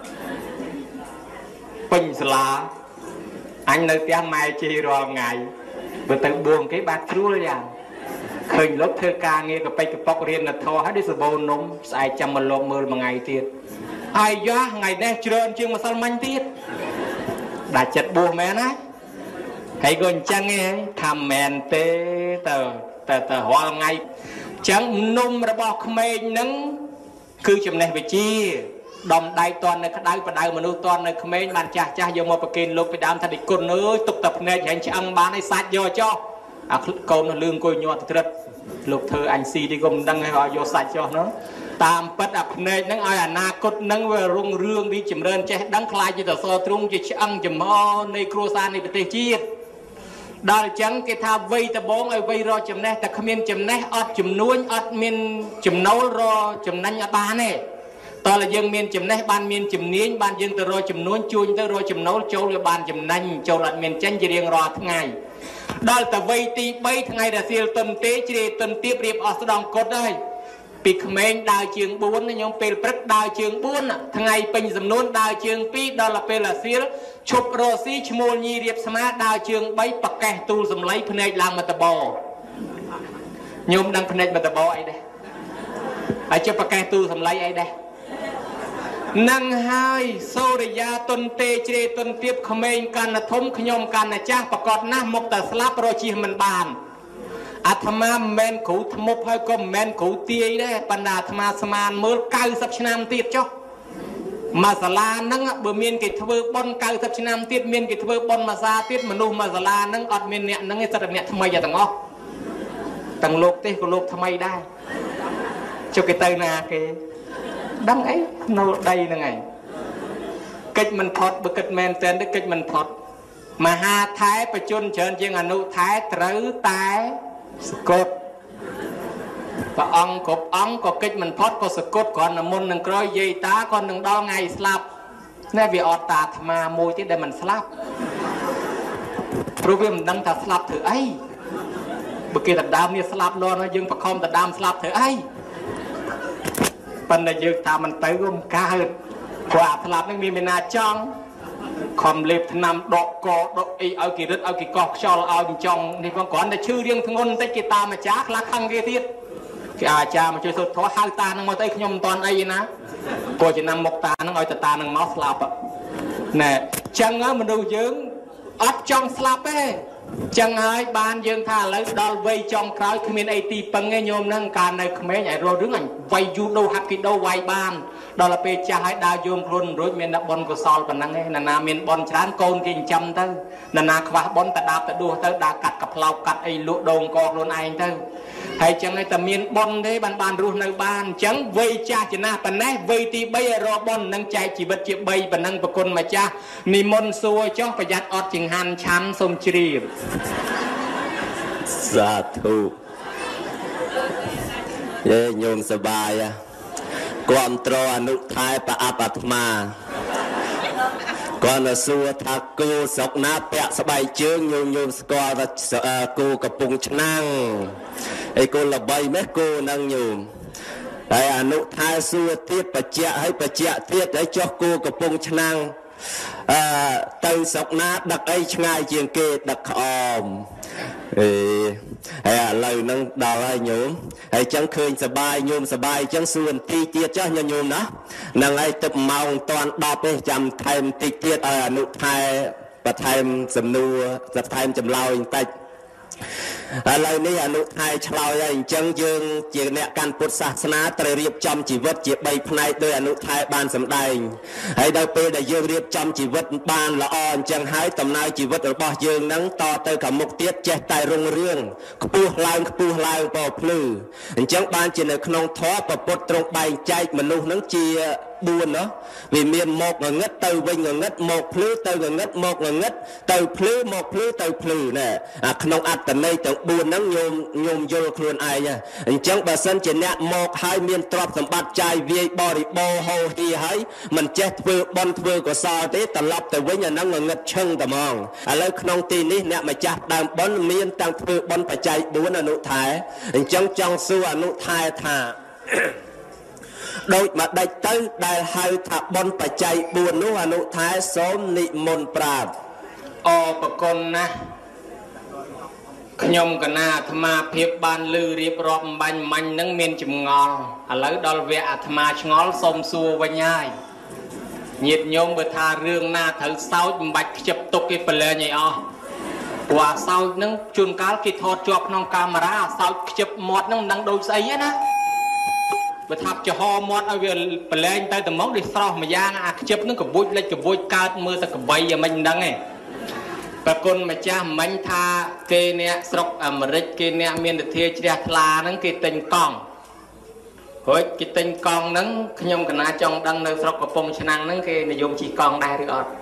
ពេញសាលាអញនៅផ្ទះម៉ែជេររាល់ថ្ងៃបើទៅបួងគេបាត់ជ្រួលយ៉ាងឃើញលោកធ្វើការងារកប៉ិចកប៉ុករៀននធហើយដូចសបោនំស្អែកចាំមកលោកមើលមួយថ្ងៃទៀតហើយយ៉ាថ្ងៃនេះច្រើនជាងម្សិលមិញទៀតដាច់ចិត្តបួសមែនណាហើយក៏អញ្ចឹងឯងថាមែនទេទៅរាល់ថ្ងៃអញ្ចឹងនំរបស់ក្មេងហ្នឹងគឺចំណេះវិជ្ជាដំដៃតន់នៅក្តៅបដៅមនុស្សតន់នៅក្មេងបានចាស់យកមកប្រគេនលោកពីដើមថាដេចគុណអើយទុកតែភ្នែកហែងឆ្អឹងបានឲ្យសាច់យកចោះអាកូននោះលឿងអង្គុយញាត់ត្រិតលោកធ្វើអញស៊ីទីក៏មិនដឹងឲ្យយកសាច់ចោះនោះតាមពិតអាភ្នែកហ្នឹងឲ្យអនាគតហ្នឹងវារុងរឿងរីចម្រើនចេះដឹងខ្លាចជាសសរទ្រូងជាឆ្អឹងចំហនៃគ្រួសារនៃប្រទេសជាតិដល់អញ្ចឹងគេថាវ័យដបងឲ្យវ័យរកចំណេះតែគ្មានចំណេះអត់ចំនួនអត់មានចំណូលរកចំណេញអត់បានទេតើយើងមានចំណេះបានមានជំនាញបានយើងទៅរកចំនួនជួញទៅរកចំណូលចូលវាបានចំណេញចូលអត់មានចេញជារៀងរាល់ថ្ងៃដល់តែវ័យទី3ថ្ងៃរសៀលតុនទេជ្រេតុនទៀបរៀបអស់ស្ដងកុដហើយពីក្មេងដើរជើង4ញោមពេលព្រឹកដើរជើង4ថ្ងៃពេញសំនួនដើរជើង2ដល់ពេលរសៀលឈប់រស៊ីឈ្មោលញីរៀបស្មាដើរជើង3ប្រកេះទូលសំឡីភ្នែកឡើងមកតបញោមដឹងភ្នែកមកតបអីដែរហើយជិះប្រកេះទូលសំឡីអីដែរនឹងហើយសូរិយាតុនទេជ្រេតុនទៀបក្មេងកាន់តែធំខ្ញុំកាន់តែចាស់ប្រកបណាស់មកតែស្លាប់រកជិះមិនបានអាត្មាមិនមែនគ្រូធ្មប់ហើយក៏មិនមែនគ្រូទាយដែរប៉ុន្តែអាត្មាស្មានមើល90ឆ្នាំទៀតចុះមកសាលាហ្នឹងបើមានគេធ្វើប៉ុន90ឆ្នាំទៀតមានគេធ្វើប៉ុនមួយសាទៀតមនុស្សមកសាលាហ្នឹងអត់មានអ្នកហ្នឹងទេសិតតែអ្នកថ្មីទាំងអស់ទាំងលោកទេសក៏លោកថ្មីដែរចុះគេទៅណាគេដឹងអីនៅដីហ្នឹងឯងកិច្ចមិនផុតបើគិតមែនតើកិច្ចមិនផុតមហាថែបជនច្រើនជាងអនុថែត្រូវតែសកត់ព្រះអង្គគ្រប់អង្គក៏កិច្ចមិនផុតក៏សកត់គ្រាន់តែមុននឹងក្រោយយាយតាក៏នឹងដល់ថ្ងៃស្លាប់ណែវាអត់តាអាត្មាមួយទៀតដែលមិនស្លាប់ព្រោះវាមិនដឹងថាស្លាប់ធ្វើអីបើគេដណ្ដើមនេះស្លាប់លន់យើងបខំដណ្ដើមស្លាប់ធ្វើអីប៉ុន្តែយើងថាមិនទៅក៏មិនកើតព្រោះអាស្លាប់នឹងមានណាចង់ខំលេបថ្នាំដកកដកអីឲ្យគេរឹតឲ្យគេកោះខ្យល់ឲ្យចង់នេះផងគ្រាន់តែឈឺរៀងធ្ងន់បន្តិចគេតាមអាចារ្យខ្លះខឹងគេទៀតគេអាចារ្យមកជួយសូត្រធម៌ហៅតានឹងមកទៅខ្ញុំមិនតាន់អីណាព្រោះចំណាំមុខតានឹងឲ្យតានឹងមកស្លាប់ណែចឹងមនុស្សយើងអត់ចង់ស្លាប់ទេចឹងហើយបានយើងថាឥឡូវដល់វ័យចុងក្រោយគ្មានអីទីពឹងទេញោមហ្នឹងកាលនៅក្មេងឲ្យរត់រឿងអញវាយយូដូហាប់គីដូវាយបានដល់ពេលចាស់ឲ្យដើរយំខ្លួនរួចមានតែបុណ្យកុសលប៉ុណ្ណឹងឯងណាមានបុណ្យច្រើនកូនគេចិញ្ចឹមទៅណាខ្វះបុណ្យតែដាប់ទៅដួសទៅដើរកាត់កផ្លោកកាត់អីលក់ដូងកខ្លួនឯងទៅហើយចឹងឯងតែមានបុណ្យទេបានរស់នៅបានអញ្ចឹងវ័យចាស់ចំណាស់ប៉ុណ្ណេះវ័យទី3ឲ្យរកបុណ្យនឹងចែកជីវិតជា3ប៉ុណ្ណឹងប្រគុណម្ចាស់និមន្តសួរចុះប្រយ័ត្នអត់ចង្ហាន់ឆាន់សូមជ្រាបសាធុយេញោមសបាយគ្រប់ត្រអនុថែប្រអបអាត្មាគាត់ទៅសួរថាគូស្រុកណាពាក់ស្បែកជើងញោមស្គាល់ថាគូកំពុងឆ្នាំងអីគូល្បីម៉េះគូហ្នឹងញោមហើយអនុថែសួរទៀតបច្ចៈហើយបច្ចៈទៀតហើយចុះគូកំពុងឆ្នាំងទៅស្រុកណាដឹកអីឆ្ងាយជាងគេដឹកក្អមហើយឥឡូវហ្នឹងដល់ហើយញោមហើយចឹងឃើញសបាយញោមសបាយចឹងសួរបន្តិចទៀតចាស់ញោមណាហ្នឹងហើយទឹកម៉ោងតាន់10ទេចាំថែមបន្តិចទៀតឲ្យអនុថែបន្ថែមសំណួរបន្ថែមចម្លើយបន្តិចឥឡូវនេះអនុថែឆ្លើយហើយអញ្ចឹងយើងជាអ្នកកាន់ពុទ្ធសាសនាត្រូវរៀបចំជីវិតជា3ផ្នែកដោយអនុថែបានសម្ដែងហើយដល់ពេលដែលយើងរៀបចំជីវិតបានល្អអញ្ចឹងហើយដំណើរជីវិតរបស់យើងនឹងតទៅខាងមុខទៀតចេះតែរុងរឿងខ្ពស់ឡើងពោភ្លឺអញ្ចឹងបានជានៅក្នុងធម៌ព្រះពុទ្ធទ្រង់បែងចែកមនុស្សនឹងជា4ណាវាមានមកងងឹតទៅវិញងងឹតមកភ្លឺទៅងងឹតមកងងឹតទៅភ្លឺមកភ្លឺទៅភ្លឺណែក្នុងអត្តន័យទាំង4ហ្នឹងញោមយល់ខ្លួនឯងអញ្ចឹងបើសិនជាអ្នកមកហើយមានទ្រព្យសម្បត្តិចាយវាយបរិបូរហូរហៀហើយមិនចេះធ្វើបុណ្យធ្វើកុសលទេត្រឡប់ទៅវិញអាហ្នឹងងងឹតឈឹងតែហ្មងឥឡូវក្នុងទីនេះអ្នកម្ចាស់ដើមបុណ្យមានតាំងធ្វើបុណ្យបច្ច័យ4អនុថែអញ្ចឹងចង់សួរអនុថែថាដូចមកដេចទៅដែលហៅថាបុណ្យបច្ច័យ4នោះអនុថែសូមនិមន្តប្រាប់អរគុណណាស់ខ្ញុំកណាអាត្មាភាពបានលឺរៀបរាប់បាញ់មាញ់នឹងមានចម្ងល់ឥឡូវដល់វគ្គអាត្មាឆ្ងល់សូមសួរវិញហើយញាតិញោមបើថារឿងណាត្រូវសោចមិនបាច់ខ្ជិបទុកគេប្រឡែងឲ្យអស់ព្រោះអាសោចនឹងជួនកាលគេថតជាប់ក្នុងកាមេរ៉ាអាសោចខ្ជិបមាត់នឹងមិនដឹងដូចស្អីណាបើថាចំហមាត់ឲ្យវាប្រឡែងទៅតែមកដូចស្រស់មួយយ៉ាងអាខ្ជិបនឹងកបុចលិចកបុចកើតមើលតែកបីយ៉ាងមិនដឹងទេប្រគុណម្ចាស់មិញថាគេអ្នកស្រុកអាមេរិកគេអ្នកមានទិធាជ្រះថ្លាហ្នឹងគេទិញកង់រួចគេទិញកង់ហ្នឹងខ្ញុំកណាចង់ដឹងនៅស្រុកកំពង់ឆ្នាំងហ្នឹងគេនិយមជិះកង់ដែរឬអត់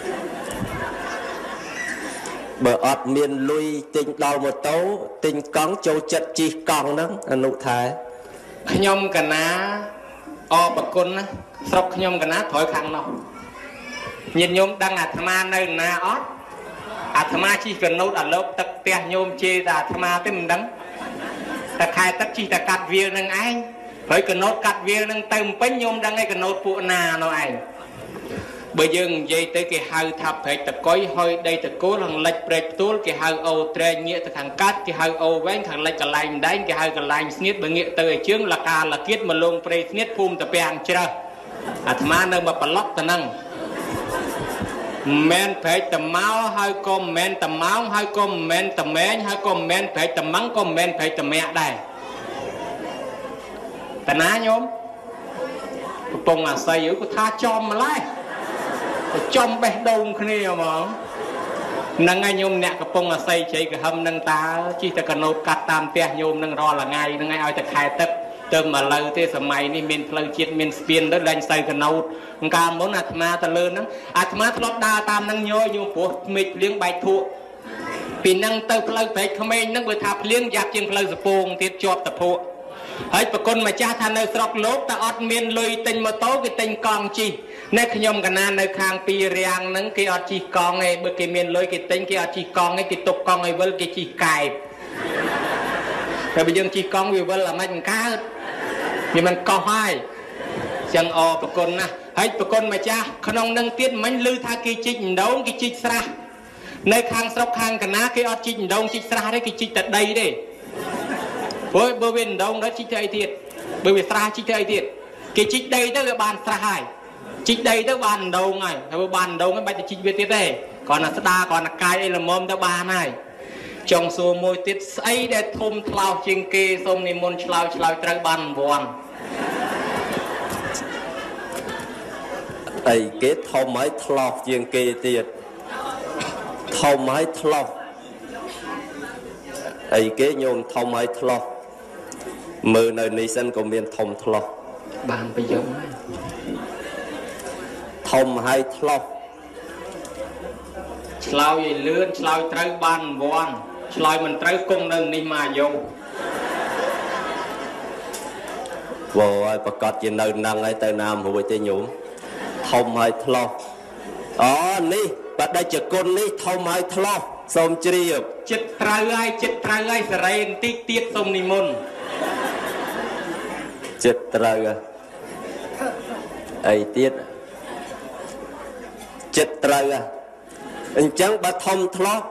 បើអត់មានលុយទិញដល់ម៉ូតូទិញកង់ចូលចិត្តជិះកង់ហ្នឹងអនុថែខ្ញុំកណាអរប្រគុណណាស្រុកខ្ញុំកណាត្រូវខាងនោះញាតិញោមដឹងអាត្មានៅណាអត់អាត្មាជិះកណូតអាលោកទឹកផ្ទះញោមជេរតែអាត្មាទេមិនដឹងតែខែទឹកជិះតែកាត់វាលនឹងឯងហើយកណូតកាត់វាលនឹងទៅពេញញោមដឹងឯកណូតពួកណានោះឯងបើយើងនិយាយទៅគេហៅថាព្រែកតកុយហុយដីតកូលខាងលិចព្រែកផ្ទួលគេហៅអូត្រែងងាកទៅខាងកាត់គេហៅអូវែងខាងលិចកន្លែងដែងគេហៅកន្លែងស្នៀតបើងាកទៅឲ្យជើងលកាលគៀតមកលងព្រៃស្នៀតភូមិតាពាំងជ្រៅអាត្មានៅមកប្រឡប់ទៅហ្នឹងមែនព្រែកតម៉ោហើយក៏មែនតម៉ោងហើយក៏មែនតមែងហើយក៏មែនព្រែកតម៉ាំងក៏មែនព្រែកតមាក់ដែរតាណាញោមកំពុងអាស័យគាត់ថាចំម្ល៉េះចំបេះដូងគ្នាហ្មងហ្នឹងហើយញោមអ្នកកំពុងអាស័យជ័យក្រហមនឹងតើជិះតែកណូតកាត់តាមផ្ទះញោមនឹងរាល់ថ្ងៃហ្នឹងហើយឲ្យតែខែទឹកទៅមកលើទេសម័យនេះមានផ្លូវជាតិមានស្ពានទៅលែងសូវកណូតកាលមុនអាត្មាទៅលើហ្នឹងអាត្មាធ្លាប់ដើរតាមហ្នឹងញយព្រោះមេឃភ្លៀងបែកធក់ពីហ្នឹងទៅផ្លូវព្រែកក្មេងហ្នឹងបើថាភ្លៀងយ៉ាប់ជាងផ្លូវសពងទៀតជាប់តភក់ហើយប្រគុណម្ចាស់ថានៅស្រុកលោកតែអត់មានលុយទិញម៉ូតូគេទិញកង់ជិះនៅខ្ញុំកណានៅខាងពីរាំងហ្នឹងគេអត់ជិះកង់ទេបើគេមានលុយគេទិញគេអត់ជិះកង់ទេគេទុកកង់ឲ្យវិលគេជិះកែបតែបើយើងជិះកង់វាវិលអាមិនកើតវាមិនកោះហើយចឹងអរប្រគុណណាស់ហើយប្រគុណម្ចាស់ក្នុងនឹងទៀតមិញឮថាគេជីកដងគេជីកស្រះនៅខាងស្រុកខាងកណាគេអត់ជីកដងជីកស្រះទេគេជីកតែដីទេព្រោះបើវាដងដល់ជីកទៅអីទៀតបើវាស្រះជីកទៅអីទៀតគេជីកដីទៅវាបានស្រះហើយជីកដីទៅបានដងហើយហើយបើបានដងហើយបាច់ទៅជីកវាទៀតទេគ្រាន់តែស្ដារគ្រាន់តែកាយអីល្មមទៅបានហើយចង់សួរមួយទៀតស្អីដែលធំថ្លោសជាងគេសូមនិមន្តឆ្លើយត្រូវបានរង្វាន់អីគេធំហើយថ្លោសជាងគេទៀតធំហើយថ្លោសអីគេញោមធំហើយថ្លោសមើលនៅនេះសិនក៏មានធំថ្លោសបានប្រយោជន៍ហើយធំហើយថ្លោសឆ្លើយឲ្យលឿនឆ្លើយត្រូវបានរង្វាន់ឆ្លើយមិនត្រូវគង់នៅនេះមកអាយុវ៉ាឲ្យប្រកាសជានៅហ្នឹងហើយទៅណាមួយទេញោមធំហើយថ្លោសអូនេះបដិជ្ជគុណនេះធំហើយថ្លោសសូមជ្រាបចិត្តត្រូវហើយសេរីបន្តិចទៀតសូមនិមន្តចិត្តត្រូវអីទៀតចិត្តត្រូវអញ្ចឹងបើធំថ្លោស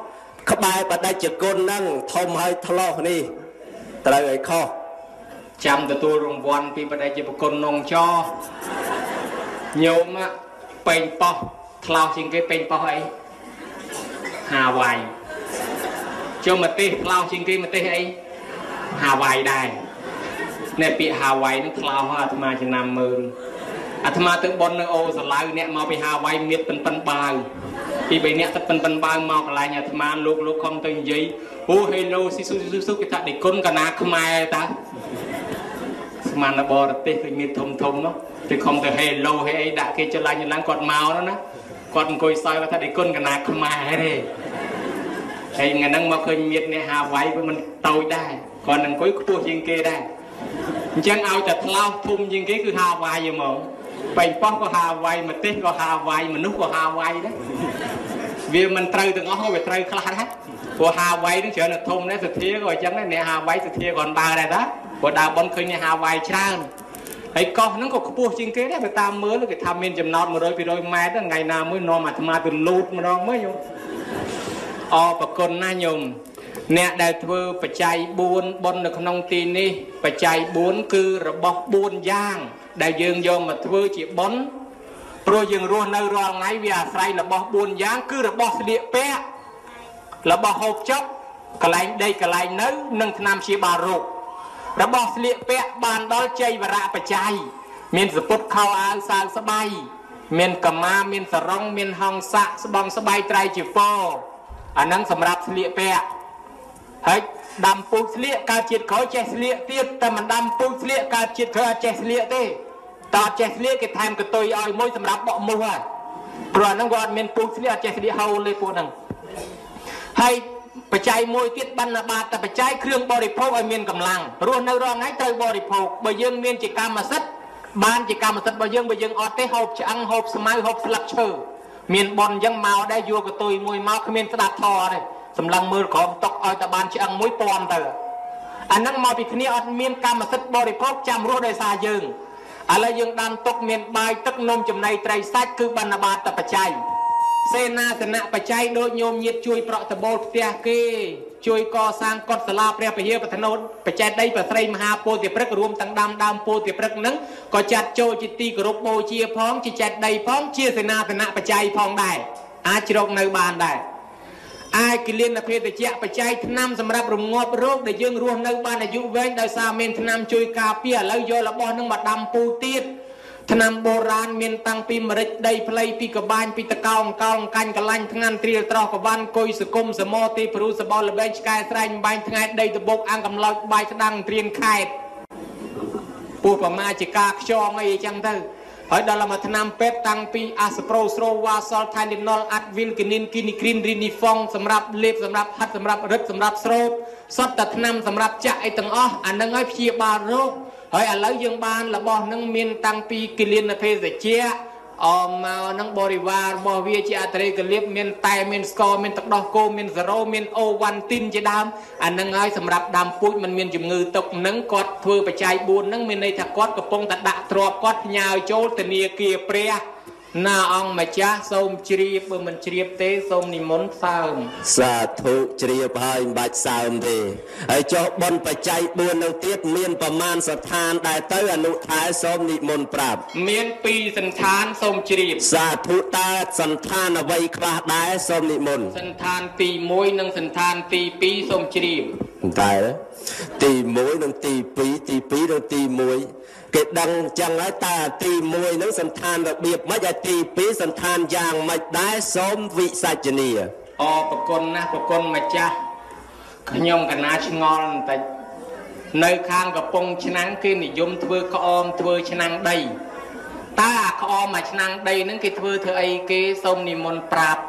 ក្បែរបដិជគុណហ្នឹងធំហើយថ្លោះនេះត្រូវឲ្យខុសចាំទទួលរង្វាន់ពីបដិជគុណនងចញោមពេញប៉ោះថ្លោះជាងគេពេញប៉ោះអីហាវ៉ៃចូលមកទេសថ្លោះជាងគេមកទេសអីហាវ៉ៃដែរអ្នកពាក្យហាវ៉ៃនឹងថ្លោះអាត្មាចំណាំមើលអាត្មាទៅបននៅអូសាឡៅអ្នកមកពីហាវ៉ៃមានប៉ិនបាវពី3អ្នកទៅប៉ិនបាវមកកន្លែងអាត្មាលោកខំទៅនិយាយអូហេឡូស៊ីស៊ូគេថាដេគុណកណាខ្មែរតាស្មានបរទេសគឺមានធំនោះទៅខំទៅហេឡូហេអីដាក់គេចលាញ់ឡើងគាត់មកណាគាត់អង្គុយសើគាត់ថាដេគុណកណាខ្មែរទេហើយថ្ងៃហ្នឹងមកឃើញមានអ្នកហាវ៉ៃវាមិនតូចដែរគាត់អង្គុយខ្ពស់ជាងគេដែរអញ្ចឹងឲ្យតែថ្លោះធំជាងគេគឺហាវ៉ៃហ្មងបែងប៉ោះក៏ហាវ៉ៃមកទេសក៏ហាវ៉ៃមនុស្សក៏ហាវ៉ៃដែរវាមិនត្រូវទាំងអស់វាត្រូវខ្លះដែរព្រោះហាវ៉ៃនឹងច្រើនតែធំដែរសទ្ធាក៏អញ្ចឹងដែរអ្នកហាវ៉ៃសទ្ធាគាត់ដើរដែរតាព្រោះដើរបនឃើញអ្នកហាវ៉ៃច្រើនហើយកោះហ្នឹងក៏ខ្ពស់ជាងគេដែរបើតាមមើលគេថាមានចំណោទ 100-200 ម៉ែត្រថ្ងៃណាមួយនាំអាត្មាទៅលូតម្ដងមើលញោមអរប្រគុណណាស់ញោមអ្នកដែលធ្វើបច្ច័យ4បុណ្យនៅក្នុងទីនេះបច្ច័យ4គឺរបស់4យ៉ាងដែលយើងយកមកធ្វើជាបុណ្យព្រោះយើងរស់នៅរាល់ថ្ងៃវាអាស្រ័យរបស់4យ៉ាងគឺរបស់ស្លៀកពាក់របស់ហូបចុកកន្លែងដេកកន្លែងនៅនិងថ្នាំព្យាបាលរោគរបស់ស្លៀកពាក់បានដល់ជ័យវរៈបច្ច័យមានសពុតខោអាវសាវស្បៃមានកម្មាមានសរងមានហង្ស័កស្បង់ស្បៃត្រៃជីវរអាហ្នឹងសម្រាប់ស្លៀកពាក់ហើយដាំពូជស្លៀកកើតជាតិក្រោយចេះស្លៀកទៀតតែមិនដាំពូជស្លៀកកើតជាតិក្រោយអត់ចេះស្លៀកទេតើអត់ចេះស្លៀកគេថែមកតុយឲ្យមួយសម្រាប់បក់មូសហើយព្រោះអាហ្នឹងគាត់អត់មានពូជស្លៀកអត់ចេះស្លៀកហូលទេពួកហ្នឹងហើយបច្ច័យមួយទៀតបណ្ណបាតតែបច្ច័យគ្រឿងបរិភោគឲ្យមានកម្លាំងរស់នៅរាល់ថ្ងៃត្រូវបរិភោគបើយើងមានជាកម្មសិទ្ធិបានជាកម្មសិទ្ធិរបស់យើងបើយើងអត់ទេហូបឆ្អឹងហូបស្មៅហូបស្លឹកឈើមានបនអញ្ចឹងមកដែរយកកតុយមួយមកគ្មានស្ដាប់ធរទេសម្លឹងមើលក្រោមតុកឲ្យតែបានឆ្អឹងមួយពាន់ទៅអាហ្នឹងមកពីគ្នាអត់មានកម្មសិទ្ធិបរិភោគចាំរស់ដោយសារយើងឥឡូវយើងដាំទុកមានបាយទឹកនំចំណីត្រីសាច់គឺបណ្ណបាតបច្ច័យសេនាសនៈបច្ច័យដូចញោមញាតជួយប្រក់តបូលផ្ទះគេជួយកសាងកុដិសាលាព្រះពហិបថនោតបច្ច័យដីប្រស្រីមហាពោធិព្រឹក្សរួមទាំងដើមពោធិព្រឹក្សហ្នឹងក៏ចាត់ចូលជាទីគោរពបូជាផងជាចេតដីផងជាសេនាសនៈបច្ច័យផងដែរអាចជ្រកនៅបានដែរអាចគិលានភេទជ្ជៈបច្ច័យថ្នាំសម្រាប់រងាប់រោគដែលយើងរស់នៅបានអាយុវែងដោយសារមានថ្នាំជួយការពារឥឡូវយករបស់ហ្នឹងមកដាំពូទៀតថ្នាំបុរាណមានតាំងពីម្រេចដីផ្លៃពីកបាញ់ពីតកោងកោងកាញ់កលាញ់ថ្ងាន់ត្រៀលត្រោះកវ៉ាន់គុយសគុំសមោទីព្រុសបោលល្បែងឆ្កែស្រែងបាញ់ថ្ងៃដីតបុកអាំងកំឡោចបាយស្ដាំងត្រៀនខេតពោះប្រមាជាការខ្យងអីចឹងទៅហើយដល់មកថ្នាំពេទ្យតាំងពីអាសប្រូស្រូវ៉ាសលថៃលីណុលអាត់វីលគីនីនគីនីគ្រីនរីនីហ្វុងសម្រាប់លេបសម្រាប់ហាត់សម្រាប់រឹតសម្រាប់ស្រោបសតតែថ្នាំសម្រាប់ចាក់អីទាំងអស់អានឹងឲ្យព្យាបាលរោគហើយឥឡូវយើងបានរបស់នឹងមានតាំងពីគិលានភេសជ្ជៈអមមកនឹងបរិវាររបស់វាជាអត្រេកលៀបមានតែមានស្ករមានទឹកដោះគោមានសារ៉ូមានអូវ៉ាន់ទីនជាដើមអានឹងហើយសម្រាប់ដាំពូជមិនមានជំងឺទុកនឹងគាត់ធ្វើបច្ច័យ4នឹងមានន័យថាគាត់កំពុងតែដាក់ទ្របគាត់ផ្ញើចូលធនាគារព្រះណាអង្គម្ចាស់សូមជ្រាបបើមិនជ្រាបទេសូមនិមន្តសើមសាធុជ្រាបហើយមិនបាច់សើមទេហើយចុះបុណ្យបច្ច័យ4នៅទៀតមានប្រមាណស្ថានដែលទៅអនុថែសូមនិមន្តប្រាប់មាន2សន្តានសូមជ្រាបសាធុតើសន្តានអ្វីខ្លះដែរសូមនិមន្តសន្តានទី1និងសន្តានទី2សូមជ្រាបតែទី1និងទី2ទី2និងទី1គេដឹងចឹងហើយតើទី1ហ្នឹងសន្តានរបៀបម៉េចហើយទី2សន្តានយ៉ាងម៉េចដែរសូមវិសាចនីអរប្រគុណណាស់ប្រគុណម្ចាស់ខ្ញុំកណាឆ្ងល់បន្តិចនៅខាងកំពង់ឆ្នាំងគេនិយមធ្វើក្អមធ្វើឆ្នាំងដីតើអាក្អមមួយឆ្នាំងដីហ្នឹងគេធ្វើអីគេសូមនិមន្តប្រាប់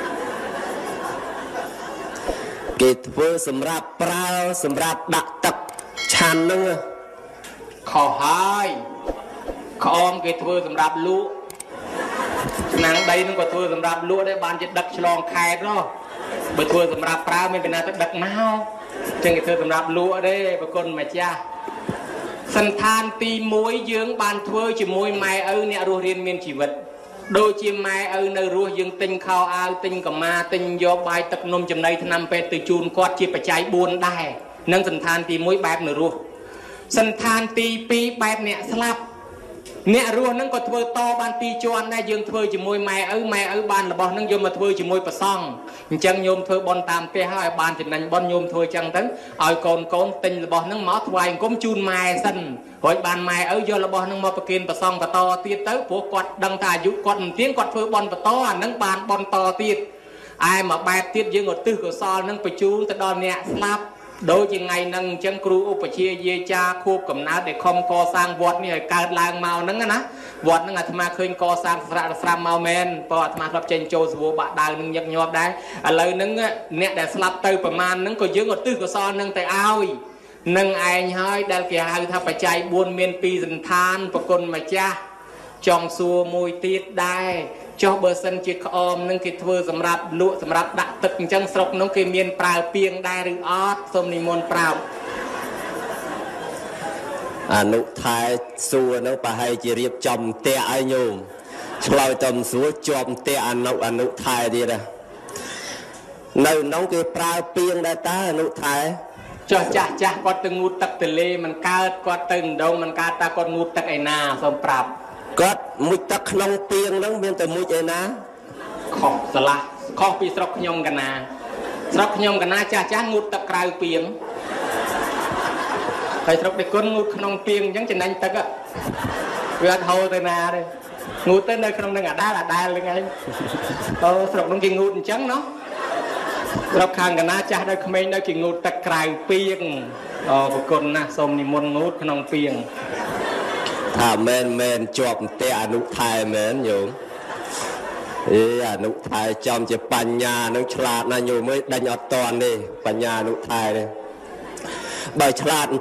គេធ្វើសម្រាប់ប្រើសម្រាប់ដាក់ទឹកឆាន់ហ្នឹងខុសហើយក្អមគេធ្វើសម្រាប់លក់ឆ្នាំងដីហ្នឹងក៏ធ្វើសម្រាប់លក់ដែរបានជាដឹកឆ្លងខេត្តនោះបើធ្វើសម្រាប់ប្រើមានពីណាទៅដឹកមកចឹងគេធ្វើសម្រាប់លក់ទេប្រគុណម្ចាស់សន្តានទី1យើងបានធ្វើជាមួយម៉ែឪអ្នករស់រៀនមានជីវិត đôi chim mai nơi rùa dương tinh khao ao tinh cầm ma tinh do bài tập nôm chầm đây năm pe từ chun quạt chia phải cháy buồn đài nâng sân than tì mũi bẹp nửa rùa sân than tì pi bẹp nè slap nè rùa nâng có thưa to ban tì cho anh đây dương thưa chỉ môi mai ban là bọn nâng vô mà thưa chỉ môi bờ song chẳng nhôm thưa bon tam pe hai ban thì nành bon nhôm thưa chẳng tấn ỏi con tinh là bọn nâng mót hoài cũng chun mai sân hỏi bàn mai do là bọn nâng mò bờ kiên bờ song bờ to tiết tới của quạt đăng thà dụ quạt tiếng quạt thưa bon bờ to nâng bàn bon to tiết ai mà bẹp tiết dương ở tư của so nâng bờ chú tới đòn nè slap đôi chừng ngày nâng chân kêu ốp chia dê cha khu cầm ná để không co sang vọt như cài lang màu nâng á vọt nâng thà mà khơi co sang sram màu men vọt mà gặp trên châu số bạn đào nâng nhật nhọp đấy lời nâng nè để slap từประมาณ nâng có dương ở tư của so nâng tại ao nâng ai hơi đal kia hai thà phải chạy buôn miền pi dần than và con mà cha trong xua môi tiết đai cho bờ sân chiếc ôm nâng cái thưa sầm rạp lụa sầm rạp đặt tực chân sọc nông cái miền prào piêng đai rừng ót xôm ni môn prào nụ thái xua nó bà hay chỉ riệp chồng tè ai nhôm lôi tầm xuống chom tè nụ thái đi ra nơi nông cái prào piêng đai ta nụ thái cho cha con từng ngút tắc từ lê mình cao con từng đâu mình cao ta con ngút tắc ai na xôm prào có mũi tắc nông piêng nó miền từ mũi ấy ná khóc sờ la khóc pi sọc nhomกันna cha ngút tắc cài piêng thầy sọc để con ngút nông piêng giống trên anh tắc á vừa thâu tới na đây ngút tới nơi không đang ở đá là đá lên ngay sọc nông kia ngút trắng nó sọc hàngกันna cha đây không mấy nơi kia ngút tắc cài piêng con na xôm ni môn ngút nông piêng thà men chọp tè nụ thái men nhung nụ thái trong chỉปัญญา nó chlat na nhung mới đánh ở toàn đi ปัญญา nụ thái đi bài chlat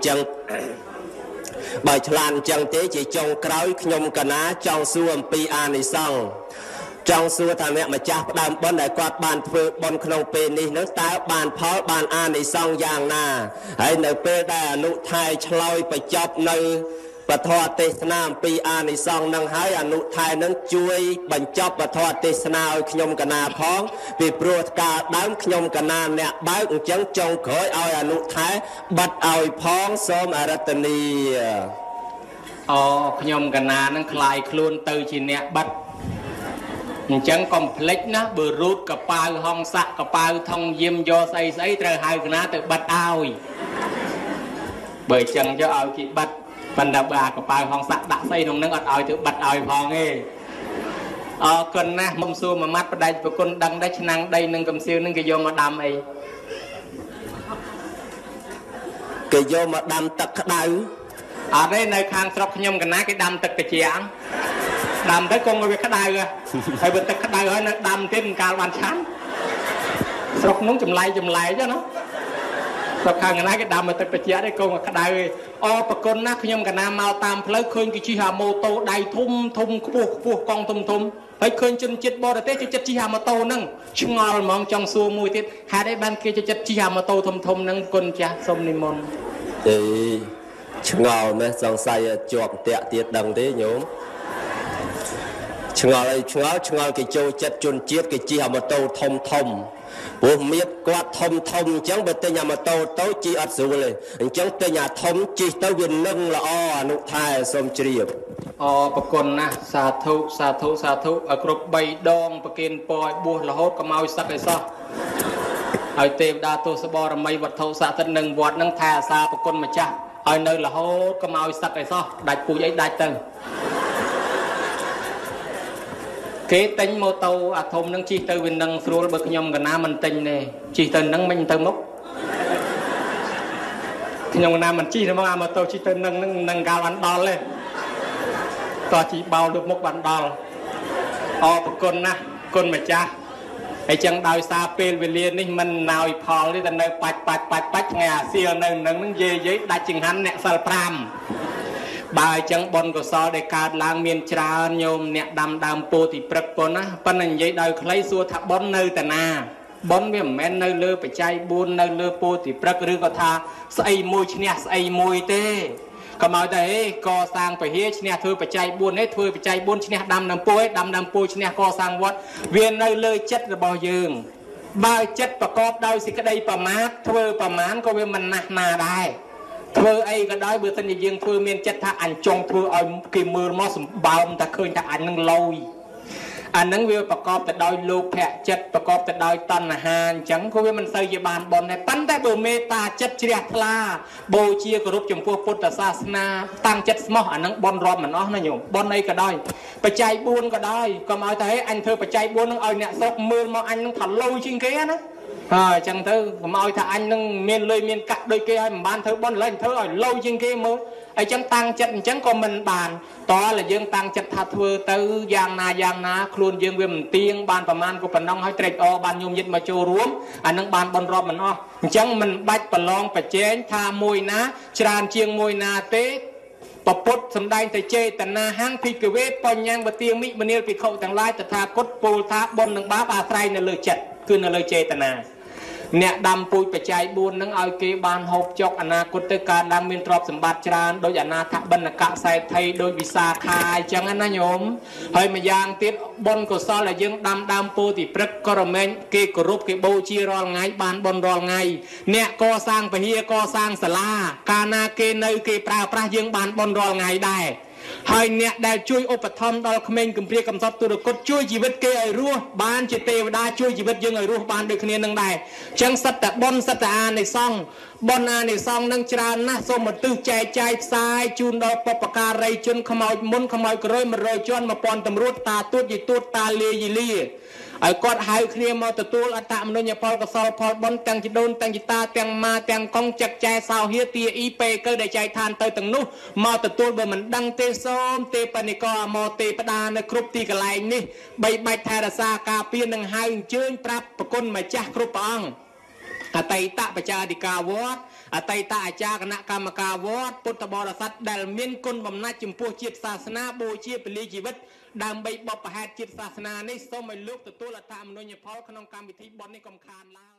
chẳng thế chỉ trong cõi nhung cả ná trong xuông pi an xong trong xuông thằng mẹ mà cha đam bón đại quạt bàn phơi bón khung pe ní nó ta bàn pháo bàn an xongอย่างna hãy nơi pe đại nụ thái chloiไปจบnơiปะทอเทศนาปีอานิสงส์นังหายอนุทัยนั้นช่วยบรรจบปะทอเทศนาขยมกนาพ้องปีโปรดกาดังขยมกนาเนี่ยบ้านจังจงขอยเอาอนุทัยบัดเอาพ้องสมอรัตนีขยมกนานั้นคลายคลุนตือชีเนี่ยบัดจังคอมเพล็กนะเบอร์รูดกับปลาห้องสะกับปลาทองเยี่ยมยอใส่เตอร์หายกนาตือบัดเอาเบอร์จังจะเอากี่บัดบรรดาบากับปลาห้องสักดักไส้ตรงนั้นอดเอาถือบัดเอาพองเอ้คนนะมุมซูมามัดประเดี๋ยวคนดังได้ชนะได้หนึ่งกำซิวหนึ่งกิโยมาดำไอ้กิโยมาดำตักดาวได้ในคางสระขยมกันนะcáiดำตักกระเจียงดำtới con người cái đài rồi hay bênตักđài rồi nó đำthêm cả bàn chánสระนุ้งจำไล่chứ nóสขางกันนะก็ดำมาตักกระเจียได้กงกับได้ปกตินะขยมกันนะมาตามเพลย์เคยกิจหาโมโตได้ทุ่มพวกกองทุ่มไปเคยจนจิตบอดแต่จิตจิหาโมโตนั่งชงอลมองจังซูมวยติดหาได้บ้านเกจิตจิหาโมโตทุ่มนั่งคนจ้าสมนิมนต์ชงอลไหมสงสัยจวบเตะเตียดดังที่โยมชงอลกิจโจจัดจนจิตกิจหาโมโตทุ่มบุเมียกวาดทมจังเบตยามาโตโตจีอัดสูเลยจังเตยาทมจีเตวินนึ่งละอนุทายสมจริยบปกตินะสาธุกรบใบดองประเคนปอยบัวละโหดกระเมาสักไอ้ซอไอเทวดาตัวสบอรมัยวัดเท่าสาตันหนึ่งวัดนั่งแทสาปกติมาจ้าไอเนยละโหดกระเมาสักไอ้ซอได้ปุยไอ้ได้ตึงเกตังโมโตอาทมนั่งจีเตวินนั่งสโลเบิกยมกันน้ามันติงเนี่ยจีเตนั่งมันเติมมุกยมกันน้ามันจีทำไมโมโตจีเตนั่งกาวันดอลเลยต่อจีเบาลูกมุกวันดอลปกคนนะคนมาจ้าไอจังดาวซาเปลเวเลียนี่มันนาวพอที่แต่เนยปัดไงเสียนั่งเย่ได้จึงหันเนี่ยสารพรามบายจังบอลก็ซอได้การล้างเมียนชราโยมเนี่ยดำปูติปรักปนนะปนัญญาดาวใครสัวทับบอลเนยแต่นาบอลเวียมแม่เนยเลือไปใจบุญเนยเลือปูติปรักหรือก็ทาใส่มวยชเนี่ยใส่มวยเต้ก็มาได้ก่อสร้างไปเฮ็ดเนี่ยเธอปัจจัยบุญให้เธอปัจจัยบุญเนี่ยดำน้ำปุ้ยเนี่ยก่อสร้างวัดเวียนในเลยจัดระบอยืงบ่ายจัดประกอบโดยสิกระไดประมาทเธอประมาณก็เวียนมันหนักนาได้เธอไอ้ก็ได้เบื่อสัญญายืงเธอเมียนจัดถ้าอันจงเธอเอากี่มือมอสเบาแต่เคยแต่อันนึงลอยอันนั้นเวียประกอบแต่โดยโลภะจัดประกอบแต่โดยตัณหาจังก็เวียมันใส่ยาบาลบอลในปั้นแต่เบอร์เมตตาจัดเฉลี่ยพลาโบเชียกรุบจมพวกพุทธศาสนาตั้งจัดสมออันนั้นบอลรอมมันอ้อนะโยมบอลในก็ได้ปัจจัยบุญก็ได้ก็มาแต่ให้อันเธอปัจจัยบุญนั่งเอาเนี่ยซอกมือมาอันนั่งถัดโลจริงแค่นะจังเธอมาเอาถ้าอันนั่งเมียนเลยเมียนกัดโดยแกให้บ้านเธอบอลเลยเธอเอาโลจริงแค่มือไอ้จังตั้งจัดจังก็มันบานต่อละยังตั้งจัดทัดเธอเตอยางนาครูนยังเวียมเตียงบานประมาณก็ปนน้องให้เตรดอบานยมยึดมาโจรวมอันนั้นบานบอลรอบมันอ้อจังมันบัดประลองประเจนทามวยนะชราญเชียงมวยนาเตปปดสำได้แต่เจตนาห้างพิกเวทปอนยังบะเตียงมิบเนียปิเขาต่างลายแต่ทากดปูทาบนหนังบ้าอาไตรในเลยจัดคือในเลยเจตนาเนี่ยดำปุยปัจจัยบุญนั่งเอาเกบานหกจกอนาคตการดังมีตรอบสมบัติจรานโดยอนาถบรรณกะใส่ไทยโดยวิสาขายจังนั้นนะโยมเฮ้ยมายางติดบนกุศลและยังดำปูติปรึกกระเมนเกกรุบเกบูชีรอลไงบานบนรอลไงเนี่ยก่อสร้างไปเฮียก่อสร้างศาลากานาเกเนยเกปรายังบานบนรอลไงได้ให้เนี่ยได้ช่วยอุปถัมภ์ดอลคเมนกุมเพียกำซับตัวกดช่วยชีวิตเกยรู้บ้านจิตเทวดาช่วยชีวิตยังไงรู้บ้านโดยคะแนนนั่งได้จังสัตตะบนสัตตะอาในซ่องบนอาในซ่องนั่งจรานะสมตื้อใจสายจูนดอกปปการัยจนขมอยมุนขมอยกระโรยมาโรยจนมาปอนตำรวจตาตุดยีตุดตาเลียไอ้กอดหายเคลียมาตัวอัตมนุญพอลกสอพอลบนตังจิโดนตังจิตาตังมาตังกองจักใจสาวเฮียตีอีเปก็ได้ใจทานเตยตังนุมาตัวเบอร์มันดังเตซ้อมเตปนิกอมอเตปดาในครุปตีกลายนี่ใบแทรซากาเปียนังหายเชิญปรับประกุนมาจ้าครุปองอไตตะประชาดิกาวอดอไตตะอาจารย์คณะกรรมการวอดพุทธบริษัทเดลมินกุลบำนาจจุมพูจิตศาสนาโบเชียปลีชีวิตดำใบบประหารจิตศาสนาในสมัยลูกตัวละตามโดยเฉพาะขนมกรรมวิธีบอลในกรมคานแล้ว